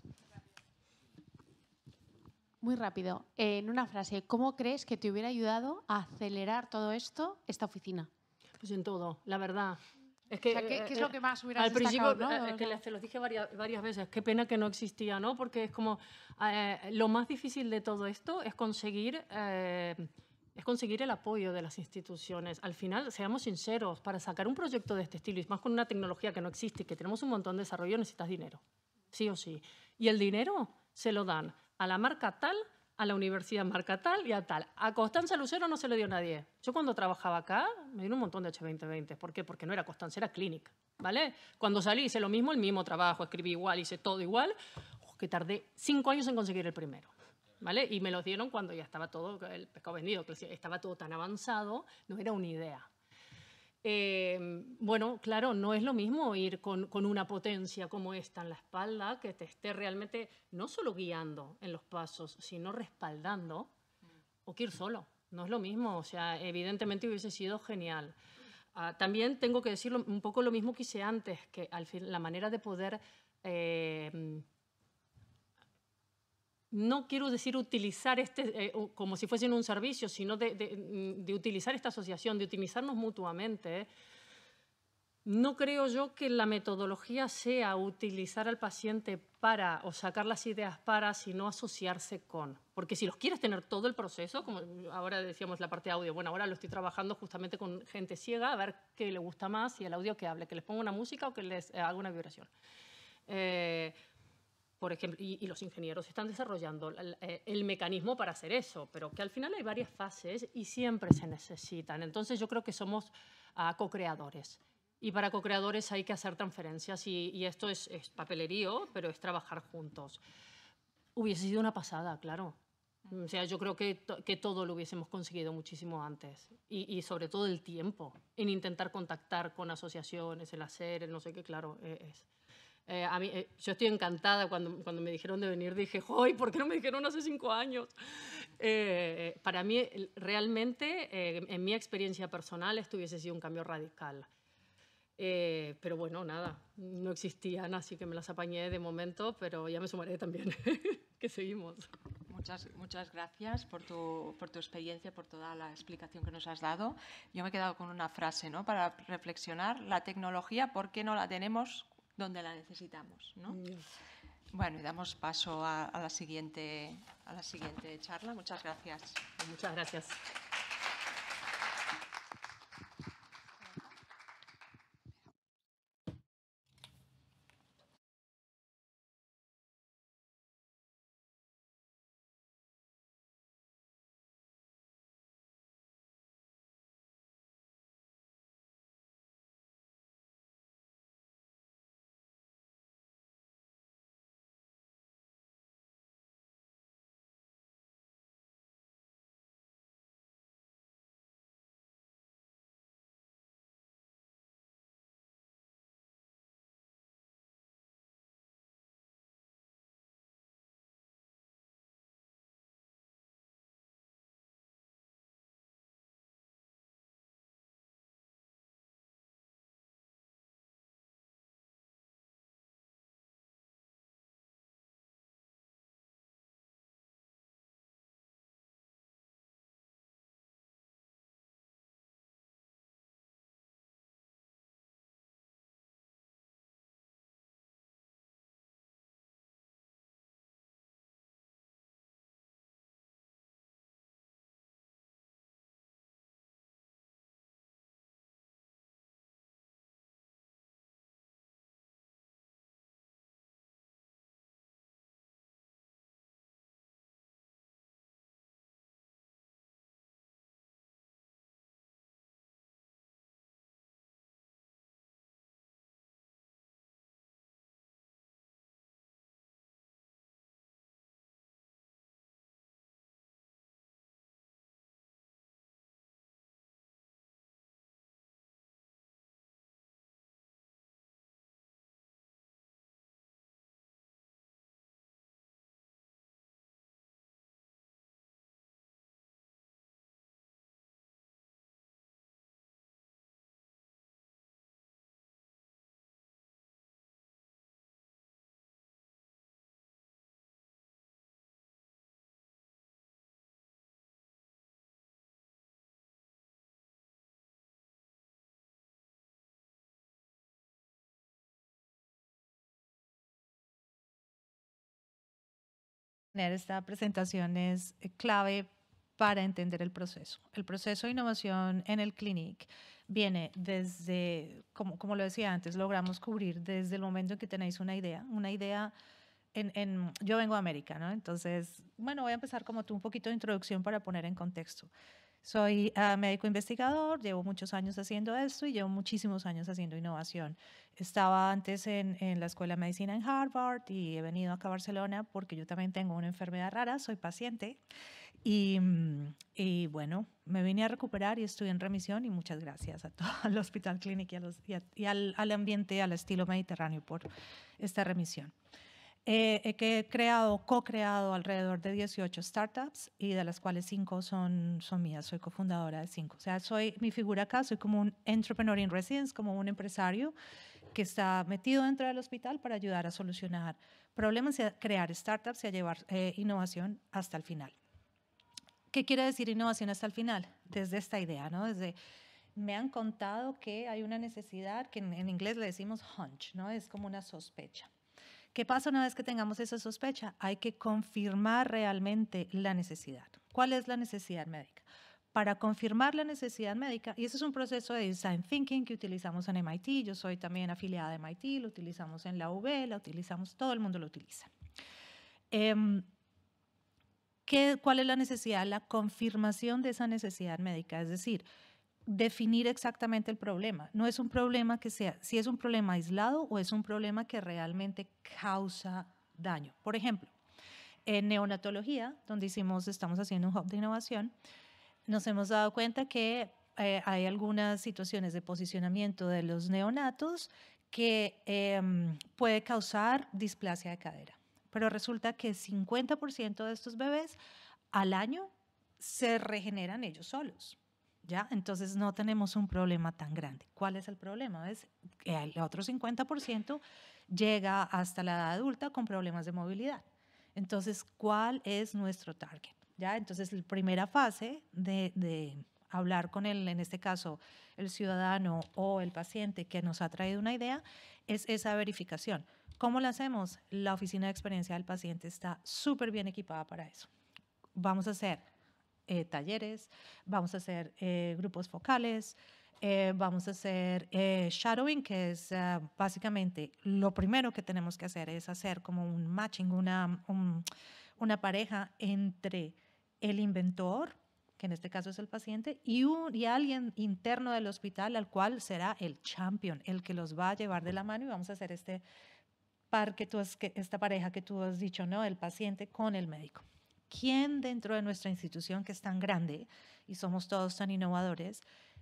Muy rápido. Eh, en una frase, ¿cómo crees que te hubiera ayudado a acelerar todo esto, esta oficina? Pues en todo, la verdad. Es que, o sea, ¿qué, ¿qué es lo que más hubieras al principio, destacado, ¿no? Es que te lo dije varias, varias veces, qué pena que no existía, ¿no? Porque es como, eh, lo más difícil de todo esto es conseguir, eh, es conseguir el apoyo de las instituciones. Al final, seamos sinceros, para sacar un proyecto de este estilo, y más con una tecnología que no existe y que tenemos un montón de desarrollo, necesitas dinero, sí o sí. Y el dinero se lo dan a la marca tal, a la universidad marca tal y a tal. A Constanza Lucero no se le dio nadie. Yo cuando trabajaba acá me dieron un montón de H veinte veinte. ¿Por qué? Porque no era Constanza, era Clinic, ¿vale? Cuando salí hice lo mismo, el mismo trabajo, escribí igual, hice todo igual, oh, que tardé cinco años en conseguir el primero, ¿vale? Y me los dieron cuando ya estaba todo, el pescado vendido, que estaba todo tan avanzado, no era una idea. Eh, bueno, claro, no es lo mismo ir con, con una potencia como esta en la espalda que te esté realmente no solo guiando en los pasos, sino respaldando, o que ir solo. No es lo mismo, o sea, evidentemente hubiese sido genial. Uh, también tengo que decir un poco lo mismo que hice antes, que al fin la manera de poder... Eh, no quiero decir utilizar este eh, como si fuesen un servicio, sino de, de, de utilizar esta asociación, de utilizarnos mutuamente. No creo yo que la metodología sea utilizar al paciente para o sacar las ideas para, sino asociarse con. Porque si los quieres tener todo el proceso, como ahora decíamos la parte de audio, bueno, ahora lo estoy trabajando justamente con gente ciega, a ver qué le gusta más y el audio que hable, que les ponga una música o que les haga una vibración. Eh, Por ejemplo, y, y los ingenieros están desarrollando el, el mecanismo para hacer eso, pero que al final hay varias fases y siempre se necesitan. Entonces yo creo que somos uh, co-creadores. Y para co-creadores hay que hacer transferencias y, y esto es, es papelerío, pero es trabajar juntos. Hubiese sido una pasada, claro. O sea, yo creo que, to, que todo lo hubiésemos conseguido muchísimo antes. Y, y sobre todo el tiempo en intentar contactar con asociaciones, el hacer, el no sé qué, claro, es... Eh, a mí, eh, yo estoy encantada cuando, cuando me dijeron de venir, dije, ¡ay! ¿Por qué no me dijeron hace cinco años? Eh, para mí, realmente, eh, en mi experiencia personal, esto hubiese sido un cambio radical. Eh, pero bueno, nada, no existían, así que me las apañé de momento, pero ya me sumaré también, que seguimos. Muchas, muchas gracias por tu, por tu experiencia, por toda la explicación que nos has dado. Yo me he quedado con una frase, ¿no? Para reflexionar, la tecnología, ¿por qué no la tenemos donde la necesitamos, ¿no? Mm. Bueno, y damos paso a, a, la siguiente, a la siguiente charla. Muchas gracias. Muchas gracias. tener esta presentación es clave para entender el proceso. El proceso de innovación en el Clinic viene desde, como, como lo decía antes, logramos cubrir desde el momento en que tenéis una idea. Una idea, en, en, yo vengo de América, ¿no? Entonces, bueno, voy a empezar como tú, un poquito de introducción para poner en contexto. Soy uh, médico investigador, llevo muchos años haciendo esto y llevo muchísimos años haciendo innovación. Estaba antes en, en la Escuela de Medicina en Harvard y he venido acá a Barcelona porque yo también tengo una enfermedad rara, soy paciente. Y, y bueno, me vine a recuperar y estoy en remisión y muchas gracias a todo el Hospital Clinic y, a los, y, a, y al, al ambiente, al estilo mediterráneo por esta remisión. Eh, he creado, co-creado alrededor de dieciocho startups y de las cuales cinco son, son mías. Soy cofundadora de cinco. O sea, soy mi figura acá, soy como un entrepreneur in residence, como un empresario que está metido dentro del hospital para ayudar a solucionar problemas y a crear startups y a llevar eh, innovación hasta el final. ¿Qué quiere decir innovación hasta el final? Desde esta idea, ¿no? Desde, me han contado que hay una necesidad que en, en inglés le decimos hunch, ¿no? Es como una sospecha. ¿Qué pasa una vez que tengamos esa sospecha? Hay que confirmar realmente la necesidad. ¿Cuál es la necesidad médica? Para confirmar la necesidad médica, y ese es un proceso de design thinking que utilizamos en M I T, yo soy también afiliada de M I T, lo utilizamos en la U B, la utilizamos, todo el mundo lo utiliza. Eh, ¿qué, ¿Cuál es la necesidad? La confirmación de esa necesidad médica, es decir, definir exactamente el problema. No es un problema que sea, si es un problema aislado o es un problema que realmente causa daño. Por ejemplo, en neonatología, donde hicimos, estamos haciendo un hub de innovación, nos hemos dado cuenta que eh, hay algunas situaciones de posicionamiento de los neonatos que eh, puede causar displasia de cadera. Pero resulta que cincuenta por ciento de estos bebés al año se regeneran ellos solos. ¿Ya? Entonces no tenemos un problema tan grande. ¿Cuál es el problema? Es que el otro cincuenta por ciento llega hasta la edad adulta con problemas de movilidad. Entonces, ¿cuál es nuestro target? ¿Ya? Entonces, la primera fase de, de hablar con el, en este caso, el ciudadano o el paciente que nos ha traído una idea, es esa verificación. ¿Cómo la hacemos? La oficina de experiencia del paciente está súper bien equipada para eso. Vamos a hacer Eh, talleres, vamos a hacer eh, grupos focales, eh, vamos a hacer eh, shadowing, que es uh, básicamente lo primero que tenemos que hacer es hacer como un matching, una, un, una pareja entre el inventor, que en este caso es el paciente, y, un, y alguien interno del hospital al cual será el champion, el que los va a llevar de la mano y vamos a hacer este par que tú has, que, esta pareja que tú has dicho, ¿no? El paciente con el médico. ¿Quién dentro de nuestra institución, que es tan grande y somos todos tan innovadores,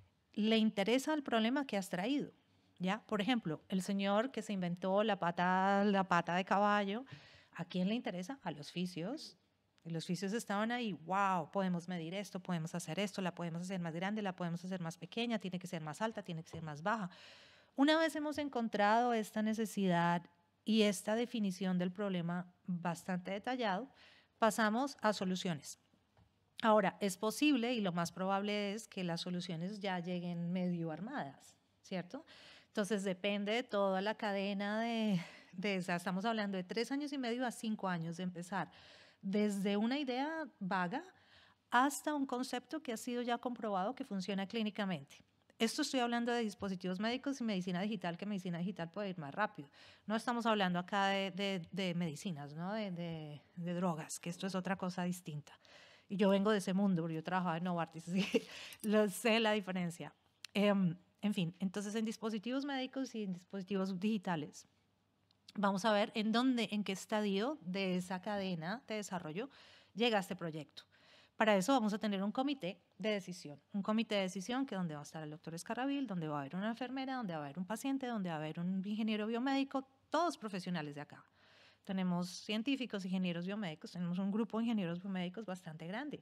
le interesa el problema que has traído? ¿Ya? Por ejemplo, el señor que se inventó la pata, la pata de caballo, ¿a quién le interesa? A los fisios. Y los fisios estaban ahí, wow, podemos medir esto, podemos hacer esto, la podemos hacer más grande, la podemos hacer más pequeña, tiene que ser más alta, tiene que ser más baja. Una vez hemos encontrado esta necesidad y esta definición del problema bastante detallado, pasamos a soluciones. Ahora, es posible y lo más probable es que las soluciones ya lleguen medio armadas, ¿cierto? Entonces, depende de toda la cadena de, de esa. Estamos hablando de tres años y medio a cinco años de empezar, desde una idea vaga hasta un concepto que ha sido ya comprobado que funciona clínicamente. Esto estoy hablando de dispositivos médicos y medicina digital, que medicina digital puede ir más rápido. No estamos hablando acá de, de, de medicinas, ¿no? de, de, de drogas, que esto es otra cosa distinta. Y yo vengo de ese mundo, porque yo trabajaba en Novartis, así que lo sé la diferencia. Eh, en fin, entonces en dispositivos médicos y en dispositivos digitales, vamos a ver en dónde, en qué estadio de esa cadena de desarrollo llega este proyecto. Para eso vamos a tener un comité de decisión, un comité de decisión que donde va a estar el doctor Escarrabil, donde va a haber una enfermera, donde va a haber un paciente, donde va a haber un ingeniero biomédico, todos profesionales de acá. Tenemos científicos, ingenieros biomédicos, tenemos un grupo de ingenieros biomédicos bastante grande.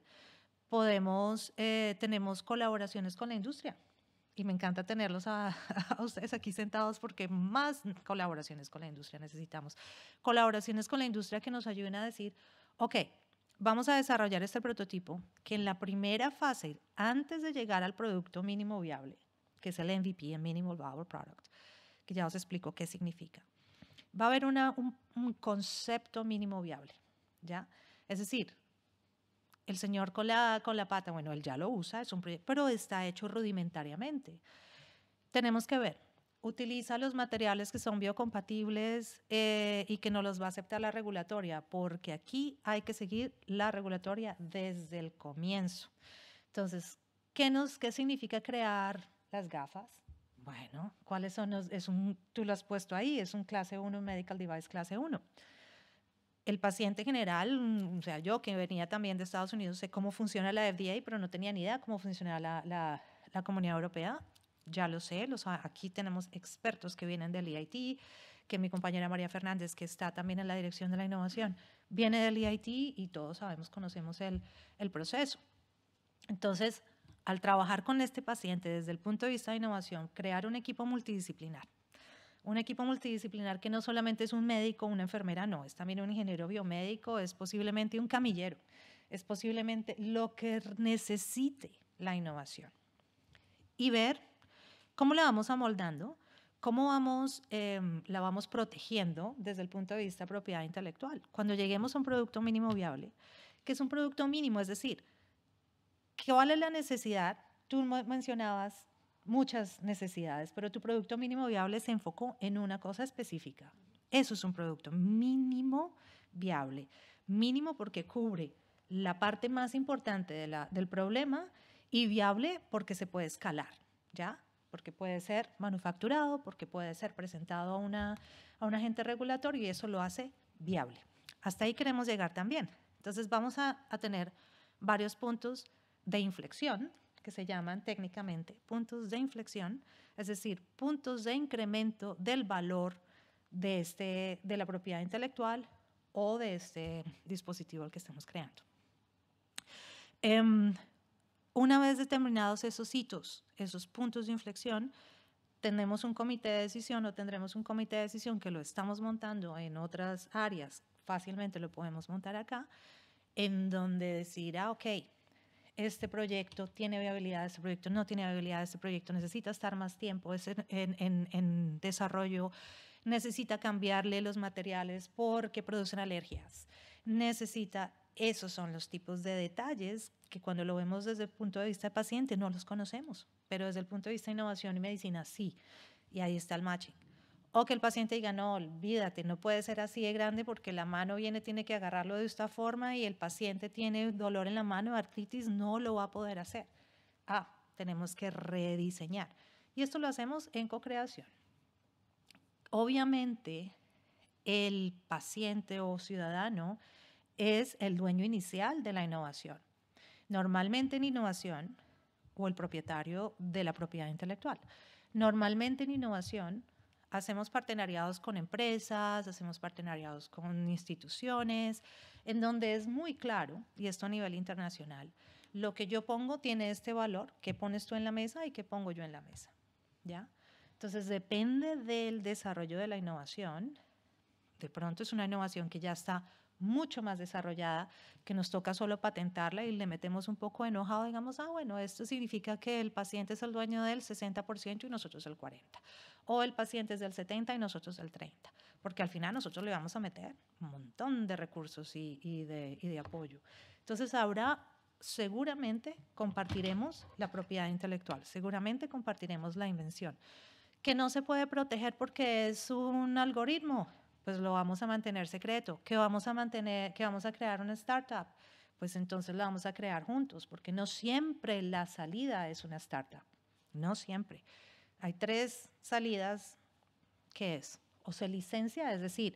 Podemos, eh, tenemos colaboraciones con la industria y me encanta tenerlos a, a ustedes aquí sentados porque más colaboraciones con la industria necesitamos. Colaboraciones con la industria que nos ayuden a decir, ok, vamos a desarrollar este prototipo que en la primera fase, antes de llegar al producto mínimo viable, que es el M V P, el Minimal Viable Product, que ya os explico qué significa, va a haber una, un, un concepto mínimo viable, ¿ya? Es decir, el señor con la, con la pata, bueno, él ya lo usa, es un proyecto, pero está hecho rudimentariamente. Tenemos que ver, utiliza los materiales que son biocompatibles eh, y que no los va a aceptar la regulatoria, porque aquí hay que seguir la regulatoria desde el comienzo. Entonces, ¿qué, nos, qué significa crear las gafas? Bueno, ¿cuáles son los? Es un, tú lo has puesto ahí, es un clase uno, un medical device clase uno. El paciente general, o sea, yo que venía también de Estados Unidos, sé cómo funciona la F D A, pero no tenía ni idea cómo funciona la, la, la Comunidad Europea. Ya lo sé, los, aquí tenemos expertos que vienen del E I T, que mi compañera María Fernández, que está también en la dirección de la innovación, viene del E I T y todos sabemos, conocemos el, el proceso. Entonces, al trabajar con este paciente desde el punto de vista de innovación, crear un equipo multidisciplinar, un equipo multidisciplinar que no solamente es un médico, una enfermera, no, es también un ingeniero biomédico, es posiblemente un camillero, es posiblemente lo que necesite la innovación. Y ver cómo la vamos amoldando, cómo vamos, eh, la vamos protegiendo desde el punto de vista de propiedad intelectual. Cuando lleguemos a un producto mínimo viable, que es un producto mínimo, es decir, ¿cuál es la necesidad? Tú mencionabas muchas necesidades, pero tu producto mínimo viable se enfocó en una cosa específica. Eso es un producto mínimo viable. Mínimo porque cubre la parte más importante de la, del problema y viable porque se puede escalar, ¿ya? Porque puede ser manufacturado, porque puede ser presentado a, una, a un agente regulatorio y eso lo hace viable. Hasta ahí queremos llegar también. Entonces vamos a, a tener varios puntos de inflexión, que se llaman técnicamente puntos de inflexión, es decir, puntos de incremento del valor de, este, de la propiedad intelectual o de este dispositivo al que estamos creando. Um, una vez determinados esos hitos, esos puntos de inflexión, tenemos un comité de decisión o tendremos un comité de decisión que lo estamos montando en otras áreas, fácilmente lo podemos montar acá, en donde decir, ah, ok, este proyecto tiene viabilidad, este proyecto no tiene viabilidad, este proyecto necesita estar más tiempo es en, en, en desarrollo, necesita cambiarle los materiales porque producen alergias, necesita, esos son los tipos de detalles que cuando lo vemos desde el punto de vista del paciente no los conocemos, pero desde el punto de vista de innovación y medicina sí, y ahí está el matching. O que el paciente diga, no, olvídate, no puede ser así de grande porque la mano viene, tiene que agarrarlo de esta forma y el paciente tiene dolor en la mano, artritis, no lo va a poder hacer. Ah, tenemos que rediseñar. Y esto lo hacemos en co-creación. Obviamente, el paciente o ciudadano es el dueño inicial de la innovación. Normalmente en innovación, o el propietario de la propiedad intelectual. Normalmente en innovación, hacemos partenariados con empresas, hacemos partenariados con instituciones, en donde es muy claro, y esto a nivel internacional, lo que yo pongo tiene este valor, qué pones tú en la mesa y qué pongo yo en la mesa, ¿ya? Entonces, depende del desarrollo de la innovación. De pronto es una innovación que ya está mucho más desarrollada, que nos toca solo patentarla y le metemos un poco de enojado, digamos, ah, bueno, esto significa que el paciente es el dueño del sesenta por ciento y nosotros el cuarenta por ciento. O el paciente es del setenta por ciento y nosotros del treinta por ciento. Porque al final nosotros le vamos a meter un montón de recursos y, y, de, y de apoyo. Entonces, ahora seguramente compartiremos la propiedad intelectual, seguramente compartiremos la invención. Que no se puede proteger porque es un algoritmo, pues lo vamos a mantener secreto. Que vamos a mantener, que vamos a crear una startup, pues entonces la vamos a crear juntos, porque no siempre la salida es una startup, no siempre. Hay tres salidas, ¿qué es? O se licencia, es decir,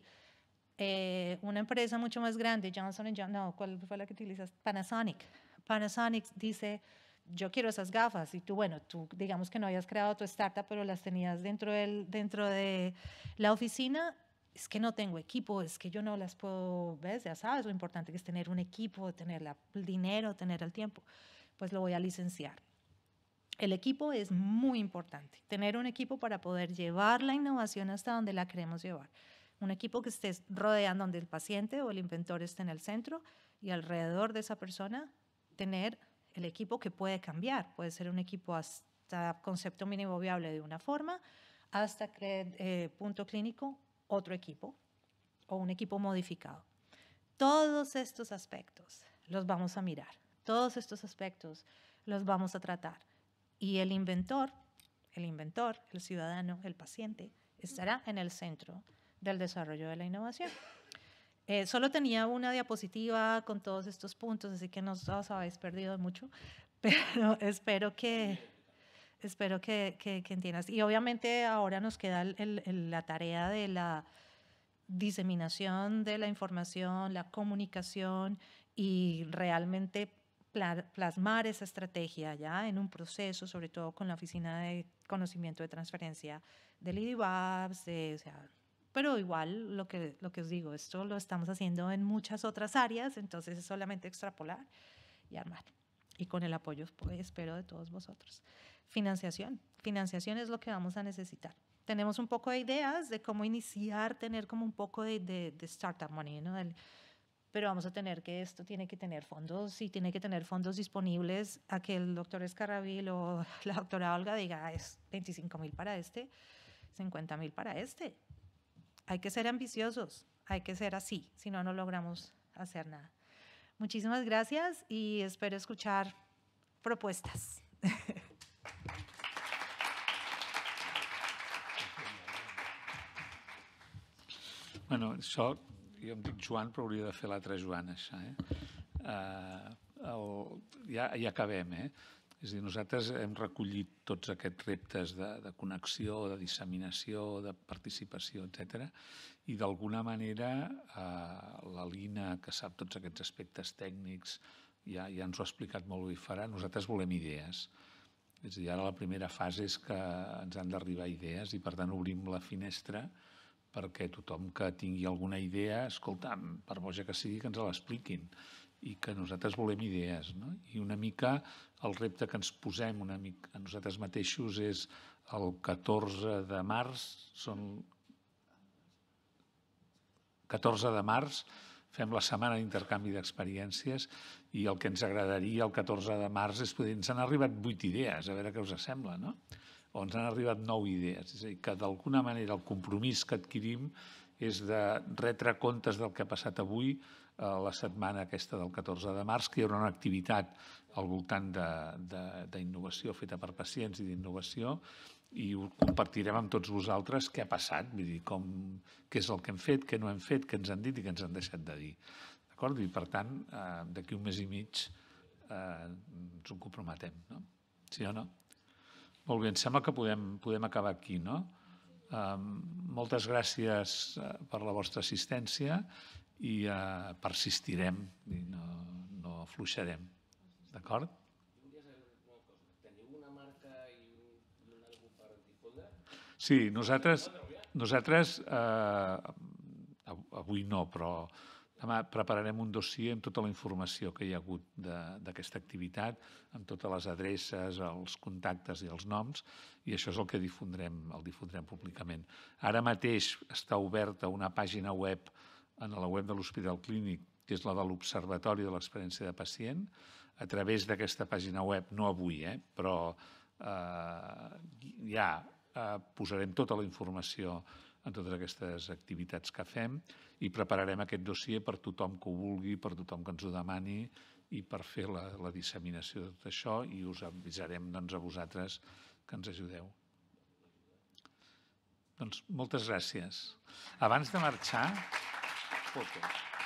eh, una empresa mucho más grande, Johnson and Johnson, no, ¿cuál fue la que utilizas? Panasonic. Panasonic dice, yo quiero esas gafas, y tú, bueno, tú digamos que no habías creado tu startup, pero las tenías dentro, del, dentro de la oficina. Es que no tengo equipo, es que yo no las puedo, ¿ves? Ya sabes lo importante que es tener un equipo, tener la, el dinero, tener el tiempo. Pues lo voy a licenciar. El equipo es muy importante, tener un equipo para poder llevar la innovación hasta donde la queremos llevar. Un equipo que esté rodeando donde el paciente o el inventor esté en el centro y alrededor de esa persona tener el equipo que puede cambiar. Puede ser un equipo hasta concepto mínimo viable de una forma, hasta eh, punto clínico, otro equipo o un equipo modificado. todos estos aspectos los vamos a mirar, todos estos aspectos los vamos a tratar. Y el inventor, el inventor, el ciudadano, el paciente, estará en el centro del desarrollo de la innovación. Eh, solo tenía una diapositiva con todos estos puntos, así que no os habéis perdido mucho, pero espero que, espero que, que, que entiendas. Y obviamente ahora nos queda el, el, la tarea de la diseminación de la información, la comunicación y realmente plasmar esa estrategia ya en un proceso, sobre todo con la Oficina de Conocimiento de Transferencia del I D I BABS, de, o sea, pero igual lo que, lo que os digo, esto lo estamos haciendo en muchas otras áreas, entonces es solamente extrapolar y armar. Y con el apoyo, pues, espero, de todos vosotros. Financiación. Financiación es lo que vamos a necesitar. Tenemos un poco de ideas de cómo iniciar, tener como un poco de, de, de startup money, ¿no? El, pero vamos a tener que, esto tiene que tener fondos y tiene que tener fondos disponibles a que el doctor Escarrabil o la doctora Olga diga, es veinticinco mil para este, cincuenta mil para este. Hay que ser ambiciosos, hay que ser así, si no, no logramos hacer nada. Muchísimas gracias y espero escuchar propuestas. Bueno, això, jo em dic Joan, però hauria de fer l'altre Joan, això. Eh? Uh, el, ja, ja acabem, eh? És a dir, nosaltres hem recollit tots aquests reptes de, de connexió, de disseminació, de participació, etcètera. I d'alguna manera eh, la Lina, que sap tots aquests aspectes tècnics, ja, ja ens ho ha explicat molt bé i farà, nosaltres volem idees. És a dir, ara la primera fase és que ens han d'arribar idees i per tant obrim la finestra perquè tothom que tingui alguna idea, escolta, per boja que sigui, que ens l'expliquin i que nosaltres volem idees, no? I una mica el repte que ens posem una mica a nosaltres mateixos és el catorze de març, són catorze de març, fem la setmana d'intercanvi d'experiències i el que ens agradaria el catorze de març és poder... Ens han arribat vuit idees, a veure què us sembla, no? O ens han arribat nou idees. És a dir, que d'alguna manera el compromís que adquirim és de retre comptes del que ha passat avui a la setmana aquesta del catorze de març, que hi haurà una activitat al voltant d'innovació feta per pacients i d'innovació, i ho compartirem amb tots vosaltres què ha passat, vull dir, com, què és el que hem fet, què no hem fet, què ens han dit i què ens han deixat de dir. D'acord? I per tant, eh, d'aquí un mes i mig eh, ens ho comprometem, no? Sí o no? Molt bé, em sembla que podem, podem acabar aquí, no? Eh, moltes gràcies per la vostra assistència i eh, persistirem i no, no afluixarem. D'acord? Sí, nosaltres, nosaltres eh, avui no, però demà prepararem un dossier amb tota la informació que hi ha hagut d'aquesta activitat, amb totes les adreces, els contactes i els noms, i això és el que difondrem, el difondrem públicament. Ara mateix està oberta una pàgina web en la web de l'Hospital Clínic, que és la de l'Observatori de l'Experiència de Pacient. A través d'aquesta pàgina web, no avui, eh, però eh, ja eh, posarem tota la informació en totes aquestes activitats que fem i prepararem aquest dossier per tothom que ho vulgui, per tothom que ens ho demani i per fer la, la disseminació de tot això i us avisarem doncs, a vosaltres que ens ajudeu. Doncs moltes gràcies. Abans de marxar... Foto.